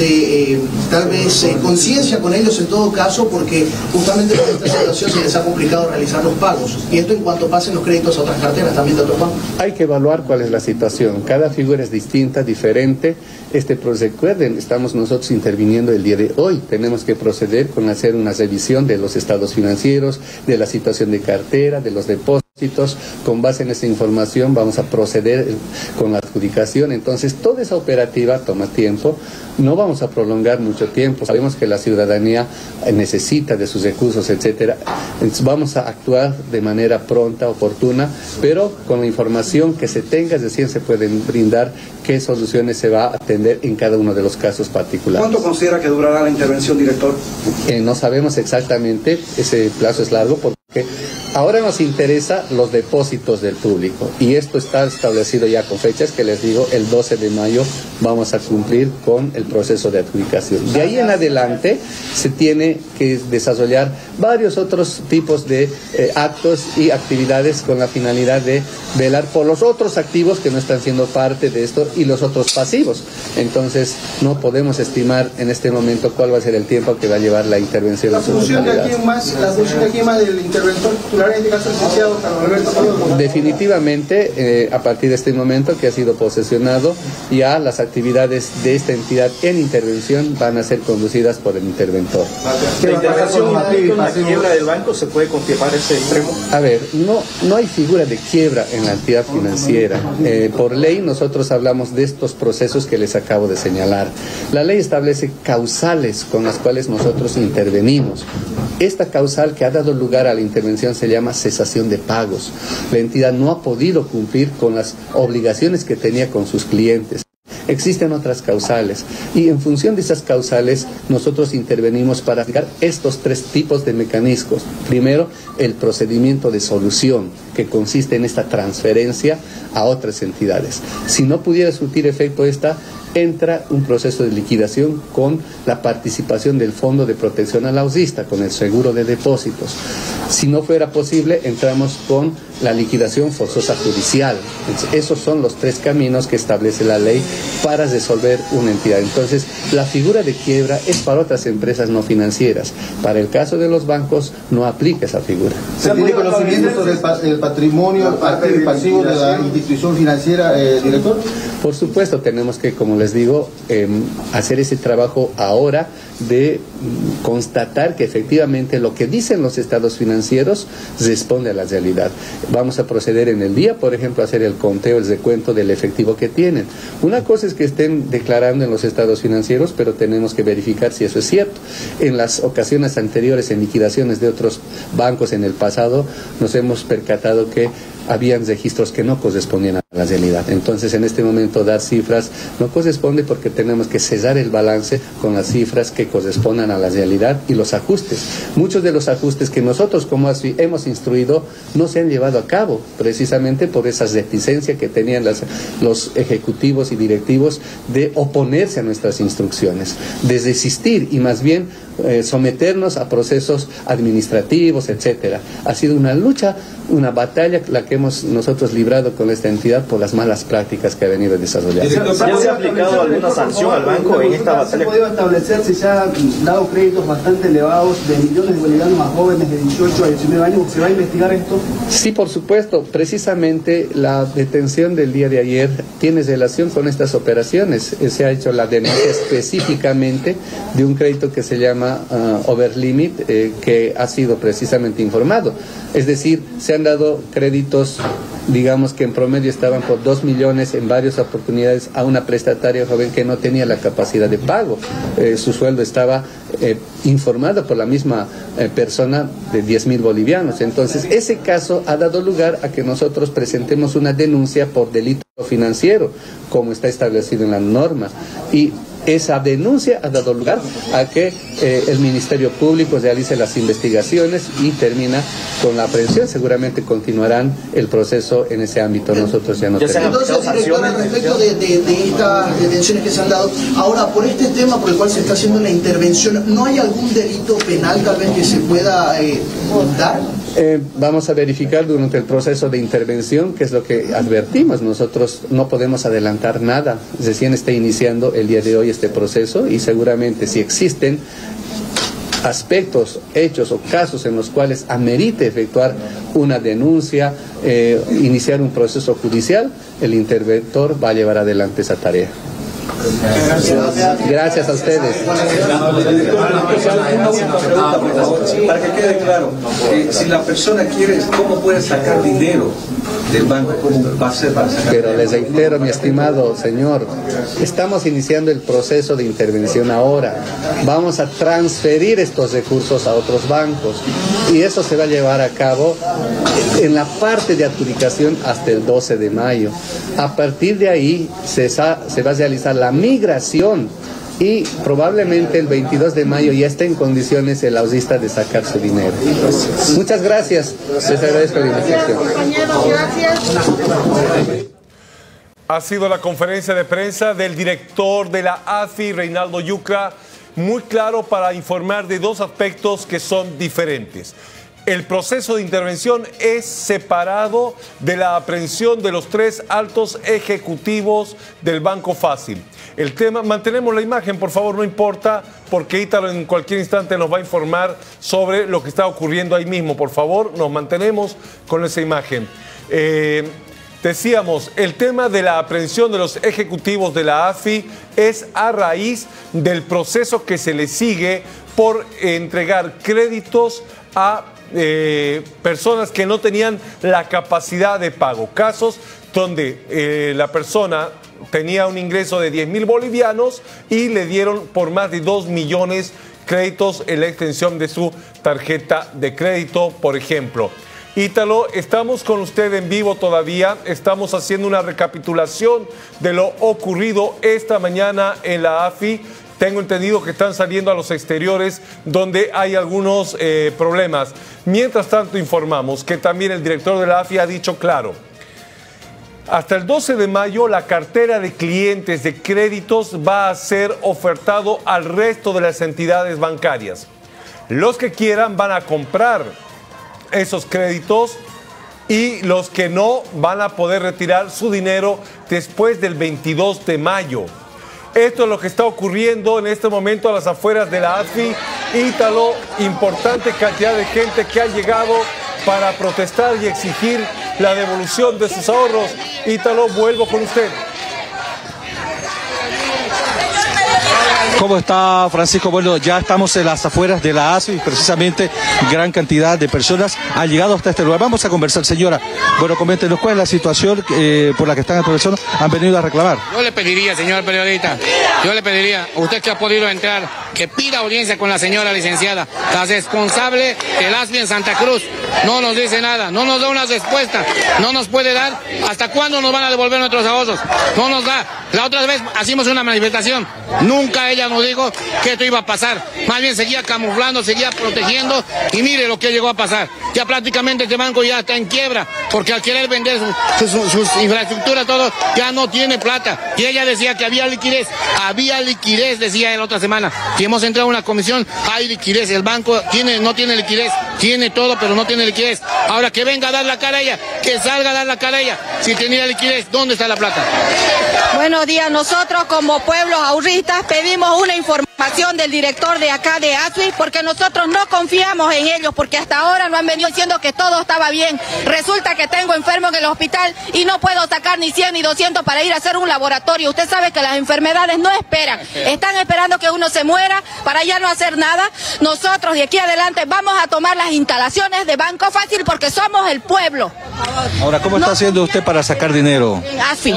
de, tal vez, conciencia con ellos en todo caso, porque justamente por esta situación se les ha complicado realizar los pagos. Y esto en cuanto pasen los créditos a otras carteras también de otros bancos. Hay que evaluar cuál es la situación. Cada figura es distinta, diferente. Recuerden, estamos nosotros interviniendo el día de hoy. Tenemos que proceder con hacer una revisión de los estados financieros, de la situación de cartera, de los depósitos. Con base en esa información vamos a proceder con la adjudicación. Entonces, toda esa operativa toma tiempo. No vamos a prolongar mucho tiempo. Sabemos que la ciudadanía necesita de sus recursos, etcétera. Entonces, vamos a actuar de manera pronta, oportuna, pero con la información que se tenga, recién se pueden brindar qué soluciones se va a atender en cada uno de los casos particulares. ¿Cuánto considera que durará la intervención, director? No sabemos exactamente, ese plazo es largo porque ahora nos interesa los depósitos del público y esto está establecido ya con fechas que les digo, el 12 de mayo vamos a cumplir con el proceso de adjudicación. De ahí en adelante se tiene que desarrollar varios otros tipos de actos y actividades con la finalidad de velar por los otros activos que no están siendo parte de esto y los otros pasivos. Entonces no podemos estimar en este momento cuál va a ser el tiempo que va a llevar la intervención. La función de aquí más del interventor titular, en este caso el licenciado Carlos Alberto Pablo. Definitivamente, a partir de este momento que ha sido posesionado, ya las actividades de esta entidad en intervención van a ser conducidas por el interventor. ¿La intervención implica una quiebra del banco? ¿Se puede confirmar ese extremo? A ver, no hay figura de quiebra en la entidad financiera. Por ley nosotros hablamos de estos procesos que les acabo de señalar. La ley establece causales con las cuales nosotros intervenimos. Esta causal que ha dado lugar a la intervención se llama cesación de pagos. La entidad no ha podido cumplir con las obligaciones que tenía con sus clientes. Existen otras causales y en función de esas causales nosotros intervenimos para aplicar estos tres tipos de mecanismos. Primero, el procedimiento de solución, que consiste en esta transferencia a otras entidades. Si no pudiera surtir efecto esta, entra un proceso de liquidación con la participación del Fondo de Protección al Ahorrista, con el seguro de depósitos. Si no fuera posible, entramos con la liquidación forzosa judicial. Esos son los tres caminos que establece la ley para resolver una entidad. Entonces, la figura de quiebra es para otras empresas no financieras. Para el caso de los bancos, no aplica esa figura. ¿Se tiene conocimiento sobre el patrimonio activo y pasivo de la institución financiera, director? Por supuesto, tenemos que, como les digo, hacer ese trabajo ahora de constatar que efectivamente lo que dicen los estados financieros responde a la realidad. Vamos a proceder en el día, por ejemplo, a hacer el conteo, el recuento del efectivo que tienen. Una cosa es que estén declarando en los estados financieros, pero tenemos que verificar si eso es cierto. En las ocasiones anteriores, en liquidaciones de otros bancos en el pasado, nos hemos percatado que habían registros que no correspondían a la realidad. Entonces, en este momento, dar cifras no corresponde porque tenemos que sellar el balance con las cifras que correspondan a la realidad y los ajustes. Muchos de los ajustes que nosotros como ASFI hemos instruido no se han llevado a cabo, precisamente por esa reticencia que tenían los ejecutivos y directivos de oponerse a nuestras instrucciones, de desistir y más bien someternos a procesos administrativos, etcétera. Ha sido una lucha, una batalla la que hemos nosotros librado con esta entidad por las malas prácticas que ha venido desarrollando. ¿Ya se ha aplicado alguna sanción al banco en esta batalla? ¿Se ha podido establecer si se han dado créditos bastante elevados de millones de bolivianos a jóvenes de 18 a 19 años? ¿Se va a investigar esto? Sí, por supuesto. Precisamente la detención del día de ayer tiene relación con estas operaciones. Se ha hecho la denuncia específicamente de un crédito que se llama Overlimit, que ha sido precisamente informado. Es decir, se han dado créditos, digamos que en promedio estaban por 2 millones en varias oportunidades a una prestataria joven que no tenía la capacidad de pago. Su sueldo estaba informado por la misma persona de 10.000 bolivianos. Entonces, ese caso ha dado lugar a que nosotros presentemos una denuncia por delito financiero, como está establecido en la norma. Y esa denuncia ha dado lugar a que el Ministerio Público realice las investigaciones y termina con la aprehensión. Seguramente continuarán el proceso en ese ámbito. Nosotros ya no tenemos. Entonces, director, al respecto de estas detenciones que se han dado, ahora, por este tema por el cual se está haciendo la intervención, ¿no hay algún delito penal tal vez que se pueda dar? Vamos a verificar durante el proceso de intervención qué es lo que advertimos. Nosotros no podemos adelantar nada. Recién está iniciando el día de hoy este proceso y seguramente si existen aspectos, hechos o casos en los cuales amerite efectuar una denuncia, iniciar un proceso judicial, el interventor va a llevar adelante esa tarea. Gracias a ustedes. Para que quede claro, si la persona quiere, ¿cómo puede sacar dinero del banco? ¿Cómo va a ser para sacar? Pero les reitero, mi estimado señor, estamos iniciando el proceso de intervención ahora. Vamos a transferir estos recursos a otros bancos y eso se va a llevar a cabo en la parte de adjudicación hasta el 12 de mayo. A partir de ahí se va a realizar la migración y probablemente el 22 de mayo ya está en condiciones el ahorrista de sacar su dinero. Muchas gracias. Les agradezco la invitación. Ha sido la conferencia de prensa del director de la ASFI, Reinaldo Yucra, muy claro para informar de dos aspectos que son diferentes. El proceso de intervención es separado de la aprehensión de los 3 altos ejecutivos del Banco Fácil. El tema, mantenemos la imagen, por favor, no importa, porque Ítalo en cualquier instante nos va a informar sobre lo que está ocurriendo ahí mismo. Por favor, nos mantenemos con esa imagen. Decíamos, el tema de la aprehensión de los ejecutivos de la ASFI es a raíz del proceso que se le sigue por entregar créditos a personas que no tenían la capacidad de pago. Casos donde la persona tenía un ingreso de 10.000 bolivianos y le dieron por más de 2 millones créditos en la extensión de su tarjeta de crédito, por ejemplo. Ítalo, estamos con usted en vivo todavía, estamos haciendo una recapitulación de lo ocurrido esta mañana en la ASFI. Tengo entendido que están saliendo a los exteriores donde hay algunos problemas. Mientras tanto, informamos que también el director de la ASFI ha dicho claro, Hasta el 12 de mayo, la cartera de clientes de créditos va a ser ofertado al resto de las entidades bancarias. Los que quieran van a comprar esos créditos y los que no van a poder retirar su dinero después del 22 de mayo. Esto es lo que está ocurriendo en este momento a las afueras de la ASFI. Ítalo, importante cantidad de gente que ha llegado para protestar y exigir la devolución de sus ahorros. Ítalo, vuelvo con usted. ¿Cómo está, Francisco? Bueno, ya estamos en las afueras de la ASFI, precisamente gran cantidad de personas han llegado hasta este lugar. Vamos a conversar, señora. Bueno, coméntenos cuál es la situación por la que están atravesando, han venido a reclamar. Yo le pediría, señor periodista, usted que ha podido entrar, que pida audiencia con la señora licenciada, la responsable del ASFI en Santa Cruz. No nos dice nada, no nos da una respuesta, no nos puede dar. ¿Hasta cuándo nos van a devolver nuestros ahorros? No nos da. La otra vez hicimos una manifestación, nunca ella nos dijo que esto iba a pasar. Más bien seguía camuflando, seguía protegiendo y mire lo que llegó a pasar. Ya prácticamente este banco ya está en quiebra porque al querer vender sus infraestructuras, todo, ya no tiene plata. Y ella decía que había liquidez, decía la otra semana. Si hemos entrado a una comisión, hay liquidez. El banco no tiene liquidez, tiene todo, pero no tiene liquidez. Ahora que venga a dar la cara a ella, que salga a dar la cara a ella. Si tenía liquidez, ¿dónde está la plata? Buenos días, nosotros como pueblos ahorristas pedimos una información del director de acá de ASFI porque nosotros no confiamos en ellos porque hasta ahora nos han venido diciendo que todo estaba bien. Resulta que tengo enfermo en el hospital y no puedo sacar ni 100 ni 200 para ir a hacer un laboratorio. Usted sabe que las enfermedades no esperan, están esperando que uno se muera para ya no hacer nada. Nosotros de aquí adelante vamos a tomar las instalaciones de Banco Fácil porque somos el pueblo. Ahora, ¿cómo está haciendo usted para sacar dinero? En ASFI.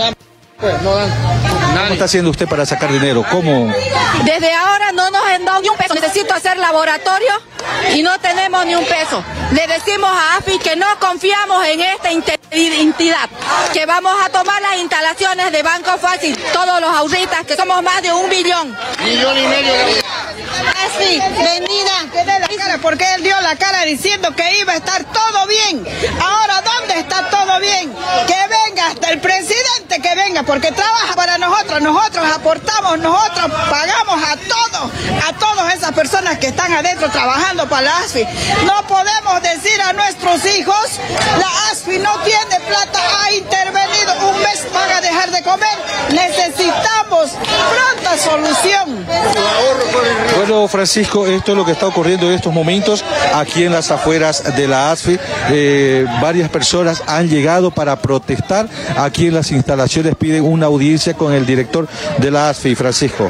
¿Cómo está haciendo usted para sacar dinero? ¿Cómo? Desde ahora no nos han dado ni un peso. Necesito hacer laboratorio y no tenemos ni un peso. Le decimos a ASFI que no confiamos en esta entidad, que vamos a tomar las instalaciones de Banco Fácil, todos los ahorristas, que somos más de 1 billón. Millón y medio de... ASFI, venida, que dé la cara, porque él dio la cara diciendo que iba a estar todo bien. Ahora, ¿dónde está todo bien? Que venga hasta el presidente, que venga, porque trabaja para nosotros, nosotros aportamos, nosotros pagamos a todas esas personas que están adentro trabajando para la ASFI. No podemos decir a nuestros hijos, la ASFI no tiene plata, ha intervenido, un mes van a dejar de comer. Necesitamos pronta solución. Bueno, Francisco, esto es lo que está ocurriendo en estos momentos aquí en las afueras de la ASFI. Varias personas han llegado para protestar aquí en las instalaciones, piden una audiencia con el director de la ASFI, Francisco.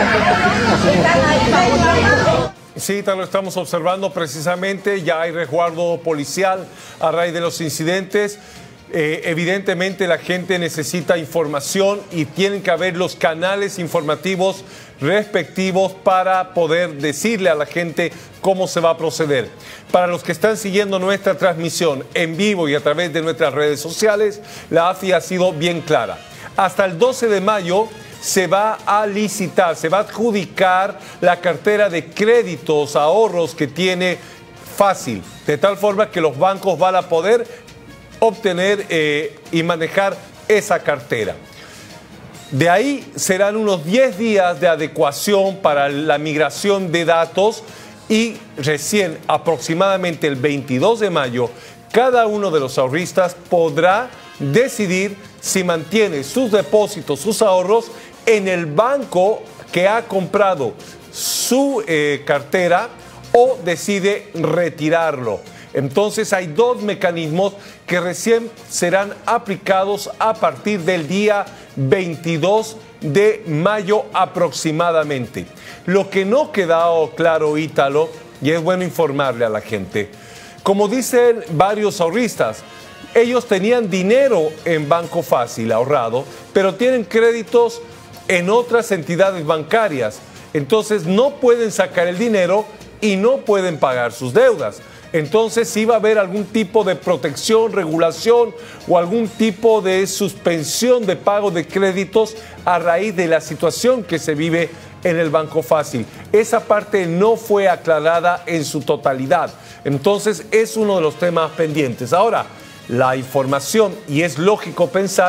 Sí, lo estamos observando precisamente, ya hay resguardo policial a raíz de los incidentes. Evidentemente la gente necesita información y tienen que haber los canales informativos respectivos para poder decirle a la gente cómo se va a proceder. Para los que están siguiendo nuestra transmisión en vivo y a través de nuestras redes sociales, la ASFI ha sido bien clara. Hasta el 12 de mayo se va a licitar, se va a adjudicar la cartera de créditos, ahorros que tiene Fácil, de tal forma que los bancos van a poder obtener y manejar esa cartera. De ahí serán unos 10 días de adecuación para la migración de datos y recién aproximadamente el 22 de mayo cada uno de los ahorristas podrá decidir si mantiene sus depósitos, sus ahorros en el banco que ha comprado su cartera o decide retirarlo. Entonces hay dos mecanismos que recién serán aplicados a partir del día 22 de mayo aproximadamente. Lo que no quedó claro, Ítalo, y es bueno informarle a la gente, como dicen varios ahorristas, ellos tenían dinero en Banco Fácil ahorrado, pero tienen créditos en otras entidades bancarias. Entonces no pueden sacar el dinero y no pueden pagar sus deudas. Entonces sí va a haber algún tipo de protección, regulación o algún tipo de suspensión de pago de créditos a raíz de la situación que se vive en el Banco Fácil. Esa parte no fue aclarada en su totalidad. Entonces es uno de los temas pendientes. Ahora, la información, y es lógico pensar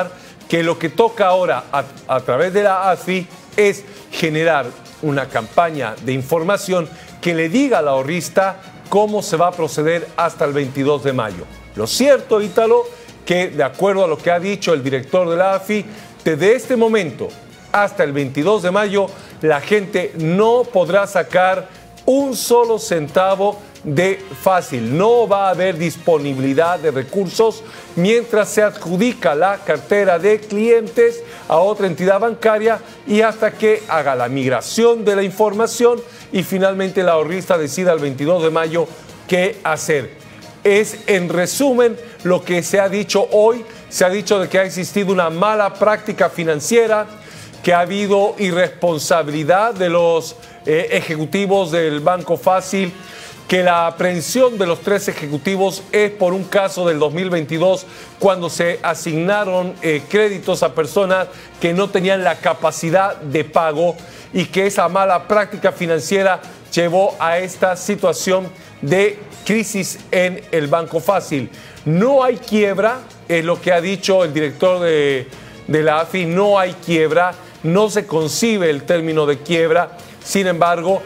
que lo que toca ahora a través de la ASFI es generar una campaña de información que le diga al ahorrista cómo se va a proceder hasta el 22 de mayo. Lo cierto, Ítalo, que de acuerdo a lo que ha dicho el director de la AFI, desde este momento hasta el 22 de mayo, la gente no podrá sacar un solo centavo de fácil. No va a haber disponibilidad de recursos mientras se adjudica la cartera de clientes a otra entidad bancaria y hasta que haga la migración de la información y finalmente el ahorrista decida el 22 de mayo qué hacer. Es en resumen lo que se ha dicho hoy. Se ha dicho de que ha existido una mala práctica financiera, que ha habido irresponsabilidad de los ejecutivos del Banco Fácil, que la aprehensión de los 3 ejecutivos es por un caso del 2022 cuando se asignaron créditos a personas que no tenían la capacidad de pago y que esa mala práctica financiera llevó a esta situación de crisis en el Banco Fácil. No hay quiebra, es lo que ha dicho el director de la AFI, no hay quiebra, no se concibe el término de quiebra. Sin embargo,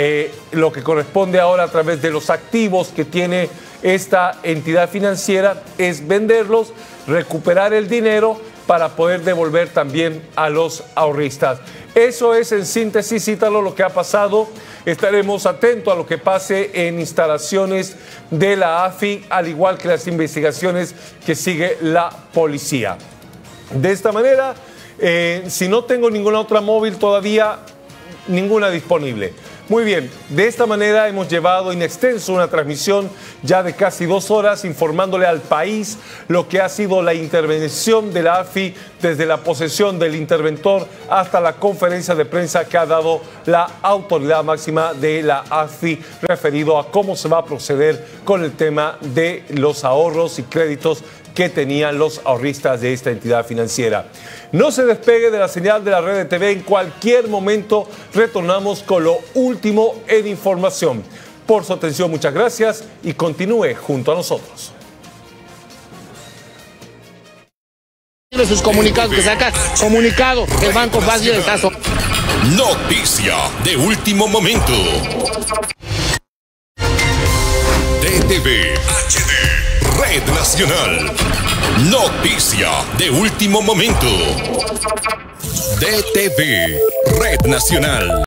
lo que corresponde ahora a través de los activos que tiene esta entidad financiera es venderlos, recuperar el dinero para poder devolver también a los ahorristas. Eso es en síntesis, Ítalo, lo que ha pasado. Estaremos atentos a lo que pase en instalaciones de la AFI, al igual que las investigaciones que sigue la policía. De esta manera, si no tengo ninguna otra móvil todavía, ninguna disponible. Muy bien, de esta manera hemos llevado in extenso una transmisión ya de casi 2 horas informándole al país lo que ha sido la intervención de la AFI desde la posesión del interventor hasta la conferencia de prensa que ha dado la autoridad máxima de la AFI referido a cómo se va a proceder con el tema de los ahorros y créditos que tenían los ahorristas de esta entidad financiera. No se despegue de la señal de la Red de TV. En cualquier momento retornamos con lo último en información. Por su atención, muchas gracias y continúe junto a nosotros. Sus comunicados que saca, comunicado, el Banco Fácil está... Noticia de último momento. DTV HD, Red Nacional. Noticia de último momento. DTV, Red Nacional.